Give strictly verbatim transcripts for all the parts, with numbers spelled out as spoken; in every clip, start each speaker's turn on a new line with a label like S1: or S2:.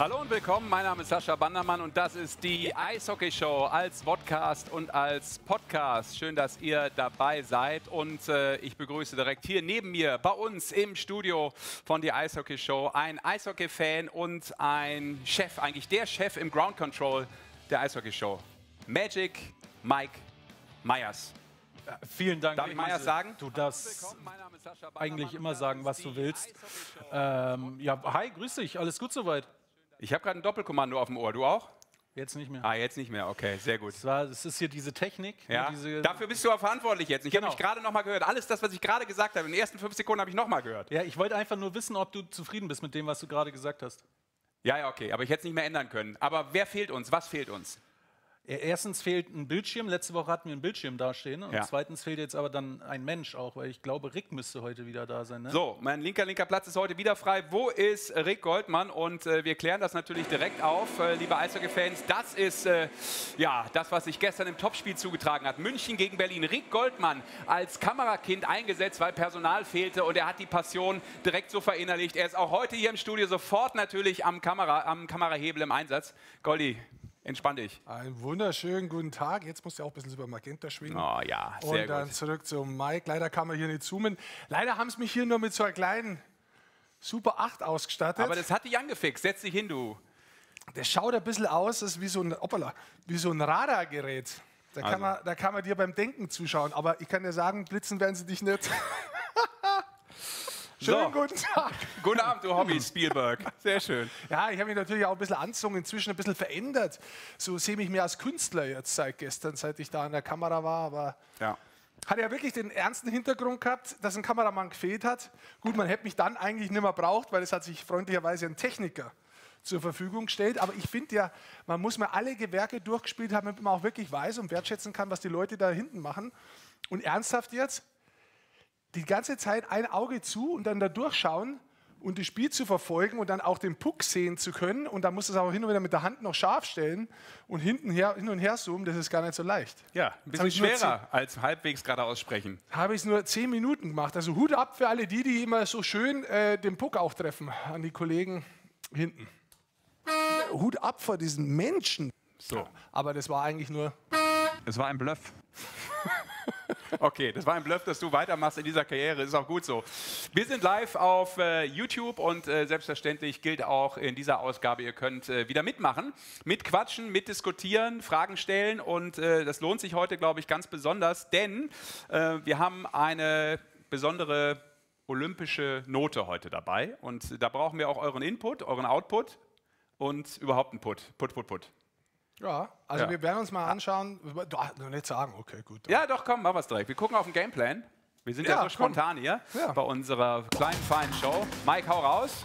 S1: Hallo und willkommen, mein Name ist Sascha Bandermann und das ist die Eishockey-Show als Vodcast und als Podcast. Schön, dass ihr dabei seid und äh, ich begrüße direkt hier neben mir bei uns im Studio von die Eishockey-Show ein Eishockey-Fan und ein Chef, eigentlich der Chef im Ground Control der Eishockey-Show. Magic Mike Meyers.
S2: Ja, vielen Dank.
S1: Darf ich Meyers sagen?
S2: Du darfst eigentlich immer sagen, was du willst. Ähm, ja, hi, grüß dich, alles gut soweit?
S1: Ich habe gerade ein Doppelkommando auf dem Ohr, du auch?
S2: Jetzt nicht mehr.
S1: Ah, jetzt nicht mehr, okay, sehr gut.
S2: Das, war, das ist hier diese Technik.
S1: Ja.
S2: Diese
S1: Dafür bist du auch verantwortlich jetzt. Ich
S2: Genau.
S1: habe mich gerade noch mal gehört. Alles das, was ich gerade gesagt habe, in den ersten fünf Sekunden habe ich noch mal gehört.
S2: ja, ich wollte einfach nur wissen, ob du zufrieden bist mit dem, was du gerade gesagt hast.
S1: Ja, ja, okay, aber ich hätte es nicht mehr ändern können. Aber wer fehlt uns? Was fehlt uns?
S2: Ja, erstens fehlt ein Bildschirm. Letzte Woche hatten wir einen Bildschirm dastehen. Und
S1: Ja.
S2: zweitens fehlt jetzt aber dann ein Mensch auch, weil ich glaube, Rick müsste heute wieder da sein. Ne?
S1: So, mein linker, linker Platz ist heute wieder frei. Wo ist Rick Goldmann? Und äh, wir klären das natürlich direkt auf, äh, liebe Eishockey-Fans. Das ist äh, ja das, was sich gestern im Topspiel zugetragen hat. München gegen Berlin. Rick Goldmann als Kamerakind eingesetzt, weil Personal fehlte. Und er hat die Passion direkt so verinnerlicht. Er ist auch heute hier im Studio sofort natürlich am, Kamera, am Kamerahebel im Einsatz. Goldi, entspann dich.
S3: Einen wunderschönen guten Tag. Jetzt musst du auch ein bisschen über Magenta schwingen.
S1: Oh ja, sehr
S3: Und dann
S1: gut.
S3: zurück zum Mike. Leider kann man hier nicht zoomen. Leider haben sie mich hier nur mit so einer kleinen Super acht ausgestattet.
S1: Aber das hat dich angefixt. Setz dich hin, du.
S3: Das schaut ein bisschen aus, das ist wie so ein, hoppala, wie so ein Radargerät. Da kann,
S1: Also.
S3: man, da kann man dir beim Denken zuschauen. Aber ich kann dir sagen, blitzen werden sie dich nicht. Schönen
S1: So.
S3: guten Tag.
S1: Guten Abend, du Hobby Spielberg. Sehr schön.
S3: Ja, ich habe mich natürlich auch ein bisschen angezogen, inzwischen ein bisschen verändert. So sehe ich mich mehr als Künstler jetzt seit gestern, seit ich da an der Kamera war. Aber
S1: Ja.
S3: hat ja wirklich den ernsten Hintergrund gehabt, dass ein Kameramann gefehlt hat. Gut, man hätte mich dann eigentlich nicht mehr braucht, weil es hat sich freundlicherweise ein Techniker zur Verfügung gestellt. Aber ich finde ja, man muss mal alle Gewerke durchgespielt haben, damit man auch wirklich weiß und wertschätzen kann, was die Leute da hinten machen. Und ernsthaft jetzt, die ganze Zeit ein Auge zu und dann da durchschauen und das Spiel zu verfolgen und dann auch den Puck sehen zu können. Und dann muss es auch hin und wieder mit der Hand noch scharf stellen und hinten her, hin und her zoomen, das ist gar nicht so leicht.
S1: Ja, ein
S3: hab
S1: bisschen
S3: ich nur
S1: schwerer als halbwegs gerade aussprechen.
S3: Habe ich es nur zehn Minuten gemacht. Also Hut ab für alle die, die immer so schön äh, den Puck auch treffen, an die Kollegen hinten. Hut ab vor diesen Menschen.
S1: So.
S3: Aber das war eigentlich nur...
S4: Es war ein Bluff.
S1: Okay, das war ein Bluff, dass du weitermachst in dieser Karriere. Ist auch gut so. Wir sind live auf äh, YouTube und äh, selbstverständlich gilt auch in dieser Ausgabe, ihr könnt äh, wieder mitmachen, mitquatschen, mitdiskutieren, Fragen stellen und äh, das lohnt sich heute, glaube ich, ganz besonders, denn äh, wir haben eine besondere olympische Note heute dabei und da brauchen wir auch euren Input, euren Output und überhaupt einen Put. Put, put, put.
S3: Ja, also
S1: Ja.
S3: wir werden uns mal anschauen. Doch, noch nicht sagen, okay, gut.
S1: Ja, doch, komm, machen wir es direkt. Wir gucken auf den Gameplan. Wir sind ja,
S3: Ja,
S1: so
S3: komm.
S1: spontan hier
S3: Ja.
S1: bei unserer kleinen, feinen Show. Mike, hau raus.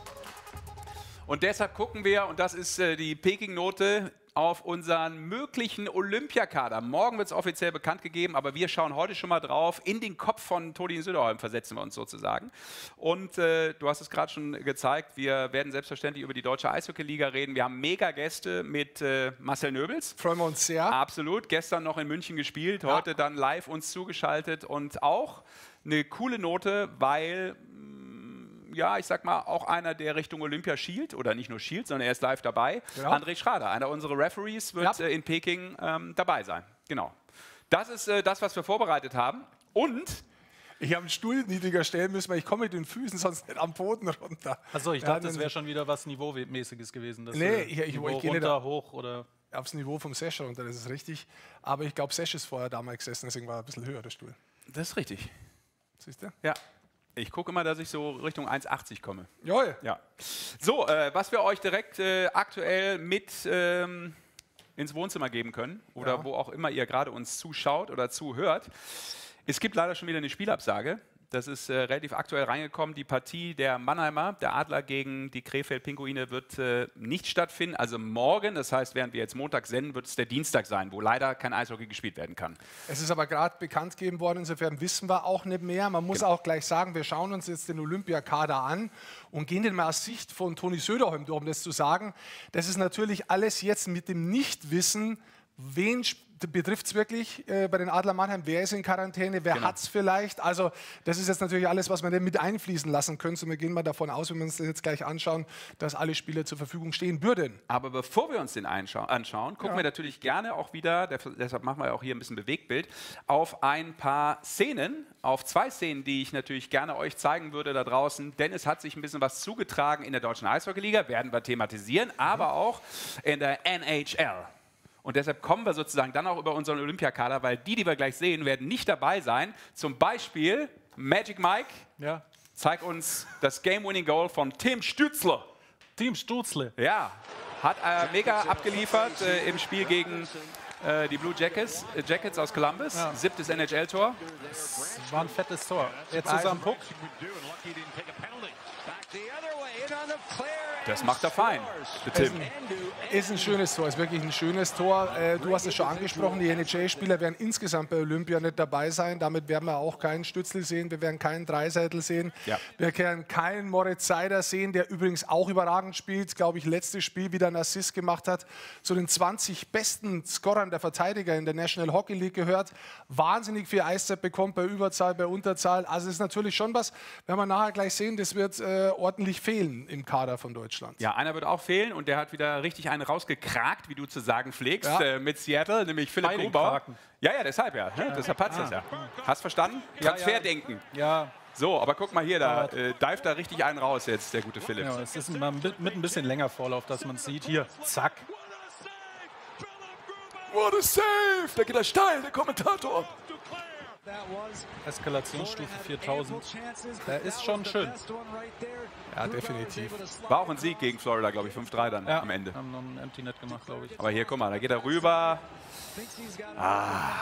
S1: Und deshalb gucken wir, und das ist äh, die Peking-Note, auf unseren möglichen Olympiakader. Morgen wird es offiziell bekannt gegeben, aber wir schauen heute schon mal drauf. In den Kopf von Toni Söderholm versetzen wir uns sozusagen. Und äh, du hast es gerade schon gezeigt, wir werden selbstverständlich über die Deutsche Eishockey-Liga reden. Wir haben mega Gäste mit äh, Marcel Nöbels.
S3: Freuen wir uns sehr.
S1: Absolut, gestern noch in München gespielt, heute dann live uns zugeschaltet und auch eine coole Note, weil, mh, ja, ich sag mal, auch einer, der Richtung Olympia schielt, oder nicht nur schielt, sondern er ist live dabei,
S3: Ja.
S1: André Schrader, einer unserer Referees, wird
S3: Ja.
S1: äh, in Peking ähm, dabei sein. Genau. Das ist äh, das, was wir vorbereitet haben. Und
S3: Ich habe einen Stuhl niedriger stellen müssen, weil ich komme mit den Füßen sonst nicht am Boden runter.
S2: Achso, ich
S3: Wir
S2: dachte, das
S3: hatten
S2: wäre schon wieder was Niveaumäßiges gewesen. Das,
S3: Nee,
S2: äh,
S3: ich- ich-
S2: Niveau
S3: ich gehe nicht
S2: runter,
S3: auf-
S2: hoch oder...
S3: aufs Niveau vom Sesh runter, das ist richtig. Aber ich glaube, Sesh ist vorher damals gesessen, deswegen war er ein bisschen höher, der Stuhl.
S1: das ist richtig.
S3: Siehst du?
S1: Ja. Ich gucke immer, dass ich so Richtung eins achtzig komme.
S3: Jawohl.
S1: Ja. So, äh, was wir euch direkt äh, aktuell mit ähm, ins Wohnzimmer geben können oder
S3: Ja.
S1: wo auch immer ihr gerade uns zuschaut oder zuhört. Es gibt leider schon wieder eine Spielabsage. Das ist äh, relativ aktuell reingekommen. Die Partie der Mannheimer, der Adler gegen die Krefeld-Pinguine, wird äh, nicht stattfinden. Also morgen, das heißt, während wir jetzt Montag senden, wird es der Dienstag sein, wo leider kein Eishockey gespielt werden kann.
S3: Es ist aber gerade bekannt gegeben worden, insofern wissen wir auch nicht mehr. Man muss
S1: Genau.
S3: auch gleich sagen, wir schauen uns jetzt den Olympiakader an und gehen den mal aus Sicht von Toni Söderholm durch, um das zu sagen. Das ist natürlich alles jetzt mit dem Nichtwissen, wen, betrifft es wirklich äh, bei den Adler Mannheim? Wer ist in Quarantäne? Wer
S1: Genau.
S3: hat es vielleicht? Also das ist jetzt natürlich alles, was wir nicht mit einfließen lassen können. So, wir gehen mal davon aus, wenn wir uns das jetzt gleich anschauen, dass alle Spieler zur Verfügung stehen würden.
S1: Aber bevor wir uns den anschauen, gucken
S3: Ja.
S1: wir natürlich gerne auch wieder, deshalb machen wir auch hier ein bisschen Bewegtbild, auf ein paar Szenen, auf zwei Szenen, die ich natürlich gerne euch zeigen würde da draußen, denn es hat sich ein bisschen was zugetragen in der Deutschen Eishockeyliga, werden wir thematisieren, aber auch in der N H L. Und deshalb kommen wir sozusagen dann auch über unseren Olympiakader, weil die, die wir gleich sehen, werden nicht dabei sein. Zum Beispiel Magic Mike,
S2: Ja.
S1: zeig uns das Game-Winning-Goal von Tim Stützle.
S2: Team Stutzle.
S1: Ja, hat äh, mega abgeliefert äh, im Spiel gegen äh, die Blue Jackets, äh, Jackets aus Columbus.
S2: Ja.
S1: Siebtes N H L-Tor.
S2: Das war ein fettes Tor. Jetzt ist er am Puck.
S1: Das macht er fein, der Tim.
S3: Ist ein schönes Tor, ist wirklich ein schönes Tor. Äh, du hast es schon angesprochen, die N H L-Spieler werden insgesamt bei Olympia nicht dabei sein. Damit werden wir auch keinen Stützle sehen, wir werden keinen Dreiseitel sehen.
S1: Ja.
S3: Wir werden keinen Moritz Seider sehen, der übrigens auch überragend spielt. Glaube ich, letztes Spiel wieder einen Assist gemacht hat. Zu den zwanzig besten Scorern der Verteidiger in der National Hockey League gehört. Wahnsinnig viel Eiszeit bekommt bei Überzahl, bei Unterzahl. Also es ist natürlich schon was, werden wir nachher gleich sehen, das wird äh, ordentlich fehlen im Kader von Deutschland.
S1: Ja, einer wird auch fehlen und der hat wieder richtig einen rausgekrakt, wie du zu sagen pflegst,
S3: Ja.
S1: äh, mit Seattle, nämlich Philipp
S2: Beide
S1: Grubauer.
S2: kraken.
S1: Ja, ja, deshalb ja. Ne? Deshalb hat's das ja. Hast verstanden? Transferdenken.
S2: Ja,
S1: So, aber guck mal hier, da äh, dive da richtig einen raus jetzt, der gute Philipp.
S2: ja, es ist mal mit ein bisschen länger Vorlauf, dass man es sieht. Hier, zack.
S1: What a save! Da geht er steil, der Kommentator.
S2: Eskalationsstufe viertausend. Der ist schon schön.
S3: Ja, definitiv.
S1: War auch ein Sieg gegen Florida, glaube ich, fünf drei dann
S2: Ja,
S1: am Ende.
S2: haben noch ein Empty Net gemacht, glaube ich.
S1: Aber hier, guck mal, da geht er rüber. Ah.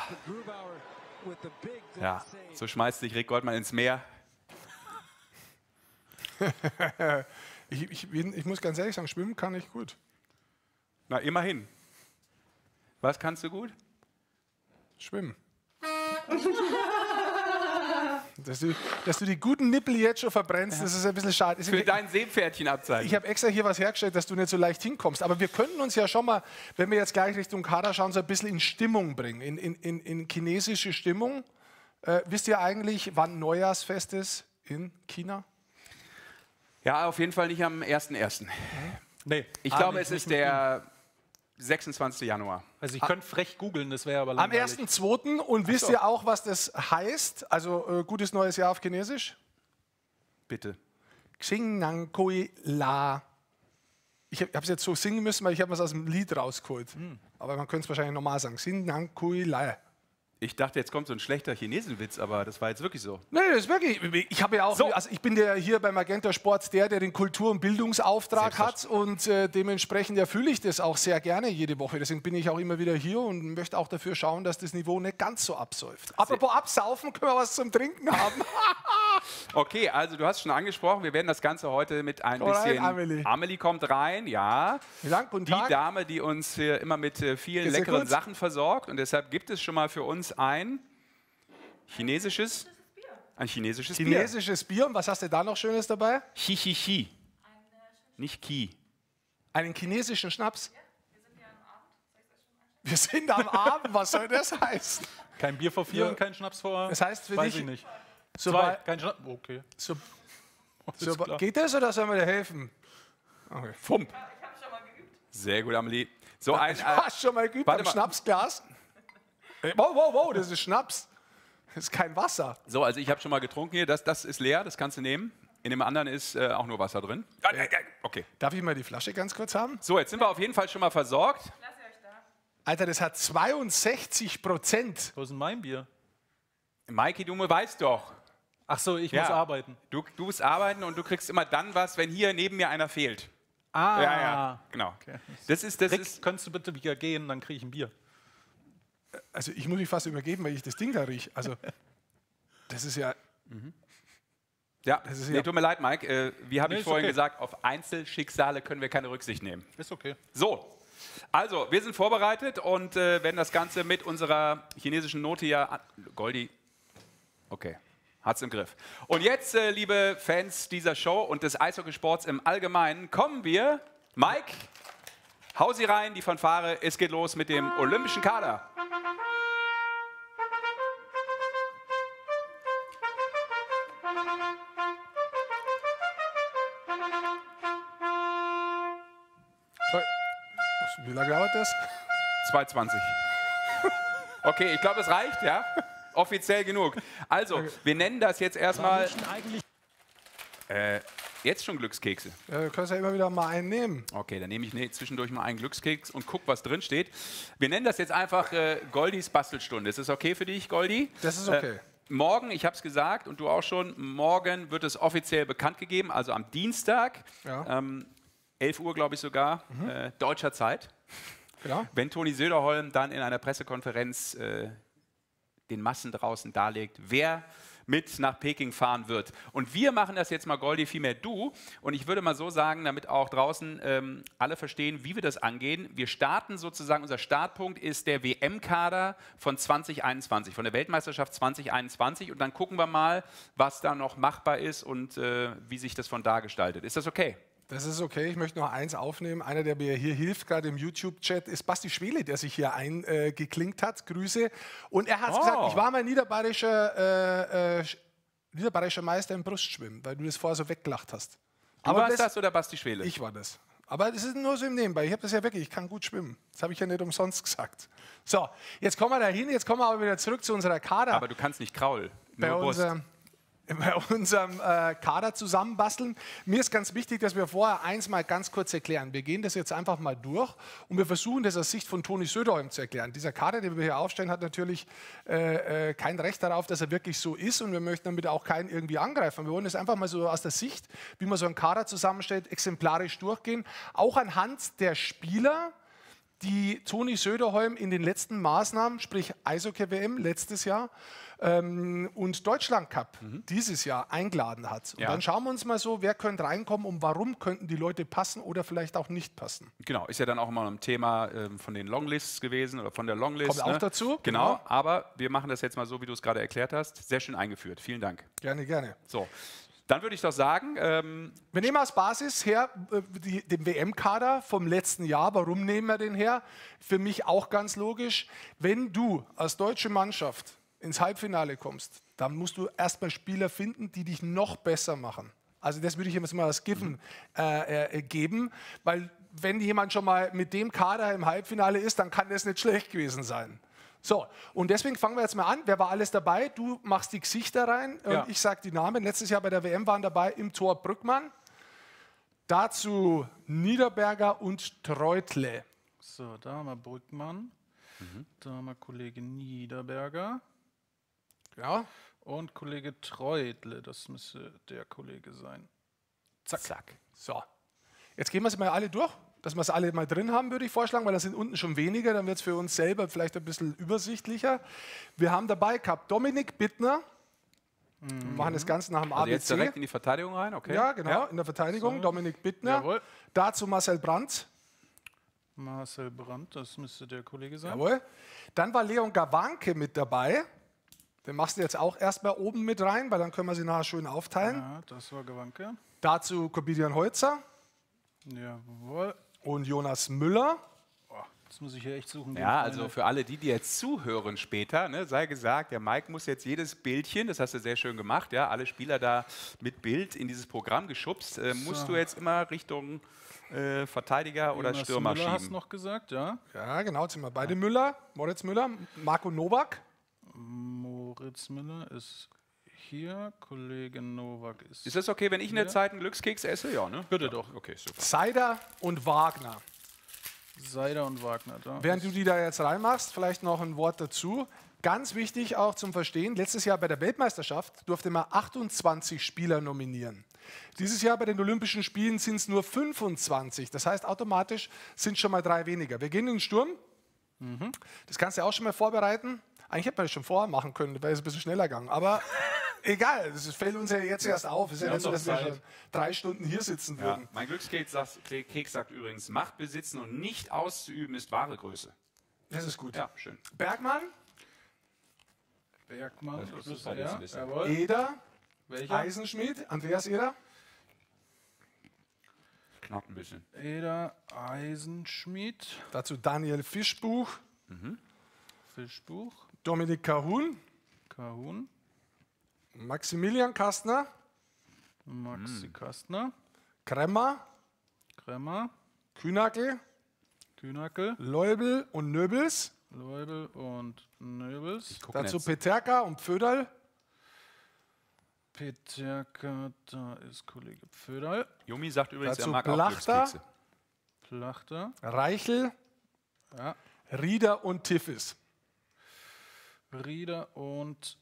S1: Ja, so schmeißt sich Rick Goldmann ins Meer.
S3: Ich, ich, bin, ich muss ganz ehrlich sagen, schwimmen kann ich gut.
S1: Na, immerhin. Was kannst du gut?
S3: Schwimmen. Dass du, dass du die guten Nippel jetzt schon verbrennst, das ist ein bisschen schade.
S1: Für dein Seepferdchen abzeigen.
S3: Ich habe extra hier was hergestellt, dass du nicht so leicht hinkommst. Aber wir könnten uns ja schon mal, wenn wir jetzt gleich Richtung Kader schauen, so ein bisschen in Stimmung bringen, in, in, in, in chinesische Stimmung. Äh, wisst ihr eigentlich, wann Neujahrsfest ist in China?
S1: Ja, auf jeden Fall nicht am ersten ersten
S2: Nee.
S1: Ich
S2: Ah,
S1: glaube,
S2: nicht-
S1: es
S2: nicht
S1: ist
S2: mit ihm.
S1: der sechsundzwanzigste Januar.
S2: Also ich könnte frech googeln, das wäre aber
S3: Am
S2: langweilig.
S3: ersten zweiten Und wisst ihr auch, was das heißt? Also äh, gutes neues Jahr auf Chinesisch?
S1: Bitte.
S3: Xing Nang Kui La. Ich habe es jetzt so singen müssen, weil ich habe was aus dem Lied rausgeholt. Aber man könnte es wahrscheinlich normal sagen. Xing Nang Kui La.
S1: Ich dachte, jetzt kommt so ein schlechter Chinesenwitz, aber das war jetzt wirklich so.
S3: Nee, das ist wirklich. Ich habe ja auch,
S1: So.
S3: also ich bin der hier bei Magenta Sport der, der den Kultur- und Bildungsauftrag hat und äh, dementsprechend erfülle ich das auch sehr gerne jede Woche. Deswegen bin ich auch immer wieder hier und möchte auch dafür schauen, dass das Niveau nicht ganz so absäuft. Apropos absaufen, können wir was zum Trinken haben?
S1: Okay, also du hast schon angesprochen, wir werden das Ganze heute mit ein
S3: Komm rein,
S1: bisschen...
S3: Amelie.
S1: Amelie kommt rein, ja.
S3: Vielen Dank, guten
S1: Die
S3: Tag.
S1: Dame, die uns hier immer mit äh, vielen
S3: Geht's dir
S1: leckeren
S3: gut?
S1: Sachen versorgt. Und deshalb gibt es schon mal für uns ein chinesisches, ein chinesisches Bier.
S3: Chinesisches Bier. Und was hast du da noch Schönes dabei?
S1: Chi, chi, chi. Nicht Ki.
S3: Einen chinesischen Schnaps? Wir sind am Abend. Was soll das heißen?
S2: Kein Bier vor vier
S3: Ja.
S2: und kein Schnaps vor...
S3: Das heißt für
S2: Weiß
S3: dich,
S2: ich nicht.
S3: So
S2: Zwei,
S3: bei,
S2: kein Schnaps... Okay.
S3: so,
S2: Alles
S3: so,
S2: klar.
S3: geht das oder sollen wir dir helfen? Okay.
S1: Fump. Sehr gut, Amelie. So ein,
S3: Ich
S1: äh,
S3: war schon mal geübt
S1: warte
S3: am
S1: mal.
S3: Schnapsglas. Ey, Wow, wow, wow, das ist Schnaps. Das ist kein Wasser.
S1: so, also ich habe schon mal getrunken hier. Das, das ist leer, das kannst du nehmen. In dem anderen ist äh, auch nur Wasser drin. Okay.
S3: Darf ich mal die Flasche ganz kurz haben?
S1: So, jetzt sind wir auf jeden Fall schon mal versorgt.
S3: Alter, das hat zweiundsechzig Prozent.
S2: Wo ist denn mein Bier?
S1: Maiki, du weißt doch.
S2: Ach so, ich
S1: Ja.
S2: muss arbeiten.
S1: Du, du musst arbeiten und du kriegst immer dann was, wenn hier neben mir einer fehlt.
S2: Ah.
S1: Ja, ja, genau. Das ist, das
S2: Rick,
S1: ist,
S2: könntest du bitte wieder gehen, dann kriege ich ein Bier.
S3: Also ich muss mich fast übergeben, weil ich das Ding da rieche. Also das ist ja...
S1: ja,
S3: Das ist
S1: nee,
S3: ja-
S1: tut mir leid, Mike. Äh, wie habe
S2: Nee,
S1: ich
S2: ist
S1: vorhin
S2: okay.
S1: gesagt, auf Einzelschicksale können wir keine Rücksicht nehmen.
S2: Ist okay.
S1: So, also wir sind vorbereitet und äh, werden das Ganze mit unserer chinesischen Note hier... an- Goldi, okay, hat's im Griff. Und jetzt, äh, liebe Fans dieser Show und des Eishockeysports im Allgemeinen, kommen wir, Mike, hau sie rein, die Fanfare, es geht los mit dem Olympischen Kader.
S3: So. Wie lange dauert das?
S1: zwei zwanzig. Okay, ich glaube, es reicht, ja? Offiziell genug. Also, okay. Wir nennen das jetzt erstmal... Äh, jetzt schon Glückskekse.
S3: Ja, du kannst ja immer wieder mal einen nehmen.
S1: Okay, dann nehme ich ne, zwischendurch mal einen Glückskeks und guck, was drin steht. Wir nennen das jetzt einfach äh, Goldis Bastelstunde. Ist das okay für dich, Goldi?
S3: Das ist okay.
S1: Äh, morgen, ich habe es gesagt und du auch schon, morgen wird es offiziell bekannt gegeben, also am Dienstag,
S3: ja.
S1: ähm, elf Uhr glaube ich sogar, mhm. äh, deutscher Zeit.
S3: Genau.
S1: Wenn Toni Söderholm dann in einer Pressekonferenz äh, den Massen draußen darlegt, wer mit nach Peking fahren wird. Und wir machen das jetzt mal, Goldi, vielmehr du. Und ich würde mal so sagen, damit auch draußen ähm, alle verstehen, wie wir das angehen. Wir starten sozusagen, unser Startpunkt ist der W M-Kader von zwanzig einundzwanzig, von der Weltmeisterschaft zwanzig einundzwanzig. Und dann gucken wir mal, was da noch machbar ist und äh, wie sich das von da gestaltet. Ist das okay?
S3: Das ist okay. Ich möchte noch eins aufnehmen. Einer, der mir hier hilft, gerade im YouTube-Chat, ist Basti Schwele, der sich hier eingeklinkt äh, hat. Grüße. Und er hat oh. gesagt, ich war mal niederbayerischer, äh, niederbayerischer Meister im Brustschwimmen, weil du das vorher so weggelacht hast.
S1: Du
S3: Aber
S1: warst
S3: das,
S1: das oder Basti Schwele?
S3: Ich war das. Aber das ist nur so im Nebenbei. Ich habe das ja wirklich, ich kann gut schwimmen. Das habe ich ja nicht umsonst gesagt. So, jetzt kommen wir da hin, jetzt kommen wir aber wieder zurück zu unserer Kader.
S1: Aber du kannst nicht Kraul,
S3: bei
S1: nur Brust.
S3: Unser, bei unserem äh, Kader zusammenbasteln. Mir ist ganz wichtig, dass wir vorher eins mal ganz kurz erklären. Wir gehen das jetzt einfach mal durch und wir versuchen das aus Sicht von Toni Söderholm zu erklären. Dieser Kader, den wir hier aufstellen, hat natürlich äh, äh, kein Recht darauf, dass er wirklich so ist und wir möchten damit auch keinen irgendwie angreifen. Wir wollen das einfach mal so aus der Sicht, wie man so einen Kader zusammenstellt, exemplarisch durchgehen. Auch anhand der Spieler, die Toni Söderholm in den letzten Maßnahmen, sprich Eishockey-W M letztes Jahr ähm, und Deutschland-Cup mhm. dieses Jahr eingeladen hat. Und ja. dann schauen wir uns mal so, wer könnte reinkommen und warum könnten die Leute passen oder vielleicht auch nicht passen.
S1: Genau, ist ja dann auch mal ein Thema ähm, von den Longlists gewesen oder von der Longlist.
S3: Kommt
S1: ne?
S3: auch dazu.
S1: Genau, genau, aber wir machen das jetzt mal so, wie du es gerade erklärt hast. Sehr schön eingeführt, vielen Dank.
S3: Gerne, gerne.
S1: So. Dann würde ich doch sagen... Ähm
S3: wir nehmen als Basis her äh, die, den W M-Kader vom letzten Jahr. Warum nehmen wir den her? Für mich auch ganz logisch. Wenn du als deutsche Mannschaft ins Halbfinale kommst, dann musst du erstmal Spieler finden, die dich noch besser machen. Also das würde ich jetzt mal als Given äh, äh, geben, weil wenn jemand schon mal mit dem Kader im Halbfinale ist, dann kann das nicht schlecht gewesen sein. So, und deswegen fangen wir jetzt mal an. Wer war alles dabei? Du machst die Gesichter rein und ja. ich sage die Namen. Letztes Jahr bei der W M waren dabei im Tor Brückmann, dazu Niederberger und Treutle.
S2: So, da haben wir Brückmann, mhm. da haben wir Kollege Niederberger
S3: ja.
S2: und Kollege Treutle. Das müsste der Kollege sein.
S3: Zack. Zack. So, jetzt gehen wir sie mal alle durch. Dass wir es alle mal drin haben, würde ich vorschlagen, weil das sind unten schon weniger, dann wird es für uns selber vielleicht ein bisschen übersichtlicher. Wir haben dabei gehabt Dominik Bittner, mhm. wir machen das Ganze nach dem
S1: also
S3: A B C.
S1: Jetzt direkt in die Verteidigung rein, okay.
S3: Ja, genau,
S1: ja.
S3: in der Verteidigung, so. Dominik Bittner.
S2: Jawohl.
S3: Dazu Marcel Brandt.
S2: Marcel Brandt, das müsste der Kollege sein.
S3: Jawohl. Dann war Leon Gawanke mit dabei. Den machst du jetzt auch erstmal oben mit rein, weil dann können wir sie nachher schön aufteilen.
S2: Ja, das war Gawanke.
S3: Dazu Kobidian Holzer.
S2: Jawohl.
S3: Und Jonas Müller.
S2: Oh, das muss ich hier echt suchen.
S1: Ja, also für alle, die, die jetzt zuhören später, ne, sei gesagt, der Mike muss jetzt jedes Bildchen, das hast du sehr schön gemacht, ja, alle Spieler da mit Bild in dieses Programm geschubst, äh, musst so. du jetzt immer Richtung äh, Verteidiger oder
S2: Jonas
S1: Stürmer
S2: Müller
S1: schieben.
S2: Hast du noch gesagt, ja?
S3: Ja, genau, jetzt sind wir beide Müller. Moritz Müller, Marco Nowak.
S2: Moritz Müller ist hier, Kollege Nowak ist.
S1: Ist das okay, wenn ich in der Zeit einen Glückskeks esse? Ja, ne?
S2: Bitte
S1: ja.
S2: doch.
S1: Okay, super.
S3: Seider und Wagner.
S2: Seider und Wagner. Da
S3: Während du die da jetzt reinmachst, vielleicht noch ein Wort dazu. Ganz wichtig auch zum Verstehen, letztes Jahr bei der Weltmeisterschaft durfte man achtundzwanzig Spieler nominieren. Dieses Jahr bei den Olympischen Spielen sind es nur fünfundzwanzig. Das heißt, automatisch sind schon mal drei weniger. Wir gehen in den Sturm. Mhm. Das kannst du auch schon mal vorbereiten. Eigentlich hätte man das schon vorher machen können, da wäre es ein bisschen schneller gegangen. Aber egal, das fällt uns ja jetzt erst auf. Es ist ja nicht so, dass wir schon drei Stunden hier sitzen würden.
S1: Ja. Mein Glückskeks sagt, Keks sagt übrigens, Macht besitzen und nicht auszuüben ist wahre Größe.
S3: Das ist gut.
S1: Ja, schön.
S3: Bergmann.
S2: Bergmann.
S1: Das ist das ja.
S3: Ja. Jawohl. Eder.
S2: Welcher?
S3: Eisenschmidt. Andreas Eder.
S1: Knapp ein bisschen.
S2: Eder Eisenschmidt.
S3: Dazu Daniel Fischbuch.
S1: Mhm.
S2: Fischbuch.
S3: Dominik Kahun.
S2: Kahun.
S3: Maximilian Kastner.
S2: Maxi mm. Kastner.
S3: Kremmer.
S2: Kremmer.
S3: Kühnackel.
S2: Kühnackel.
S3: Leubel und Nöbels.
S2: Leubel und Nöbels.
S3: Dazu jetzt. Peterka und Pföderl.
S2: Peterka, da ist Kollege Pföderl.
S1: Jumi sagt übrigens,
S3: dazu
S1: er mag
S3: Plachter.
S1: auch Glückskekse.
S2: Plachter.
S3: Reichel.
S2: Ja.
S3: Rieder und Tiffes.
S2: Rieder und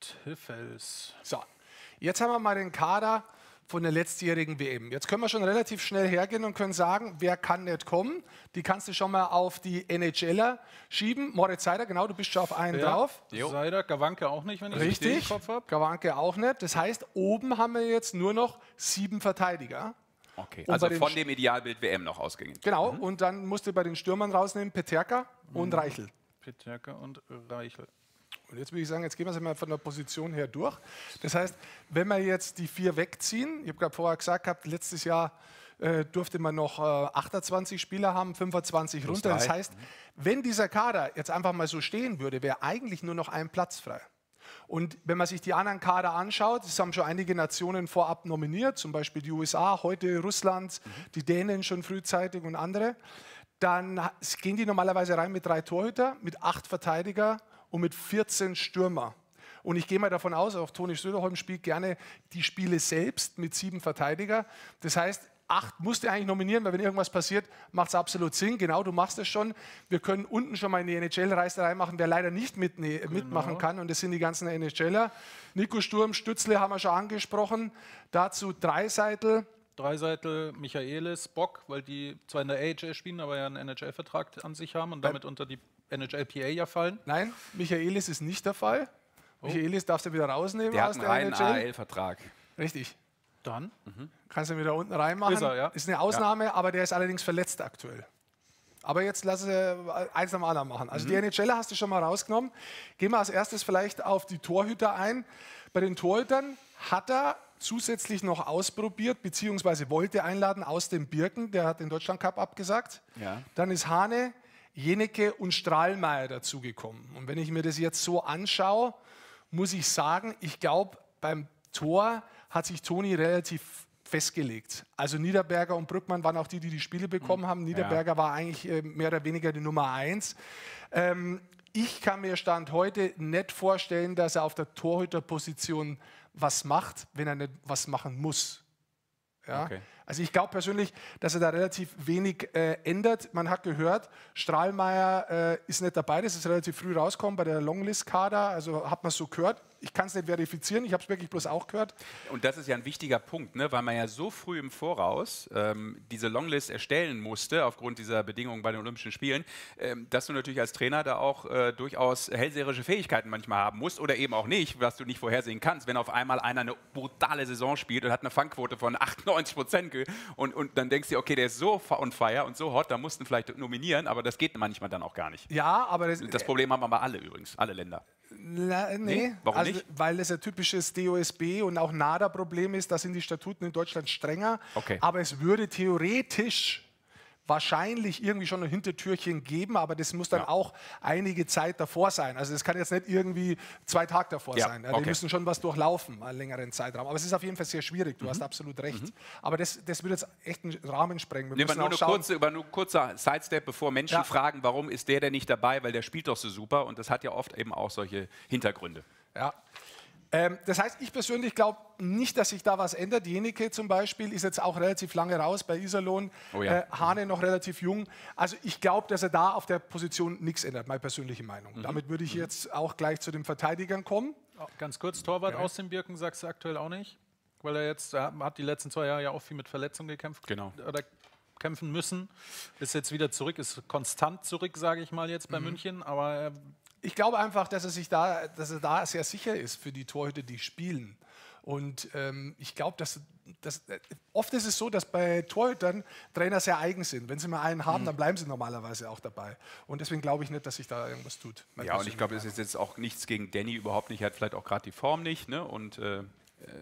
S2: Tiffels.
S3: So, jetzt haben wir mal den Kader von der letztjährigen W M. Jetzt können wir schon relativ schnell hergehen und können sagen, wer kann nicht kommen. Die kannst du schon mal auf die N H Ler schieben. Moritz Seider, genau, du bist schon auf einen
S2: ja.
S3: drauf.
S2: Jo. Seider, Gawanke auch nicht, wenn ich
S3: richtig
S2: im Kopf habe.
S3: Gawanke auch nicht. Das heißt, oben haben wir jetzt nur noch sieben Verteidiger.
S1: Okay,
S3: und
S1: also von dem Idealbild W M noch ausgehen.
S3: Genau,
S1: mhm.
S3: und dann musst du bei den Stürmern rausnehmen Peterka mhm. und Reichel.
S2: Peterka und Reichel.
S3: Und jetzt würde ich sagen, jetzt gehen wir es mal von der Position her durch. Das heißt, wenn wir jetzt die vier wegziehen, ich habe gerade vorher gesagt gehabt, letztes Jahr äh, durfte man noch äh, achtundzwanzig Spieler haben, fünfundzwanzig runter. Das heißt, wenn dieser Kader jetzt einfach mal so stehen würde, wäre eigentlich nur noch ein Platz frei. Und wenn man sich die anderen Kader anschaut, es haben schon einige Nationen vorab nominiert, zum Beispiel die U S A, heute Russland, mhm. die Dänen schon frühzeitig und andere, dann gehen die normalerweise rein mit drei Torhüter, mit acht Verteidiger und mit vierzehn Stürmer. Und ich gehe mal davon aus, auch Toni Söderholm spielt gerne die Spiele selbst mit sieben Verteidiger. Das heißt, acht musst du eigentlich nominieren, weil wenn irgendwas passiert, macht es absolut Sinn. Genau, du machst es schon. Wir können unten schon mal in die N H L-Reisterei machen, wer leider nicht mit, ne, genau. mitmachen kann. Und das sind die ganzen N H Ler. Nico Sturm, Stützle haben wir schon angesprochen. Dazu Dreiseitel.
S2: Dreiseitel, Michaelis, Bock, weil die zwar in der A H L spielen, aber ja einen N H L-Vertrag an sich haben und damit unter die N H L P A ja fallen.
S3: Nein, Michaelis ist nicht der Fall. Oh. Michaelis darfst du wieder rausnehmen
S1: der
S3: aus
S1: hat
S3: der
S1: einen
S3: N H L.
S1: A H L-Vertrag.
S3: Richtig.
S2: Dann
S3: mhm. kannst du ihn wieder unten reinmachen.
S2: Ist, er, ja.
S3: ist eine Ausnahme, ja. aber der ist allerdings verletzt aktuell. Aber jetzt lass es eins nach dem anderen machen. Also mhm. die N H Ler hast du schon mal rausgenommen. Gehen wir als erstes vielleicht auf die Torhüter ein. Bei den Torhütern hat er zusätzlich noch ausprobiert, beziehungsweise wollte einladen aus dem Birken. Der hat den Deutschlandcup abgesagt.
S1: Ja.
S3: Dann ist Hane, Jenecke und Strahlmeier dazugekommen. Und wenn ich mir das jetzt so anschaue, muss ich sagen, ich glaube, beim Tor hat sich Toni relativ festgelegt. Also Niederberger und Brückmann waren auch die, die die Spiele bekommen haben. Niederberger ja. war eigentlich äh, mehr oder weniger die Nummer eins. Ähm, ich kann mir Stand heute nicht vorstellen, dass er auf der Torhüterposition was macht, wenn er nicht was machen muss. Ja? Okay. Also ich glaube persönlich, dass er da relativ wenig äh, ändert. Man hat gehört, Strahlmeier äh, ist nicht dabei, das ist relativ früh rausgekommen bei der Longlist-Kader, also hat man so gehört. Ich kann es nicht verifizieren, ich habe es wirklich bloß auch gehört.
S1: Und das ist ja ein wichtiger Punkt, ne? Weil man ja so früh im Voraus ähm, diese Longlist erstellen musste, aufgrund dieser Bedingungen bei den Olympischen Spielen, ähm, dass du natürlich als Trainer da auch äh, durchaus hellseherische Fähigkeiten manchmal haben musst oder eben auch nicht, was du nicht vorhersehen kannst, wenn auf einmal einer eine brutale Saison spielt und hat eine Fangquote von achtundneunzig Prozent und, und dann denkst du, okay, der ist so on fire und so hot, da mussten vielleicht nominieren, aber das geht manchmal dann auch gar nicht.
S3: Ja, aber das,
S1: das Problem haben aber alle übrigens, alle Länder.
S3: Na, nee,
S1: nee, warum
S3: also,
S1: nicht?
S3: Weil das ein typisches D O S B und auch NADA-Problem ist, da sind die Statuten in Deutschland strenger.
S1: Okay.
S3: Aber es würde theoretisch wahrscheinlich irgendwie schon ein Hintertürchen geben, aber das muss dann ja. auch einige Zeit davor sein. Also das kann jetzt nicht irgendwie zwei Tage davor ja. sein. Ja, okay. Die müssen schon was durchlaufen, einen längeren Zeitraum. Aber es ist auf jeden Fall sehr schwierig, du mhm. hast absolut recht. Mhm. Aber das, das würde jetzt echt einen Rahmen sprengen. Wir
S1: müssen nur eine kurze, über nur kurzer Sidestep, bevor Menschen
S3: ja.
S1: fragen, warum ist der denn nicht dabei, weil der spielt doch so super und das hat ja oft eben auch solche Hintergründe.
S3: Ja. Ähm, das heißt, ich persönlich glaube nicht, dass sich da was ändert. Jenecke zum Beispiel ist jetzt auch relativ lange raus bei Iserlohn. Oh ja. äh, Hane noch relativ jung. Also ich glaube, dass er da auf der Position nichts ändert, meine persönliche Meinung. Mhm. Damit würde ich jetzt auch gleich zu den Verteidigern kommen.
S2: Oh, ganz kurz, Torwart
S3: okay.
S2: aus dem Birken sagst du aktuell auch nicht? Weil er jetzt, er hat die letzten zwei Jahre ja auch viel mit Verletzungen gekämpft.
S1: Genau.
S2: Oder kämpfen müssen. Ist jetzt wieder zurück, ist konstant zurück, sage ich mal jetzt bei mhm. München. Aber er
S3: ich glaube einfach, dass er sich da, dass er da sehr sicher ist für die Torhüter, die spielen. Und ähm, ich glaube, dass, dass oft ist es so, dass bei Torhütern Trainer sehr eigen sind. Wenn sie mal einen haben, mhm. dann bleiben sie normalerweise auch dabei. Und deswegen glaube ich nicht, dass sich da irgendwas tut.
S1: Ja, und ich glaube, es ist jetzt auch nichts gegen Danny, überhaupt nicht. Er hat vielleicht auch gerade die Form nicht. Ne? Und äh,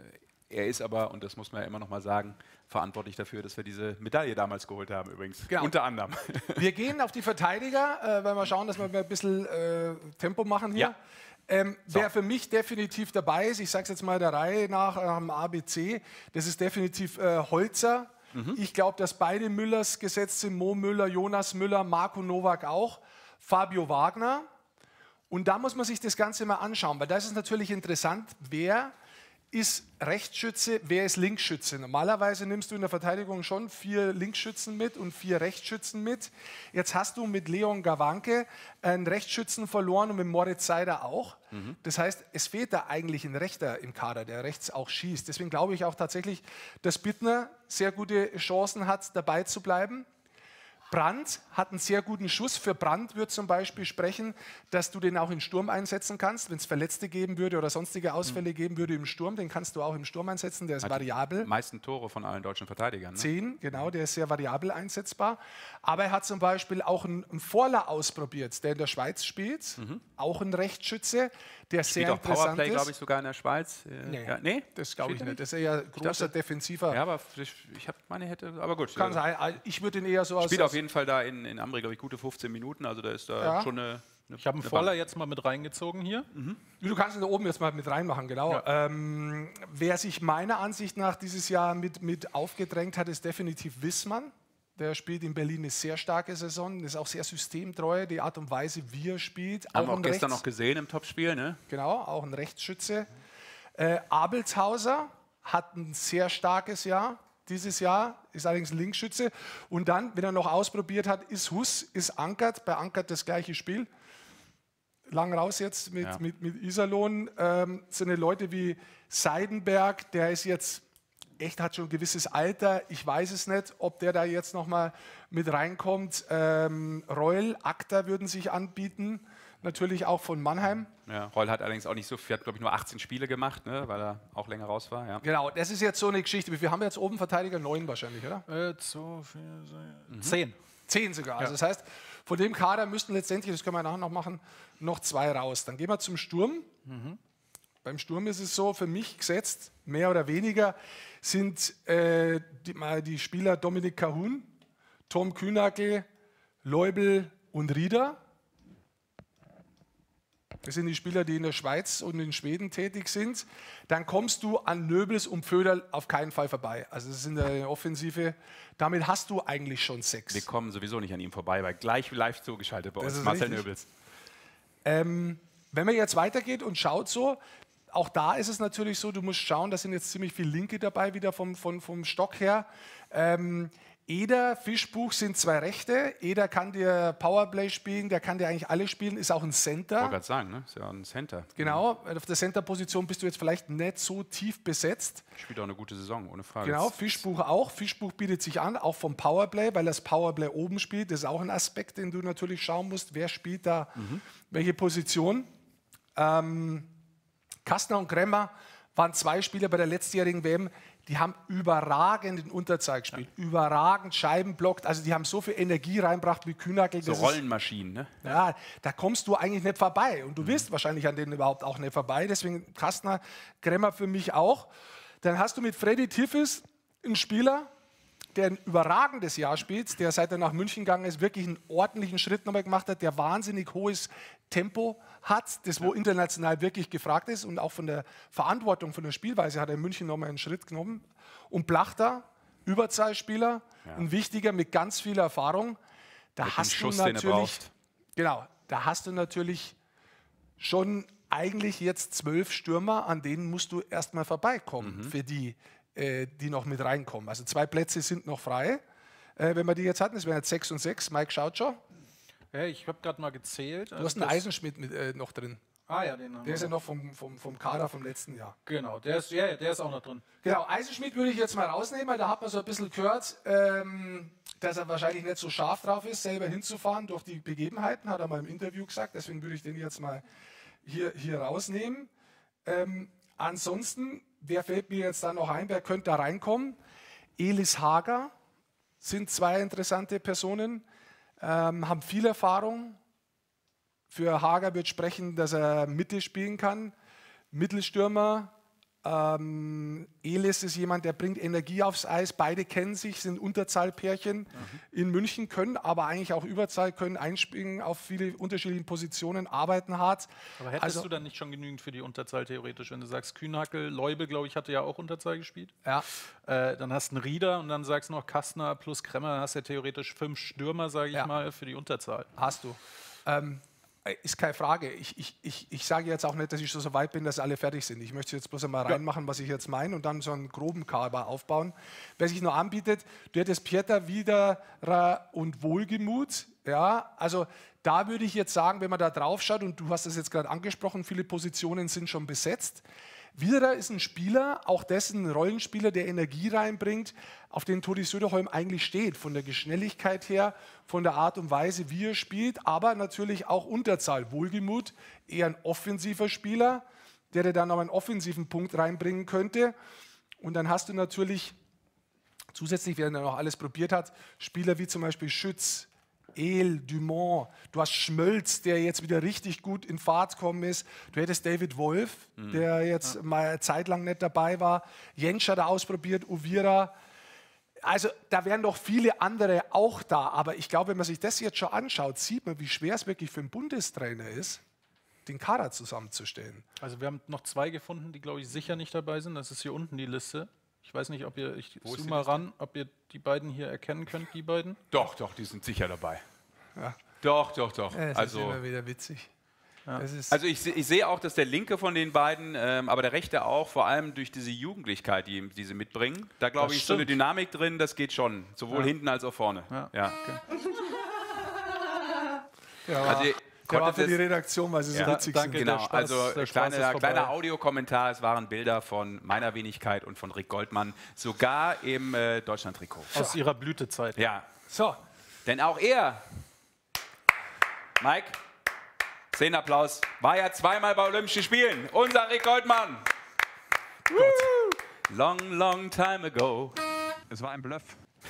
S1: Er ist aber, und das muss man ja immer noch mal sagen, verantwortlich dafür, dass wir diese Medaille damals geholt haben übrigens.
S3: Genau.
S1: Unter anderem.
S3: Wir gehen auf die Verteidiger, äh, weil wir schauen, dass wir ein bisschen äh, Tempo machen hier.
S1: Ja.
S3: Ähm,
S1: So.
S3: Wer für mich definitiv dabei ist, ich sage es jetzt mal der Reihe nach am A B C, das ist definitiv äh, Holzer. Mhm. Ich glaube, dass beide Müllers gesetzt sind, Mo Müller, Jonas Müller, Marco Nowak auch, Fabio Wagner. Und da muss man sich das Ganze mal anschauen, weil da ist es natürlich interessant, wer ist Rechtsschütze, wer ist Linksschütze. Normalerweise nimmst du in der Verteidigung schon vier Linksschützen mit und vier Rechtsschützen mit. Jetzt hast du mit Leon Gawanke einen Rechtsschützen verloren und mit Moritz Seider auch. Mhm. Das heißt, es fehlt da eigentlich ein Rechter im Kader, der rechts auch schießt. Deswegen glaube ich auch tatsächlich, dass Bittner sehr gute Chancen hat, dabei zu bleiben. Brandt hat einen sehr guten Schuss. Für Brandt wird zum Beispiel sprechen, dass du den auch im Sturm einsetzen kannst. Wenn es Verletzte geben würde oder sonstige Ausfälle mhm. geben würde im Sturm, den kannst du auch im Sturm einsetzen. Der ist
S1: hat
S3: variabel.
S1: Die meisten Tore von allen deutschen Verteidigern. Ne?
S3: Zehn, genau, der ist sehr variabel einsetzbar. Aber er hat zum Beispiel auch einen, einen Vorler ausprobiert, der in der Schweiz spielt. Mhm. Auch ein Rechtsschütze, der
S1: Spielt
S3: sehr
S1: auch
S3: interessant
S1: Powerplay,
S3: ist.
S1: glaube ich, sogar in der Schweiz.
S3: Nee,
S1: ja, nee?
S3: das glaube ich
S1: Spielt er
S3: nicht. Das ist eher großer
S1: dachte-
S3: defensiver.
S1: Ja, aber ich, ich habe meine hätte, aber gut.
S3: Kann sein. Ich würde ihn eher so aus.
S1: Spielt auf jeden Fall da in, in Amri, glaube ich, gute fünfzehn Minuten. Also da ist da
S3: Ja.
S1: schon eine. eine
S2: Ich habe einen
S1: eine
S2: Voller
S1: Bank.
S2: jetzt mal mit reingezogen hier.
S3: Mhm. Du kannst ihn da oben jetzt mal mit reinmachen, genau. Ähm, wer sich meiner Ansicht nach dieses Jahr mit, mit aufgedrängt hat, ist definitiv Wissmann. Der spielt in Berlin eine sehr starke Saison, ist auch sehr systemtreu, die Art und Weise, wie er spielt.
S1: Haben wir
S3: ein
S1: auch gestern
S3: Rechts-
S1: noch gesehen im Topspiel, ne?
S3: Genau, auch ein Rechtsschütze. Äh, Abelshauser hat ein sehr starkes Jahr dieses Jahr, ist allerdings ein Linksschütze. Und dann, wenn er noch ausprobiert hat, ist Huss, ist Ankert, bei Ankert das gleiche Spiel. Lang raus jetzt mit,
S1: Ja.
S3: mit, mit Iserlohn. Ähm, so eine Leute wie Seidenberg, der ist jetzt echt, hat schon ein gewisses Alter. Ich weiß es nicht, ob der da jetzt nochmal mit reinkommt. Ähm, Reul, Akta würden sich anbieten. Natürlich auch von Mannheim.
S1: Ja, Reul hat allerdings auch nicht so viel, hat glaube ich nur achtzehn Spiele gemacht, ne, weil er auch länger raus war. Ja.
S3: Genau, das ist jetzt so eine Geschichte. Wie viel haben wir jetzt oben? Verteidiger? Neun wahrscheinlich, oder?
S2: Äh, zwei, vier, sechs, zehn.
S3: Zehn sogar. Also das heißt, von dem Kader müssten letztendlich, das können wir nachher noch machen, noch zwei raus. Dann gehen wir zum Sturm. Mhm. Beim Sturm ist es so, für mich gesetzt, mehr oder weniger, sind äh, die, mal die Spieler Dominik Kahun, Tom Kühnacke, Leubel und Rieder. Das sind die Spieler, die in der Schweiz und in Schweden tätig sind. Dann kommst du an Nöbels und Pföderl auf keinen Fall vorbei. Also das ist in der Offensive. Damit hast du eigentlich schon sechs.
S1: Wir kommen sowieso nicht an ihm vorbei, weil gleich live zugeschaltet bei
S3: Das
S1: uns,
S3: ist
S1: Marcel
S3: richtig.
S1: Nöbels.
S3: Ähm, wenn man jetzt weitergeht und schaut so, auch da ist es natürlich so, du musst schauen, da sind jetzt ziemlich viele Linke dabei, wieder vom, vom, vom Stock her. Ähm, Eder, Fischbuch sind zwei Rechte. Eder kann dir Powerplay spielen, der kann dir eigentlich alle spielen, ist auch ein
S1: Ich wollte
S3: Center.
S1: gerade sagen, ne? Ist ja ein Center.
S3: Genau, auf der Center-Position bist du jetzt vielleicht nicht so tief besetzt.
S1: Spielt auch eine gute Saison, ohne Frage.
S3: Genau, Fischbuch auch. Fischbuch bietet sich an, auch vom Powerplay, weil das Powerplay oben spielt. Das ist auch ein Aspekt, den du natürlich schauen musst, wer spielt da
S1: Mhm.
S3: welche Position. Ähm, Kastner und Kremmer waren zwei Spieler bei der letztjährigen W M, die haben überragend in Unterzahl gespielt, ja. überragend Scheiben blockt, also die haben so viel Energie reingebracht wie Kühnacke.
S1: So Rollenmaschinen, ne?
S3: Ja, da kommst du eigentlich nicht vorbei und du wirst wahrscheinlich an denen überhaupt auch nicht vorbei, deswegen Kastner, Kremmer für mich auch. Dann hast du mit Freddy Tiffes einen Spieler, der ein überragendes Jahr spielt, der seit er nach München gegangen ist, wirklich einen ordentlichen Schritt nochmal gemacht hat, der wahnsinnig hohes Tempo hat, das wo international wirklich gefragt ist und auch von der Verantwortung, von der Spielweise hat er in München nochmal einen Schritt genommen. Und Plachter, Überzahlspieler,
S1: Ja.
S3: ein wichtiger mit ganz viel Erfahrung. Da
S1: Mit dem
S3: hast
S1: Schuss,
S3: du
S1: den er
S3: natürlich,
S1: braucht.
S3: genau, da hast du natürlich schon eigentlich jetzt zwölf Stürmer, an denen musst du erstmal vorbeikommen,
S1: Mhm.
S3: für die, äh, die noch mit reinkommen. Also zwei Plätze sind noch frei. Äh, wenn wir die jetzt hatten, das wären jetzt sechs und sechs. Mike schaut schon.
S2: Ja, ich habe gerade mal gezählt.
S3: Du hast einen Eisenschmidt mit, äh, noch drin.
S2: Ah ja, den haben
S3: Der
S2: wir.
S3: ist ja noch vom, vom, vom Kader vom letzten Jahr.
S2: Genau, der ist, ja, ja, der ist auch noch drin.
S3: Genau, Eisenschmidt würde ich jetzt mal rausnehmen, weil da hat man so ein bisschen gehört, ähm, dass er wahrscheinlich nicht so scharf drauf ist, selber hinzufahren durch die Begebenheiten, hat er mal im Interview gesagt. Deswegen würde ich den jetzt mal hier, hier rausnehmen. Ähm, ansonsten, wer fällt mir jetzt da noch ein, wer könnte da reinkommen? Elis Hager sind zwei interessante Personen, ähm, haben viel Erfahrung. Für Hager wird sprechen, dass er Mitte spielen kann. Mittelstürmer, Ähm, Elis ist jemand, der bringt Energie aufs Eis. Beide kennen sich, sind Unterzahlpärchen mhm. in München, können aber eigentlich auch Überzahl, können einspringen auf viele unterschiedliche Positionen, arbeiten hart.
S2: Aber hättest also, du dann nicht schon genügend für die Unterzahl theoretisch, wenn du sagst, Kühnhackel, Leube, glaube ich, hatte ja auch Unterzahl gespielt.
S3: Ja.
S2: Äh, dann hast du einen Rieder und dann sagst du noch Kastner plus Kremmer, dann hast du ja theoretisch fünf Stürmer, sage ich ja. mal, für die Unterzahl.
S3: Hast du. Ähm, Ist keine Frage. Ich, ich, ich, ich sage jetzt auch nicht, dass ich schon so weit bin, dass alle fertig sind. Ich möchte jetzt bloß einmal reinmachen, was ich jetzt meine und dann so einen groben Kader aufbauen. Wer sich noch anbietet, du hättest Pieter, Widerer und Wohlgemut. Ja, also da würde ich jetzt sagen, wenn man da drauf schaut, und du hast es jetzt gerade angesprochen, viele Positionen sind schon besetzt. Widerer ist ein Spieler, auch dessen Rollenspieler, der Energie reinbringt, auf den Toni Söderholm eigentlich steht, von der Geschnelligkeit her, von der Art und Weise, wie er spielt, aber natürlich auch Unterzahl. Wohlgemut, eher ein offensiver Spieler, der dir dann noch einen offensiven Punkt reinbringen könnte. Und dann hast du natürlich zusätzlich, wer dann noch alles probiert hat, Spieler wie zum Beispiel Schütz, El, Dumont, du hast Schmölz, der jetzt wieder richtig gut in Fahrt gekommen ist. Du hättest David Wolf, mhm. der jetzt ja. mal eine Zeit lang nicht dabei war. Jentsch hat er ausprobiert, Uvira. Also da wären noch viele andere auch da. Aber ich glaube, wenn man sich das jetzt schon anschaut, sieht man, wie schwer es wirklich für einen Bundestrainer ist, den Kader zusammenzustellen.
S2: Also wir haben noch zwei gefunden, die, glaube ich, sicher nicht dabei sind. Das ist hier unten die Liste. Ich weiß nicht, ob ihr, ich zoome mal ran, ob ihr die beiden hier erkennen könnt, die beiden.
S1: Doch, doch, die sind sicher dabei.
S3: Ja.
S1: Doch, doch, doch.
S3: Ja, das
S1: also,
S3: ist immer wieder witzig.
S2: Ja.
S3: Das ist
S1: also ich, ich sehe auch, dass der linke von den beiden, ähm, aber der rechte auch, vor allem durch diese Jugendlichkeit, die, die sie mitbringen, da glaube ich, ist so eine Dynamik drin, das geht schon, sowohl
S2: ja.
S1: hinten als auch vorne.
S2: Ja.
S1: Ja.
S2: Okay.
S3: ja.
S1: Also,
S3: Der war für die Redaktion, weil sie so
S1: ja,
S3: witzig
S2: danke,
S3: sind.
S1: Genau,
S2: Spaß,
S1: also kleiner,
S2: ist
S1: kleiner Audiokommentar, es waren Bilder von meiner Wenigkeit und von Rick Goldmann, sogar im äh, Deutschland-Trikot.
S2: Aus ihrer Blütezeit.
S1: Ja,
S3: So,
S1: denn auch er, Mike, zehn Applaus, war ja zweimal bei Olympischen Spielen, unser Rick Goldmann. Long, long time ago. Es war ein Bluff.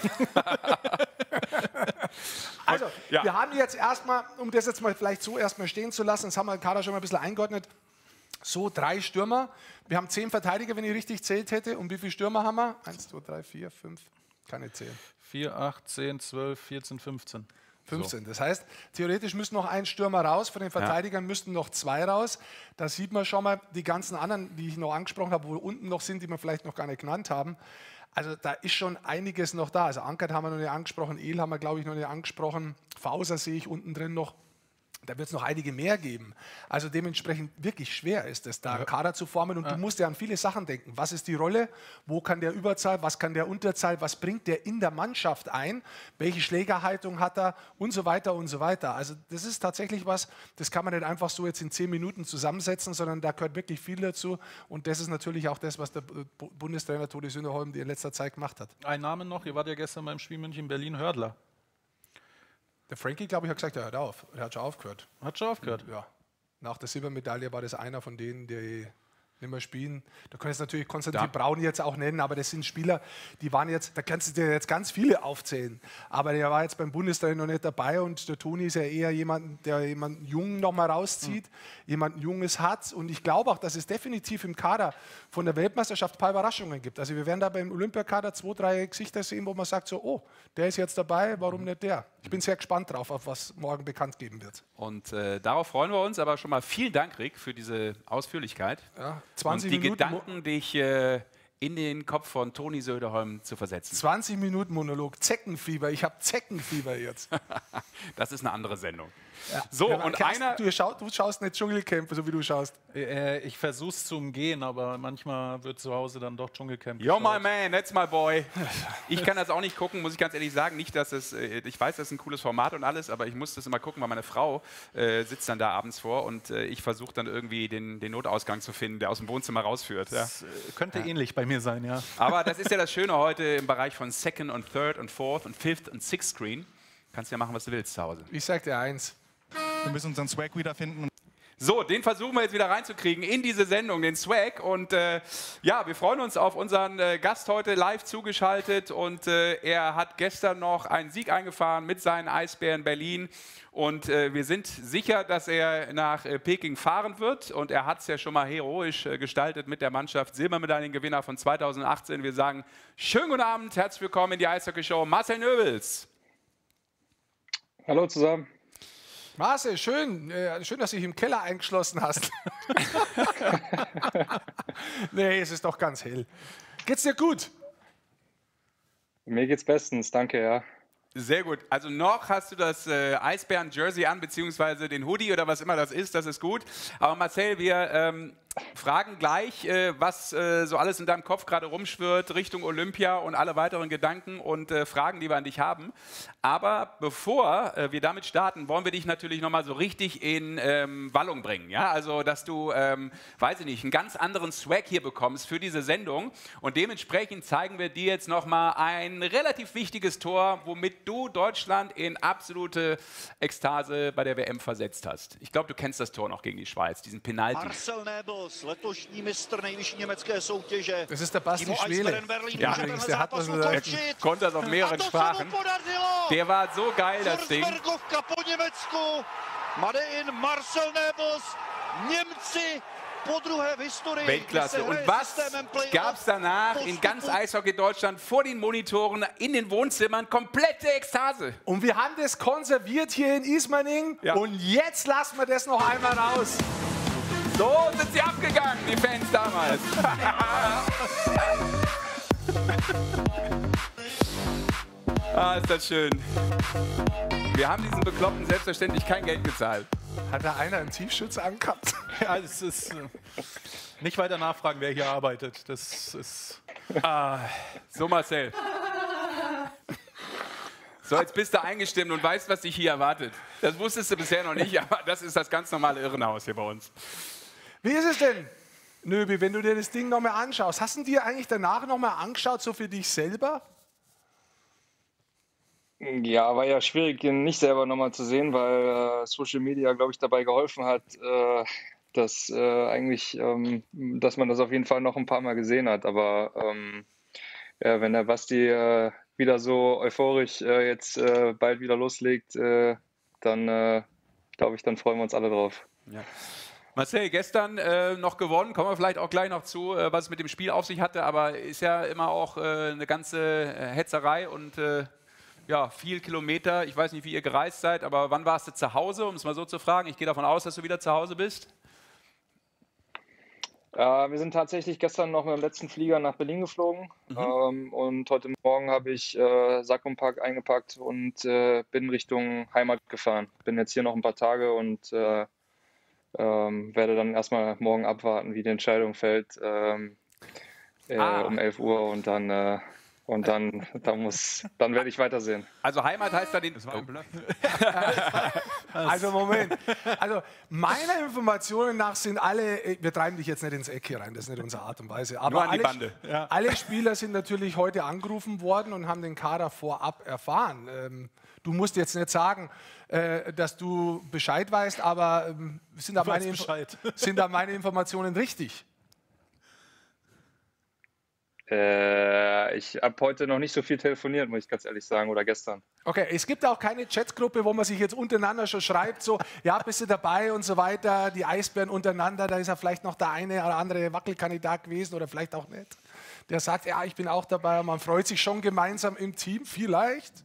S3: also,
S1: ja.
S3: wir haben jetzt erstmal, um das jetzt mal vielleicht so erstmal stehen zu lassen, das haben wir den Kader schon mal ein bisschen eingeordnet, so drei Stürmer. Wir haben zehn Verteidiger, wenn ich richtig zählt hätte. Und wie viele Stürmer haben wir? Eins, zwei, drei, vier, fünf, keine zehn.
S2: vier, acht, zehn, zwölf, vierzehn, fünfzehn.
S3: fünfzehn. So. Das heißt, theoretisch müssten noch ein Stürmer raus, von den Verteidigern ja. müssten noch zwei raus. Da sieht man schon mal die ganzen anderen, die ich noch angesprochen habe, wo unten noch sind, die wir vielleicht noch gar nicht genannt haben. Also da ist schon einiges noch da. Also Ankert haben wir noch nicht angesprochen, El haben wir, glaube ich, noch nicht angesprochen. Fauser sehe ich unten drin noch. Da wird es noch einige mehr geben. Also dementsprechend wirklich schwer ist es, da einen Kader zu formen. Und ja. du musst ja an viele Sachen denken. Was ist die Rolle? Wo kann der Überzahl? Was kann der Unterzahl? Was bringt der in der Mannschaft ein? Welche Schlägerhaltung hat er? Und so weiter und so weiter. Also das ist tatsächlich was, das kann man nicht einfach so jetzt in zehn Minuten zusammensetzen, sondern da gehört wirklich viel dazu. Und das ist natürlich auch das, was der Bundestrainer Toni Söderholm in letzter Zeit gemacht hat.
S2: Ein Name noch, ihr wart ja gestern beim Spiel München Berlin, Hördler.
S3: Der Frankie, glaube ich, hat gesagt, er hört auf. Er hat schon aufgehört.
S2: Hat schon aufgehört?
S3: Ja. Nach der Silbermedaille war das einer von denen, die nicht mehr spielen. Da könntest du natürlich Konstantin
S1: ja.
S3: Braun jetzt auch nennen, aber das sind Spieler, die waren jetzt, da kannst du dir jetzt ganz viele aufzählen. Aber der war jetzt beim Bundestrainer noch nicht dabei und der Toni ist ja eher jemand, der jemanden Jungen noch mal rauszieht, mhm. jemanden Junges hat. Und ich glaube auch, dass es definitiv im Kader von der Weltmeisterschaft ein paar Überraschungen gibt. Also wir werden da beim Olympiakader zwei, drei Gesichter sehen, wo man sagt so, oh, der ist jetzt dabei, warum nicht der? Ich bin sehr gespannt drauf, auf was morgen bekannt geben wird.
S1: Und äh, darauf freuen wir uns, aber schon mal vielen Dank, Rick, für diese Ausführlichkeit.
S3: Ja, zwanzig
S1: und die
S3: Minuten
S1: Gedanken, dich äh, in den Kopf von Toni Söderholm zu versetzen.
S3: zwanzig Minuten Monolog, Zeckenfieber, ich habe Zeckenfieber jetzt.
S1: Das ist eine andere Sendung.
S3: Ja.
S1: So,
S3: ja,
S1: und
S3: Carsten,
S1: einer...
S3: Du, schau, du schaust nicht Dschungelcamp, so wie du schaust.
S2: Äh, ich versuche es zu umgehen, aber manchmal wird zu Hause dann doch Dschungelcamp
S1: Yo,
S2: geschaut.
S1: my man, that's my boy. Ich kann das auch nicht gucken, muss ich ganz ehrlich sagen. Nicht, dass es, äh, ich weiß, das ist ein cooles Format und alles, aber ich muss das immer gucken, weil meine Frau äh, sitzt dann da abends vor und äh, ich versuche dann irgendwie den, den Notausgang zu finden, der aus dem Wohnzimmer rausführt. Ja.
S2: Das äh, könnte ja. ähnlich bei mir sein, ja.
S1: Aber das ist ja das Schöne heute im Bereich von Second und Third und Fourth und Fifth und Sixth Screen. Kannst ja machen, was du willst zu Hause.
S3: Ich sag dir eins.
S4: Wir müssen unseren Swag wiederfinden.
S1: So, den versuchen wir jetzt wieder reinzukriegen in diese Sendung, den Swag. Und äh, ja, wir freuen uns auf unseren äh, Gast heute live zugeschaltet. Und äh, er hat gestern noch einen Sieg eingefahren mit seinen Eisbären Berlin. Und äh, wir sind sicher, dass er nach äh, Peking fahren wird. Und er hat es ja schon mal heroisch äh, gestaltet mit der Mannschaft. Silbermedaillengewinner von zweitausendachtzehn. Wir sagen, schönen guten Abend, herzlich willkommen in die Eishockey-Show, Marcel Nöbels.
S4: Hallo zusammen.
S3: Marcel, schön, äh, schön, dass du dich im Keller eingeschlossen hast. Nee, es ist doch ganz hell. Geht's dir gut?
S4: Mir geht's bestens, danke, ja.
S1: Sehr gut. Also noch hast du das äh, Eisbären-Jersey an, beziehungsweise den Hoodie oder was immer das ist, das ist gut. Aber Marcel, wir ähm, fragen gleich, äh, was äh, so alles in deinem Kopf gerade rumschwirrt, Richtung Olympia und alle weiteren Gedanken und äh, Fragen, die wir an dich haben. Aber bevor äh, wir damit starten, wollen wir dich natürlich nochmal so richtig in ähm, Wallung bringen. Ja? Also, dass du, ähm, weiß ich nicht, einen ganz anderen Swag hier bekommst für diese Sendung. Und dementsprechend zeigen wir dir jetzt nochmal ein relativ wichtiges Tor, womit du Deutschland in absolute Ekstase bei der W M versetzt hast. Ich glaube, du kennst das Tor noch gegen die Schweiz, diesen Penalty.
S5: Marcel Nöbels, letošní mistr nejvyšší německé soutěže.
S3: Das ist der Basti Schwele.
S1: Ja,
S3: der hat was
S1: Er konnte das auf mehreren Sprachen. Der war so geil, das Ding.
S5: po Německu. Made in Marcel Nöbels. Němci po druhé v historii.
S1: Weltklasse. Und was gab es danach in ganz Eishockey Deutschland vor den Monitoren, in den Wohnzimmern? Komplette Ekstase.
S3: Und wir haben das konserviert hier in Ismaning.
S1: Ja.
S3: Und jetzt lassen wir das noch einmal raus.
S1: So sind sie abgegangen, die Fans damals. Ah, ist das schön. Wir haben diesen Bekloppten selbstverständlich kein Geld gezahlt.
S3: Hat da einer einen Tiefschutz angehabt?
S2: Ja, es ist äh, nicht weiter nachfragen, wer hier arbeitet. Das ist.
S1: Ah, so, Marcel. So, jetzt bist du eingestimmt und weißt, was dich hier erwartet. Das wusstest du bisher noch nicht, aber das ist das ganz normale Irrenhaus hier bei uns.
S3: Wie ist es denn, Nöbi, wenn du dir das Ding nochmal anschaust? Hast du dir eigentlich danach nochmal angeschaut, so für dich selber?
S4: Ja, war ja schwierig, ihn nicht selber nochmal zu sehen, weil äh, Social Media, glaube ich, dabei geholfen hat, äh, dass äh, eigentlich, ähm, dass man das auf jeden Fall noch ein paar Mal gesehen hat. Aber ähm, ja, wenn der Basti äh, wieder so euphorisch äh, jetzt äh, bald wieder loslegt, äh, dann äh, glaube ich, dann freuen wir uns alle drauf.
S1: Ja. Marcel, gestern äh, noch gewonnen, kommen wir vielleicht auch gleich noch zu, äh, was es mit dem Spiel auf sich hatte, aber ist ja immer auch äh, eine ganze äh, Hetzerei und äh, ja, viel Kilometer. Ich weiß nicht, wie ihr gereist seid, aber wann warst du zu Hause, um es mal so zu fragen? Ich gehe davon aus, dass du wieder zu Hause bist.
S4: Äh, wir sind tatsächlich gestern noch mit dem letzten Flieger nach Berlin geflogen. Mhm. Ähm, und heute Morgen habe ich äh, Sack und Pack eingepackt und äh, bin Richtung Heimat gefahren. Bin jetzt hier noch ein paar Tage und äh, ähm, werde dann erstmal morgen abwarten, wie die Entscheidung fällt ähm, äh, ah. um elf Uhr und dann... Äh, Und dann, dann, muss, dann werde ich weitersehen.
S1: Also Heimat heißt da den... Das war ein
S3: Bluff. Also Moment. Also meiner Informationen nach sind alle... Wir treiben dich jetzt nicht ins Eck hier rein, das ist nicht unsere Art und Weise. Aber
S1: Nur an die
S3: alle,
S1: Bande.
S3: Ja. Alle Spieler sind natürlich heute angerufen worden und haben den Kader vorab erfahren. Ähm, du musst jetzt nicht sagen, äh, dass du Bescheid weißt, aber ähm, sind, da meine sind da meine Informationen richtig?
S4: Äh, ich habe heute noch nicht so viel telefoniert, muss ich ganz ehrlich sagen, oder gestern.
S3: Okay, es gibt auch keine Chatgruppe, wo man sich jetzt untereinander schon schreibt, so, ja, bist du dabei und so weiter, die Eisbären untereinander, da ist ja vielleicht noch der eine oder andere Wackelkandidat gewesen oder vielleicht auch nicht. Der sagt, ja, ich bin auch dabei und man freut sich schon gemeinsam im Team, vielleicht?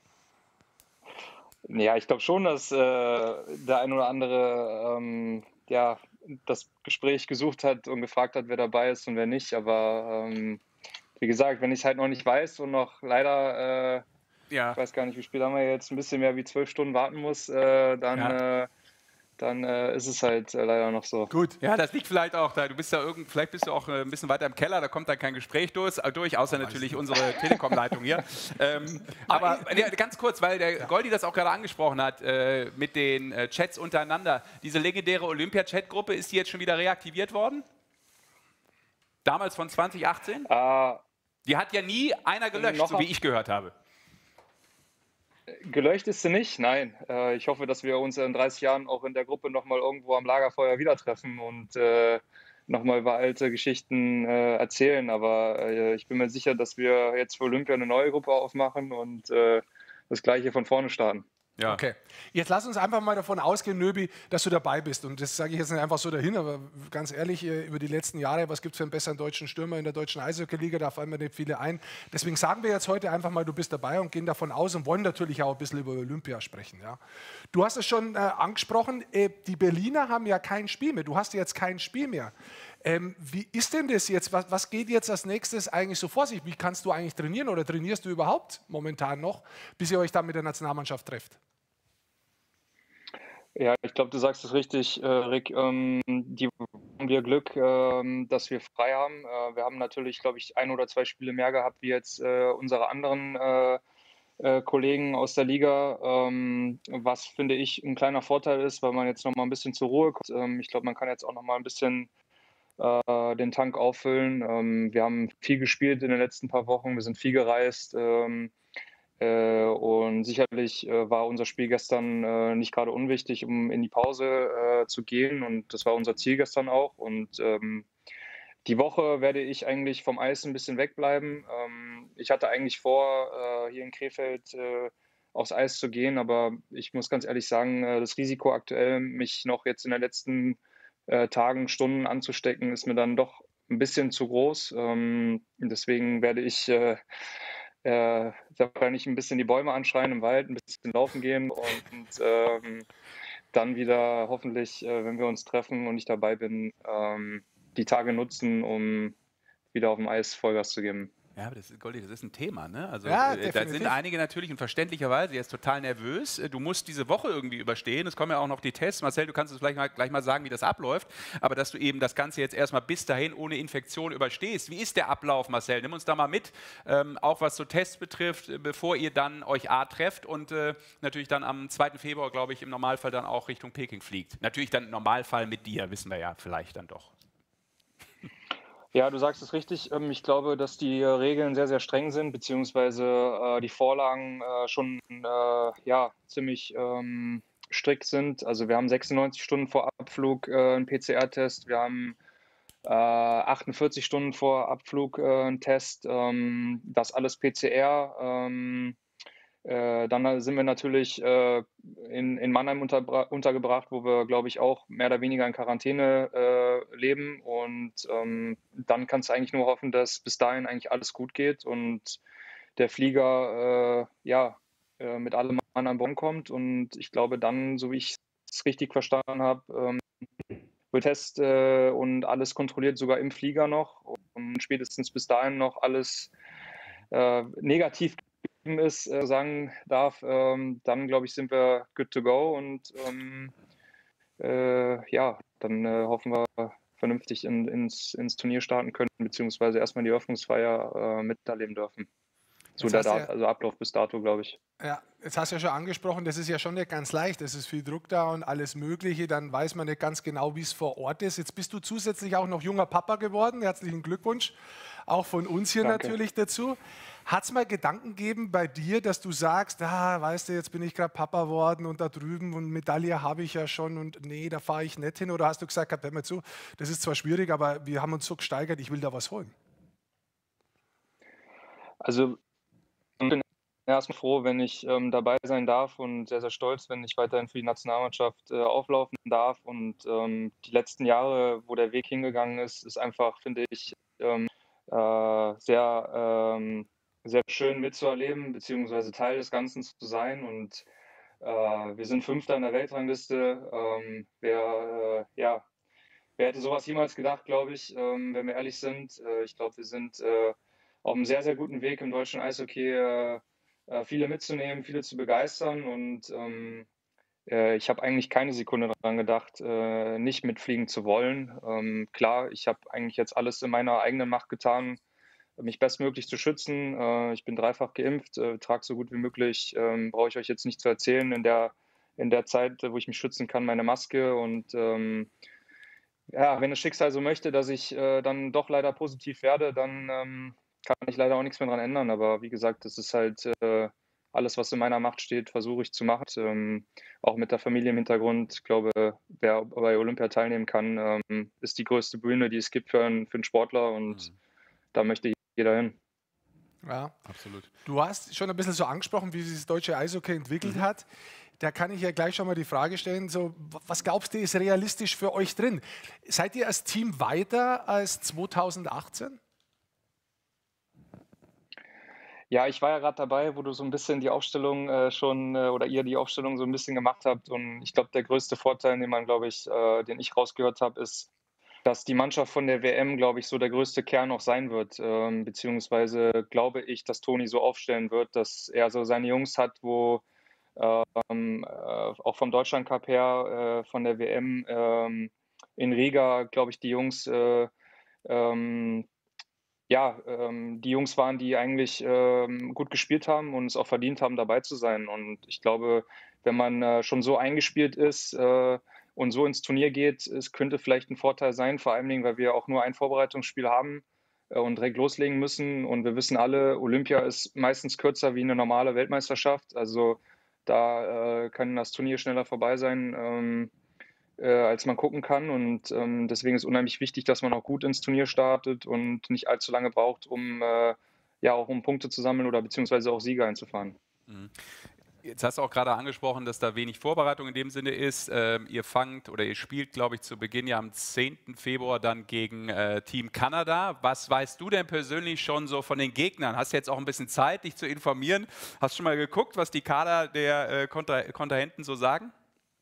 S4: Ja, ich glaube schon, dass äh, der ein oder andere, ähm, ja, das Gespräch gesucht hat und gefragt hat, wer dabei ist und wer nicht, aber ähm, wie gesagt, wenn ich es halt noch nicht weiß und noch leider, äh, ja. ich weiß gar nicht, wie spät haben wir jetzt, ein bisschen mehr wie zwölf Stunden warten muss, äh, dann, ja. äh, dann äh, ist es halt äh, leider noch so.
S1: Gut, ja, das liegt vielleicht auch da. Du bist ja irgend, vielleicht bist du auch äh, ein bisschen weiter im Keller, da kommt dann kein Gespräch durch, durch außer oh, natürlich unsere Telekom-Leitung hier. ähm, aber ja, ganz kurz, weil der ja. Goldi das auch gerade angesprochen hat, äh, mit den äh, Chats untereinander. Diese legendäre Olympia-Chat-Gruppe, ist die jetzt schon wieder reaktiviert worden? Damals von zwanzig achtzehn?
S4: Uh,
S1: die hat ja nie einer gelöscht, so wie ich gehört habe.
S4: Gelöscht ist sie nicht, nein. Äh, ich hoffe, dass wir uns in dreißig Jahren auch in der Gruppe nochmal irgendwo am Lagerfeuer wieder treffen und äh, nochmal über alte Geschichten äh, erzählen. Aber äh, ich bin mir sicher, dass wir jetzt für Olympia eine neue Gruppe aufmachen und äh, das Gleiche von vorne starten.
S1: Ja.
S3: Okay, jetzt lass uns einfach mal davon ausgehen, Nöbi, dass du dabei bist. Und das sage ich jetzt nicht einfach so dahin, aber ganz ehrlich, über die letzten Jahre, was gibt es für einen besseren deutschen Stürmer in der deutschen Eishockey-Liga? Da fallen mir nicht viele ein. Deswegen sagen wir jetzt heute einfach mal, du bist dabei und gehen davon aus und wollen natürlich auch ein bisschen über Olympia sprechen. Ja? Du hast es schon äh, angesprochen, äh, die Berliner haben ja kein Spiel mehr. Du hast jetzt kein Spiel mehr. Ähm, wie ist denn das jetzt? Was, was geht jetzt als nächstes eigentlich so vor sich? Wie kannst du eigentlich trainieren oder trainierst du überhaupt momentan noch, bis ihr euch dann mit der Nationalmannschaft trefft?
S4: Ja, ich glaube, du sagst es richtig, äh, Rick. Ähm, die haben wir Glück, ähm, dass wir frei haben. Äh, wir haben natürlich, glaube ich, ein oder zwei Spiele mehr gehabt wie jetzt äh, unsere anderen äh, äh, Kollegen aus der Liga, ähm, was, finde ich, ein kleiner Vorteil ist, weil man jetzt noch mal ein bisschen zur Ruhe kommt. Ähm, ich glaube, man kann jetzt auch noch mal ein bisschen äh, den Tank auffüllen. Ähm, wir haben viel gespielt in den letzten paar Wochen, wir sind viel gereist. Ähm, Äh, und sicherlich äh, war unser Spiel gestern äh, nicht gerade unwichtig, um in die Pause äh, zu gehen. Und das war unser Ziel gestern auch. Und ähm, die Woche werde ich eigentlich vom Eis ein bisschen wegbleiben. Ähm, ich hatte eigentlich vor, äh, hier in Krefeld äh, aufs Eis zu gehen. Aber ich muss ganz ehrlich sagen, äh, das Risiko aktuell, mich noch jetzt in den letzten äh, Tagen, Stunden anzustecken, ist mir dann doch ein bisschen zu groß. Ähm, deswegen werde ich äh, äh, wahrscheinlich ein bisschen die Bäume anschreien im Wald, ein bisschen laufen gehen und ähm, dann wieder hoffentlich, äh, wenn wir uns treffen und ich dabei bin, ähm, die Tage nutzen, um wieder auf dem Eis Vollgas zu geben.
S1: Ja, aber das ist, Goldi, das ist ein Thema, ne? Also
S3: Ja,
S1: äh, da sind einige natürlich und verständlicherweise jetzt total nervös. Äh, Du musst diese Woche irgendwie überstehen. Es kommen ja auch noch die Tests. Marcel, du kannst uns vielleicht mal, gleich mal sagen, wie das abläuft. Aber dass du eben das Ganze jetzt erstmal bis dahin ohne Infektion überstehst. Wie ist der Ablauf, Marcel? Nimm uns da mal mit, ähm, auch was so Tests betrifft, äh, bevor ihr dann euch A trefft und äh, natürlich dann am zweiten Februar, glaube ich, im Normalfall dann auch Richtung Peking fliegt. Natürlich dann im Normalfall mit dir, wissen wir ja vielleicht dann doch.
S4: Ja, du sagst es richtig. Ähm, Ich glaube, dass die Regeln sehr, sehr streng sind, beziehungsweise äh, die Vorlagen äh, schon äh, ja, ziemlich ähm, strikt sind. Also wir haben sechsundneunzig Stunden vor Abflug äh, einen P C R-Test, wir haben äh, achtundvierzig Stunden vor Abflug äh, einen Test, ähm, das alles P C R. Ähm, äh, dann sind wir natürlich äh, in, in Mannheim untergebracht, wo wir, glaube ich, auch mehr oder weniger in Quarantäne äh, leben. Und ähm, dann kannst du eigentlich nur hoffen, dass bis dahin eigentlich alles gut geht und der Flieger äh, ja, äh, mit allem Mann an Bord kommt. Und ich glaube dann, so wie ich es richtig verstanden habe, ähm, wird Test äh, und alles kontrolliert, sogar im Flieger noch. Und spätestens bis dahin noch alles äh, negativ ist, äh, sagen darf, ähm, dann glaube ich, sind wir good to go und ähm, äh, ja, dann äh, hoffen wir vernünftig in, ins, ins Turnier starten können, beziehungsweise erstmal die Eröffnungsfeier äh, miterleben dürfen. So der Dat- also Ablauf bis dato, glaube ich.
S3: Ja, jetzt hast du ja schon angesprochen, das ist ja schon nicht ganz leicht. Es ist viel Druck da und alles Mögliche. Dann weiß man nicht ganz genau, wie es vor Ort ist. Jetzt bist du zusätzlich auch noch junger Papa geworden. Herzlichen Glückwunsch. Auch von uns hier
S4: Danke.
S3: natürlich dazu. Hat es mal Gedanken gegeben bei dir, dass du sagst, ah, weißt du, jetzt bin ich gerade Papa geworden und da drüben und Medaille habe ich ja schon und nee, da fahre ich nicht hin? Oder hast du gesagt, hör mal zu, das ist zwar schwierig, aber wir haben uns so gesteigert, ich will da was holen?
S4: Also ich bin erstmal froh, wenn ich ähm, dabei sein darf und sehr, sehr stolz, wenn ich weiterhin für die Nationalmannschaft äh, auflaufen darf. Und ähm, die letzten Jahre, wo der Weg hingegangen ist, ist einfach, finde ich, ähm, äh, sehr, ähm, sehr schön mitzuerleben, beziehungsweise Teil des Ganzen zu sein. Und äh, wir sind Fünfter in der Weltrangliste. Ähm, wer, äh, ja, wer hätte sowas jemals gedacht, glaube ich, ähm, wenn wir ehrlich sind. Äh, ich glaube, wir sind äh, auf einem sehr, sehr guten Weg im deutschen Eishockey, äh, äh, viele mitzunehmen, viele zu begeistern. Und ähm, äh, ich habe eigentlich keine Sekunde daran gedacht, äh, nicht mitfliegen zu wollen. Ähm, klar, ich habe eigentlich jetzt alles in meiner eigenen Macht getan, mich bestmöglich zu schützen. Äh, ich bin dreifach geimpft, äh, trage so gut wie möglich, ähm, brauche ich euch jetzt nicht zu erzählen, in der, in der Zeit, wo ich mich schützen kann, meine Maske. Und ähm, ja, wenn das Schicksal so möchte, dass ich äh, dann doch leider positiv werde, dann ähm, kann ich leider auch nichts mehr dran ändern. Aber wie gesagt, das ist halt äh, alles, was in meiner Macht steht, versuche ich zu machen. Ähm, auch mit der Familie im Hintergrund. Ich glaube, wer bei Olympia teilnehmen kann, ähm, ist die größte Bühne, die es gibt für einen, für einen Sportler und mhm. da möchte jeder hin.
S3: Ja,
S1: absolut.
S3: Du hast schon ein bisschen so angesprochen, wie sich das deutsche Eishockey entwickelt mhm. hat. Da kann ich ja gleich schon mal die Frage stellen, so, was glaubst du, ist realistisch für euch drin? Seid ihr als Team weiter als zweitausendachtzehn?
S4: Ja, ich war ja gerade dabei, wo du so ein bisschen die Aufstellung äh, schon äh, oder ihr die Aufstellung so ein bisschen gemacht habt. Und ich glaube, der größte Vorteil, den man, glaube ich, äh, den ich rausgehört habe, ist, dass die Mannschaft von der W M, glaube ich, so der größte Kern auch sein wird. Ähm, beziehungsweise glaube ich, dass Toni so aufstellen wird, dass er so seine Jungs hat, wo ähm, äh, auch vom Deutschland Cup her, äh, von der W M ähm, in Riga, glaube ich, die Jungs äh, ähm, ja, ähm, die Jungs waren, die eigentlich ähm, gut gespielt haben und es auch verdient haben, dabei zu sein. Und ich glaube, wenn man äh, schon so eingespielt ist äh, und so ins Turnier geht, es könnte vielleicht ein Vorteil sein, vor allen Dingen, weil wir auch nur ein Vorbereitungsspiel haben äh, und direkt loslegen müssen. Und wir wissen alle, Olympia ist meistens kürzer wie eine normale Weltmeisterschaft. Also da äh, kann das Turnier schneller vorbei sein. Ähm, Äh, als man gucken kann. Und ähm, deswegen ist unheimlich wichtig, dass man auch gut ins Turnier startet und nicht allzu lange braucht, um äh, ja auch um Punkte zu sammeln oder beziehungsweise auch Siege einzufahren.
S1: Mhm. Jetzt hast du auch gerade angesprochen, dass da wenig Vorbereitung in dem Sinne ist. Ähm, ihr fangt oder ihr spielt, glaube ich, zu Beginn ja am zehnten Februar dann gegen äh, Team Kanada. Was weißt du denn persönlich schon so von den Gegnern? Hast du jetzt auch ein bisschen Zeit, dich zu informieren? Hast du schon mal geguckt, was die Kader der äh, Kontra Kontrahenten so sagen?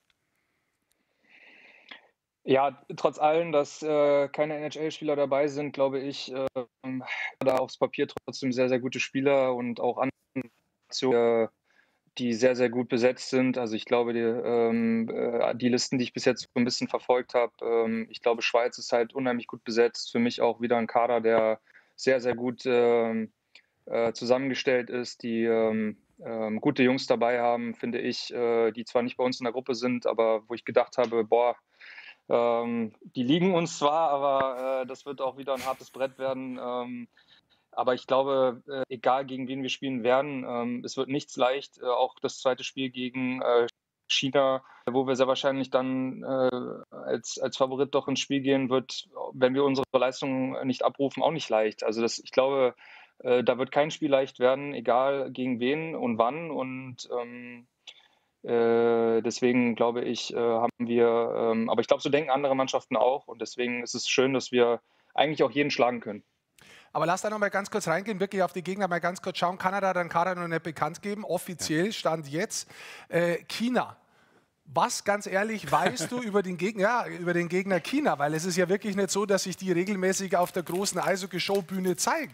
S4: Ja, trotz allem, dass äh, keine N H L-Spieler dabei sind, glaube ich, äh, da aufs Papier trotzdem sehr, sehr gute Spieler und auch andere Nationen, äh, die sehr, sehr gut besetzt sind. Also ich glaube, die, ähm, äh, die Listen, die ich bis jetzt so ein bisschen verfolgt habe, ähm, ich glaube, Schweiz ist halt unheimlich gut besetzt. Für mich auch wieder ein Kader, der sehr, sehr gut ähm, äh, zusammengestellt ist, die ähm, ähm, gute Jungs dabei haben, finde ich, äh, die zwar nicht bei uns in der Gruppe sind, aber wo ich gedacht habe, boah, ähm, die liegen uns zwar, aber äh, das wird auch wieder ein hartes Brett werden. Ähm, aber ich glaube, äh, egal gegen wen wir spielen werden, ähm, es wird nichts leicht. Äh, auch das zweite Spiel gegen äh, China, wo wir sehr wahrscheinlich dann äh, als, als Favorit doch ins Spiel gehen, wird, wenn wir unsere Leistung nicht abrufen, auch nicht leicht. Also das, ich glaube, äh, da wird kein Spiel leicht werden, egal gegen wen und wann. Und ähm, äh, deswegen glaube ich, äh, haben wir, ähm, aber ich glaube, so denken andere Mannschaften auch. Und deswegen ist es schön, dass wir eigentlich auch jeden schlagen können.
S3: Aber lass da noch mal ganz kurz reingehen, wirklich auf die Gegner mal ganz kurz schauen. Kanada hat den Kader noch nicht bekannt geben, offiziell stand jetzt. Äh, China. Was, ganz ehrlich, weißt du über den Gegner, ja, über den Gegner China? Weil es ist ja wirklich nicht so, dass sich die regelmäßig auf der großen Eishockey-Showbühne zeigen.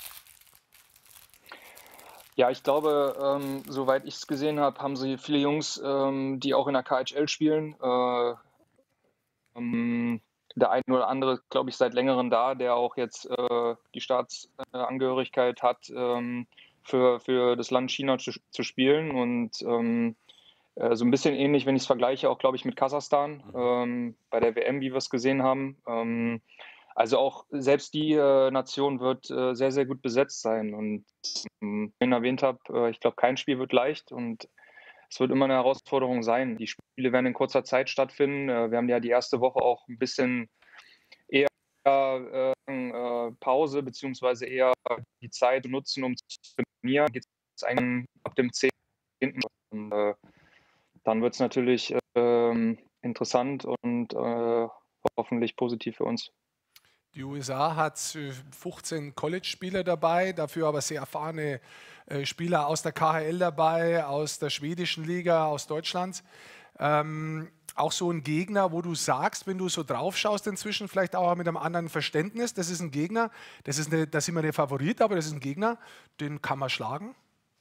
S4: Ja, ich glaube, ähm, soweit ich es gesehen habe, haben sie viele Jungs, ähm, die auch in der K H L spielen. Äh, ähm, der eine oder andere, glaube ich, seit längerem da, der auch jetzt äh, die Staatsangehörigkeit hat, ähm, für, für das Land China zu, zu spielen. Und ähm, äh, so ein bisschen ähnlich, wenn ich es vergleiche, auch, glaube ich, mit Kasachstan ähm, bei der W M, wie wir es gesehen haben. Ähm, also auch selbst die äh, Nation wird äh, sehr, sehr gut besetzt sein. Und ähm, wie ich erwähnt habe, äh, ich glaube, kein Spiel wird leicht und es wird immer eine Herausforderung sein. Die Spiele werden in kurzer Zeit stattfinden. Äh, wir haben ja die erste Woche auch ein bisschen eher äh, äh, Pause beziehungsweise eher die Zeit nutzen, um zu trainieren. Geht es eigentlich ab dem zehnten Und, äh, dann wird es natürlich äh, interessant und äh, hoffentlich positiv für uns.
S3: Die U S A hat fünfzehn College-Spieler dabei, dafür aber sehr erfahrene äh, Spieler aus der K H L dabei, aus der schwedischen Liga, aus Deutschland. Ähm, auch so ein Gegner, wo du sagst, wenn du so drauf schaust inzwischen, vielleicht auch mit einem anderen Verständnis, das ist ein Gegner, das ist eine, das sind wir der Favorit, aber das ist ein Gegner, den kann man schlagen?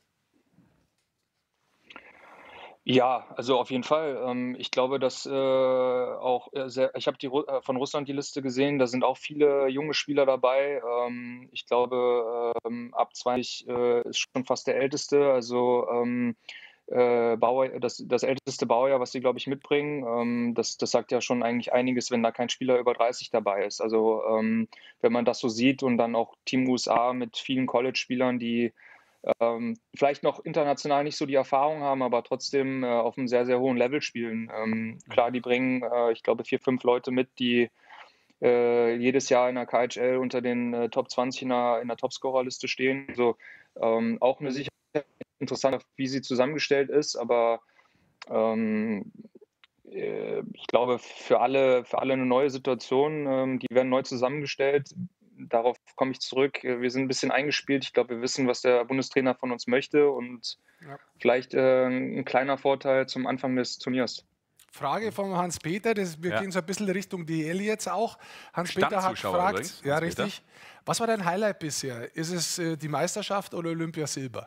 S4: Ja, also auf jeden Fall. Ich glaube, dass äh, auch sehr, ich habe die äh, von Russland die Liste gesehen, da sind auch viele junge Spieler dabei. Ähm, ich glaube, ähm, ab zwanzig äh, ist schon fast der Älteste, also ähm, äh, Bauer, das, das älteste Baujahr, was sie, glaube ich, mitbringen. Ähm, das, das sagt ja schon eigentlich einiges, wenn da kein Spieler über dreißig dabei ist. Also ähm, wenn man das so sieht und dann auch Team U S A mit vielen College-Spielern, die ähm, vielleicht noch international nicht so die Erfahrung haben, aber trotzdem äh, auf einem sehr, sehr hohen Level spielen. Ähm, klar, die bringen, äh, ich glaube, vier, fünf Leute mit, die äh, jedes Jahr in der K H L unter den äh, Top zwanzig in der, in der Topscorerliste stehen. Also ähm, auch eine sicher interessant, wie sie zusammengestellt ist, aber ähm, äh, ich glaube, für alle, für alle eine neue Situation. Ähm, die werden neu zusammengestellt. Darauf komme ich zurück. Wir sind ein bisschen eingespielt. Ich glaube, wir wissen, was der Bundestrainer von uns möchte und ja. vielleicht äh, ein kleiner Vorteil zum Anfang des Turniers.
S3: Frage von Hans-Peter, wir ja. gehen so ein bisschen Richtung D L jetzt auch. Hans-Peter hat gefragt, übrigens, ja richtig, was war dein Highlight bisher? Ist es äh, die Meisterschaft oder Olympia Silber?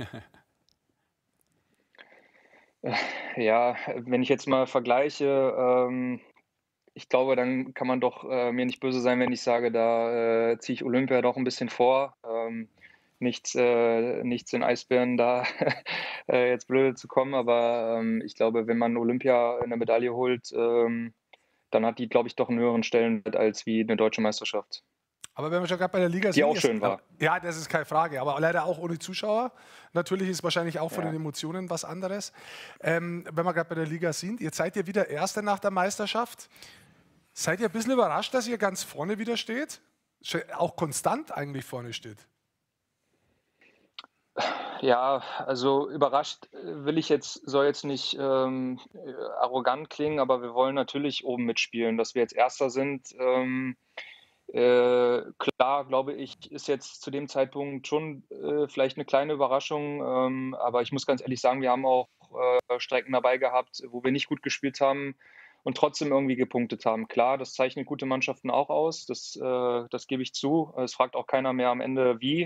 S4: Ja, wenn ich jetzt mal vergleiche, ähm, ich glaube, dann kann man doch äh, mir nicht böse sein, wenn ich sage, da äh, ziehe ich Olympia doch ein bisschen vor. Ähm, nichts, äh, nichts den Eisbären da äh, jetzt blöde zu kommen, aber ähm, ich glaube, wenn man Olympia eine Medaille holt, ähm, dann hat die, glaube ich, doch einen höheren Stellenwert als wie eine deutsche Meisterschaft.
S3: Aber wenn wir schon gerade bei der Liga sind,
S4: die auch schön war.
S3: Ja, das ist keine Frage, aber leider auch ohne Zuschauer. Natürlich ist wahrscheinlich auch von ja. den Emotionen was anderes. Ähm, wenn wir gerade bei der Liga sind, jetzt seid ihr wieder Erster nach der Meisterschaft. Seid ihr ein bisschen überrascht, dass ihr ganz vorne wieder steht? Auch konstant eigentlich vorne steht?
S4: Ja, also überrascht will ich jetzt, soll jetzt nicht ähm, arrogant klingen, aber wir wollen natürlich oben mitspielen. Dass wir jetzt Erster sind, ähm, Äh, klar, glaube ich, ist jetzt zu dem Zeitpunkt schon äh, vielleicht eine kleine Überraschung, ähm, aber ich muss ganz ehrlich sagen, wir haben auch äh, Strecken dabei gehabt, wo wir nicht gut gespielt haben und trotzdem irgendwie gepunktet haben. Klar, das zeichnet gute Mannschaften auch aus, das, äh, das gebe ich zu. Es fragt auch keiner mehr am Ende, wie.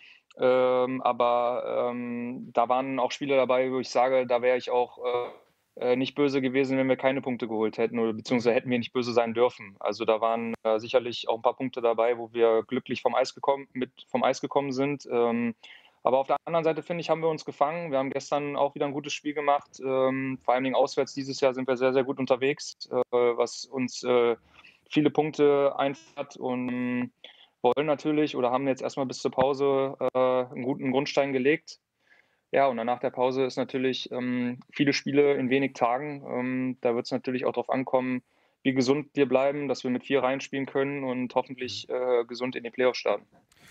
S4: Ähm, aber ähm, da waren auch Spiele dabei, wo ich sage, da wäre ich auch äh, nicht böse gewesen, wenn wir keine Punkte geholt hätten oder beziehungsweise hätten wir nicht böse sein dürfen. Also da waren äh, sicherlich auch ein paar Punkte dabei, wo wir glücklich vom Eis gekommen, mit vom Eis gekommen sind. Ähm, aber auf der anderen Seite, finde ich, haben wir uns gefangen. Wir haben gestern auch wieder ein gutes Spiel gemacht. Ähm, vor allen Dingen auswärts dieses Jahr sind wir sehr, sehr gut unterwegs, äh, was uns äh, viele Punkte einfährt und wollen natürlich oder haben jetzt erstmal bis zur Pause äh, einen guten Grundstein gelegt. Ja, und dann nach der Pause ist natürlich ähm, viele Spiele in wenig Tagen. Ähm, da wird es natürlich auch darauf ankommen, wie gesund wir bleiben, dass wir mit vier reinspielen können und hoffentlich äh, gesund in die Playoffs starten.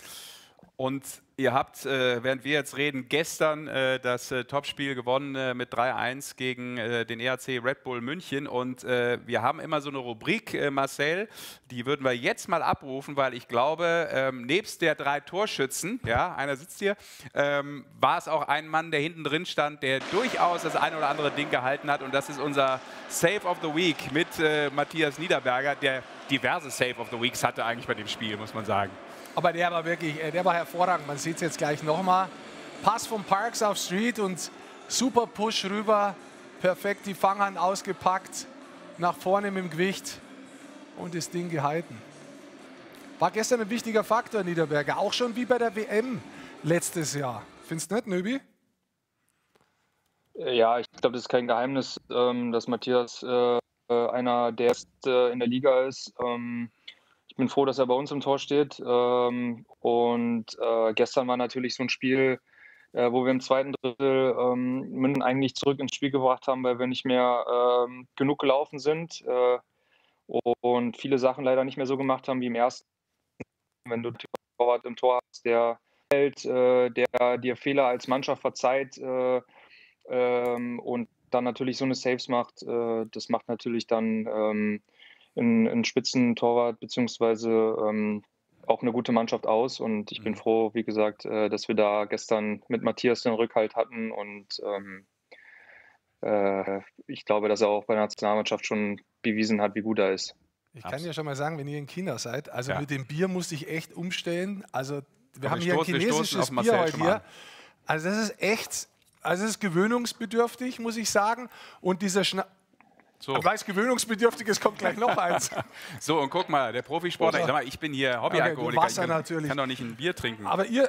S1: Und ihr habt, äh, während wir jetzt reden, gestern äh, das äh, Topspiel gewonnen äh, mit drei eins gegen äh, den E H C Red Bull München. Und äh, wir haben immer so eine Rubrik, äh, Marcel, die würden wir jetzt mal abrufen, weil ich glaube, ähm, nebst der drei Torschützen, ja, einer sitzt hier, ähm, war es auch ein Mann, der hinten drin stand, der durchaus das eine oder andere Ding gehalten hat. Und das ist unser Save of the Week mit äh, Matthias Niederberger, der diverse Save of the Weeks hatte eigentlich bei dem Spiel, muss man sagen.
S3: Aber der war wirklich, der war hervorragend. Man sieht es jetzt gleich nochmal. Pass von Parks auf Street und super Push rüber. Perfekt die Fanghand ausgepackt. Nach vorne mit dem Gewicht und das Ding gehalten. War gestern ein wichtiger Faktor, Niederberger. Auch schon wie bei der W M letztes Jahr. Findest du nicht, Nöbi?
S4: Ja, ich glaube, das ist kein Geheimnis, dass Matthias einer der Ersten in der Liga ist. Ich bin froh, dass er bei uns im Tor steht. Ähm, und äh, gestern war natürlich so ein Spiel, äh, wo wir im zweiten Drittel ähm, München eigentlich zurück ins Spiel gebracht haben, weil wir nicht mehr ähm, genug gelaufen sind äh, und viele Sachen leider nicht mehr so gemacht haben wie im ersten. Wenn du einen Torwart im Tor hast, der hält, äh, der dir Fehler als Mannschaft verzeiht äh, ähm, und dann natürlich so eine Saves macht, äh, das macht natürlich dann ähm, ein, ein Spitzentorwart beziehungsweise ähm, auch eine gute Mannschaft aus. Und ich bin froh, wie gesagt, äh, dass wir da gestern mit Matthias den Rückhalt hatten. Und ähm, äh, ich glaube, dass er auch bei der Nationalmannschaft schon bewiesen hat, wie gut er ist.
S3: Ich kann ja schon mal sagen, wenn ihr in China seid, also ja. mit dem Bier musste ich echt umstellen. Also wir Aber haben hier stoßen, ein chinesisches Bier heute hier. Also das ist echt, also es ist gewöhnungsbedürftig, muss ich sagen. Und dieser Schna So. Weil es gewöhnungsbedürftiges kommt gleich noch eins.
S1: So, und guck mal, der Profisportler, ich, sag mal, ich bin hier Hobbyalkoholiker, okay, ich kann, kann doch nicht ein Bier trinken.
S3: Aber ihr,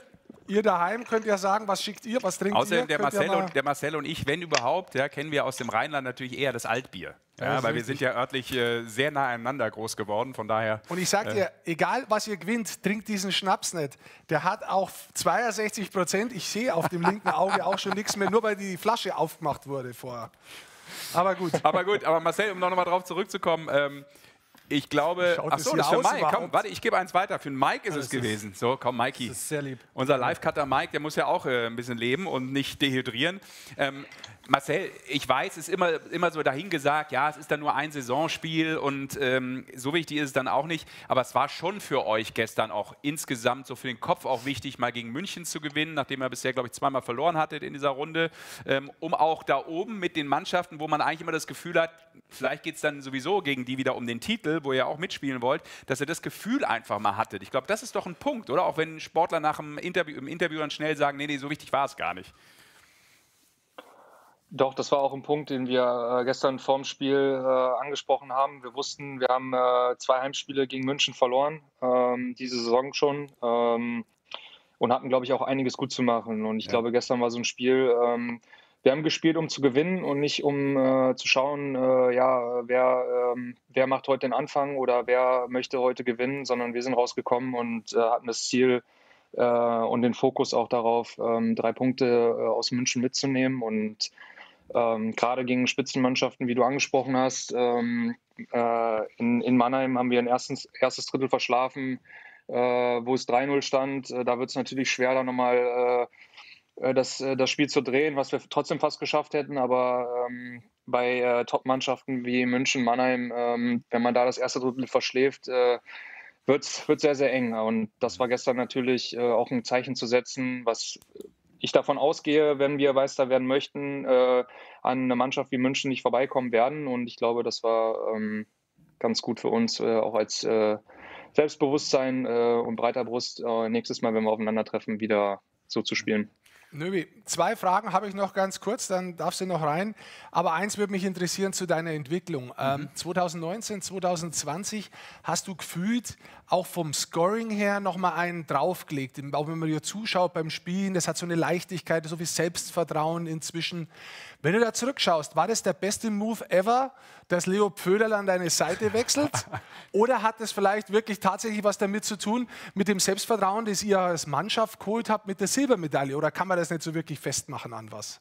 S3: Ihr daheim könnt ja sagen, was schickt ihr, was trinkt
S1: Außerdem
S3: ihr?
S1: der
S3: Könnt ihr
S1: Marcel,
S3: mal-
S1: und, der Marcel und ich, wenn überhaupt, ja, kennen wir aus dem Rheinland natürlich eher das Altbier. Ja,
S3: Ja, das ist
S1: weil wir
S3: richtig.
S1: sind ja örtlich äh, sehr nah aneinander groß geworden, von daher.
S3: Und ich sag dir, egal was ihr gewinnt, trinkt diesen Schnaps nicht. Der hat auch zweiundsechzig Prozent. Ich sehe auf dem linken Auge auch schon nichts mehr, nur weil die Flasche aufgemacht wurde vorher. Aber gut.
S1: Aber gut, aber Marcel, um noch mal drauf zurückzukommen, ähm, ich glaube,
S3: Schaut
S1: ach
S3: es
S1: so,
S3: hier
S1: das ist für
S3: aus
S1: Mike. Komm,
S3: überhaupt?
S1: warte, ich gebe eins weiter. Für den Mike ist
S3: Das
S1: es
S3: ist-
S1: gewesen. So, komm, Mikey.
S2: Das ist sehr lieb.
S1: Unser Live-Cutter Mike, der muss ja auch äh, ein bisschen leben und nicht dehydrieren. Ähm, Marcel, ich weiß, es ist immer, immer so dahingesagt, ja, es ist dann nur ein Saisonspiel und ähm, so wichtig ist es dann auch nicht. Aber es war schon für euch gestern auch insgesamt so für den Kopf auch wichtig, mal gegen München zu gewinnen, nachdem ihr bisher, glaube ich, zweimal verloren hattet in dieser Runde, ähm, um auch da oben mit den Mannschaften, wo man eigentlich immer das Gefühl hat, vielleicht geht es dann sowieso gegen die wieder um den Titel, wo ihr auch mitspielen wollt, dass ihr das Gefühl einfach mal hattet. Ich glaube, das ist doch ein Punkt, oder? Auch wenn Sportler nach dem Interview, im Interview dann schnell sagen, nee, nee, so wichtig war es gar nicht.
S4: Doch, das war auch ein Punkt, den wir äh, gestern vorm Spiel äh, angesprochen haben. Wir wussten, wir haben äh, zwei Heimspiele gegen München verloren, ähm, diese Saison schon, ähm, und hatten, glaube ich, auch einiges gut zu machen. Und ich
S1: Ja.
S4: glaube, gestern war so ein Spiel, ähm, wir haben gespielt, um zu gewinnen und nicht um äh, zu schauen, äh, ja, wer, ähm, wer macht heute den Anfang oder wer möchte heute gewinnen, sondern wir sind rausgekommen und äh, hatten das Ziel äh, und den Fokus auch darauf, ähm, drei Punkte äh, aus München mitzunehmen. Und Ähm, gerade gegen Spitzenmannschaften, wie du angesprochen hast. Ähm, äh, in, in Mannheim haben wir ein erstes, erstes Drittel verschlafen, äh, wo es drei null stand. Äh, da wird es natürlich schwer, da nochmal äh, das, äh, das Spiel zu drehen, was wir trotzdem fast geschafft hätten. Aber ähm, bei äh, Top-Mannschaften wie München, Mannheim, ähm, wenn man da das erste Drittel verschläft, äh, wird es sehr, sehr eng. Und das war gestern natürlich äh, auch ein Zeichen zu setzen, was ich davon ausgehe, wenn wir Meister werden möchten, äh, an eine Mannschaft wie München nicht vorbeikommen werden. Und ich glaube, das war ähm, ganz gut für uns, äh, auch als äh, Selbstbewusstsein äh, und breiter Brust, äh, nächstes Mal, wenn wir aufeinandertreffen, wieder so zu spielen.
S3: Nöbi, zwei Fragen habe ich noch ganz kurz, dann darfst du noch rein. Aber eins würde mich interessieren zu deiner Entwicklung. Ähm, zwanzig neunzehn, zwanzig zwanzig hast du gefühlt auch vom Scoring her nochmal einen draufgelegt. Auch wenn man dir zuschaut beim Spielen, das hat so eine Leichtigkeit, so viel Selbstvertrauen inzwischen. Wenn du da zurückschaust, war das der beste Move ever, dass Leo Pföderl an deine Seite wechselt? Oder hat das vielleicht wirklich tatsächlich was damit zu tun, mit dem Selbstvertrauen, das ihr als Mannschaft geholt habt mit der Silbermedaille? Oder kann man das nicht so wirklich festmachen an was?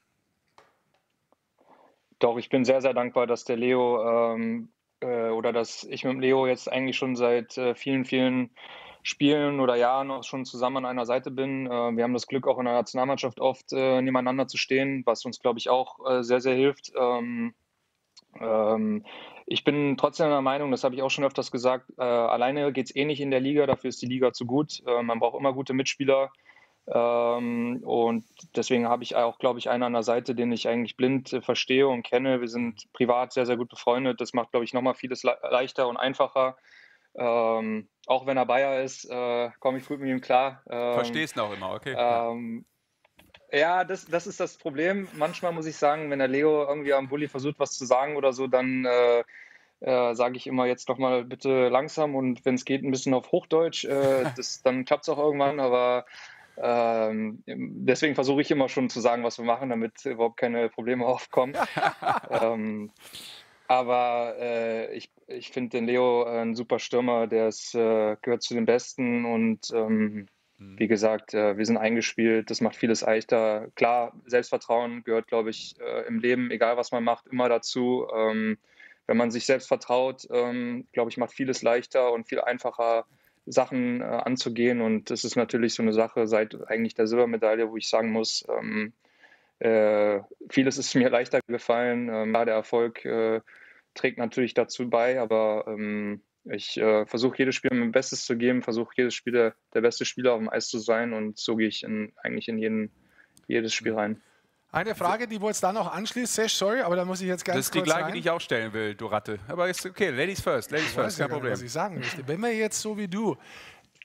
S4: Doch, ich bin sehr, sehr dankbar, dass der Leo ähm, äh, oder dass ich mit dem Leo jetzt eigentlich schon seit äh, vielen, vielen Spielen oder Jahren auch schon zusammen an einer Seite bin. Äh, wir haben das Glück, auch in der Nationalmannschaft oft äh, nebeneinander zu stehen, was uns, glaube ich, auch äh, sehr, sehr hilft. Ähm, ähm, ich bin trotzdem der Meinung, das habe ich auch schon öfters gesagt, äh, alleine geht es eh nicht in der Liga, dafür ist die Liga zu gut. Äh, man braucht immer gute Mitspieler. Ähm, und deswegen habe ich auch, glaube ich, einen an der Seite, den ich eigentlich blind äh, verstehe und kenne. Wir sind privat sehr, sehr gut befreundet. Das macht, glaube ich, nochmal vieles le leichter und einfacher. Ähm, auch wenn er Bayer ist, äh, komme ich gut mit ihm klar. Ähm,
S1: Verstehst du auch immer, okay.
S4: ähm, ja, das, das ist das Problem. Manchmal muss ich sagen, wenn der Leo irgendwie am Bulli versucht, was zu sagen oder so, dann äh, äh, sage ich immer jetzt doch mal bitte langsam und wenn es geht, ein bisschen auf Hochdeutsch. Äh, das, dann klappt es auch irgendwann, aber ähm, deswegen versuche ich immer schon zu sagen, was wir machen, damit überhaupt keine Probleme aufkommen. ähm, aber äh, ich, ich finde den Leo ein super Stürmer, der ist, äh, gehört zu den Besten und ähm, mhm. wie gesagt, äh, wir sind eingespielt, das macht vieles leichter. Klar, Selbstvertrauen gehört, glaube ich, äh, im Leben, egal was man macht, immer dazu. Ähm, wenn man sich selbst vertraut, ähm, glaube ich, macht vieles leichter und viel einfacher, Sachen äh, anzugehen. Und das ist natürlich so eine Sache seit eigentlich der Silbermedaille, wo ich sagen muss, ähm, äh, vieles ist mir leichter gefallen. Ähm, der Erfolg äh, trägt natürlich dazu bei, aber ähm, ich äh, versuche jedes Spiel mein Bestes zu geben, versuche jedes Spiel der, der beste Spieler auf dem Eis zu sein und so gehe ich in, eigentlich in jeden, jedes Spiel rein.
S3: Eine Frage, die wohl jetzt da noch anschließt, Sesh, sorry, aber da muss ich jetzt ganz
S1: Das ist die
S3: kurz
S1: gleiche,
S3: rein.
S1: die ich auch stellen will, du Ratte. Aber ist okay, Ladies first, Ladies
S3: Ich weiß
S1: first,
S3: ja
S1: kein
S3: gar nicht,
S1: Problem.
S3: was ich sagen möchte. Wenn wir jetzt so wie du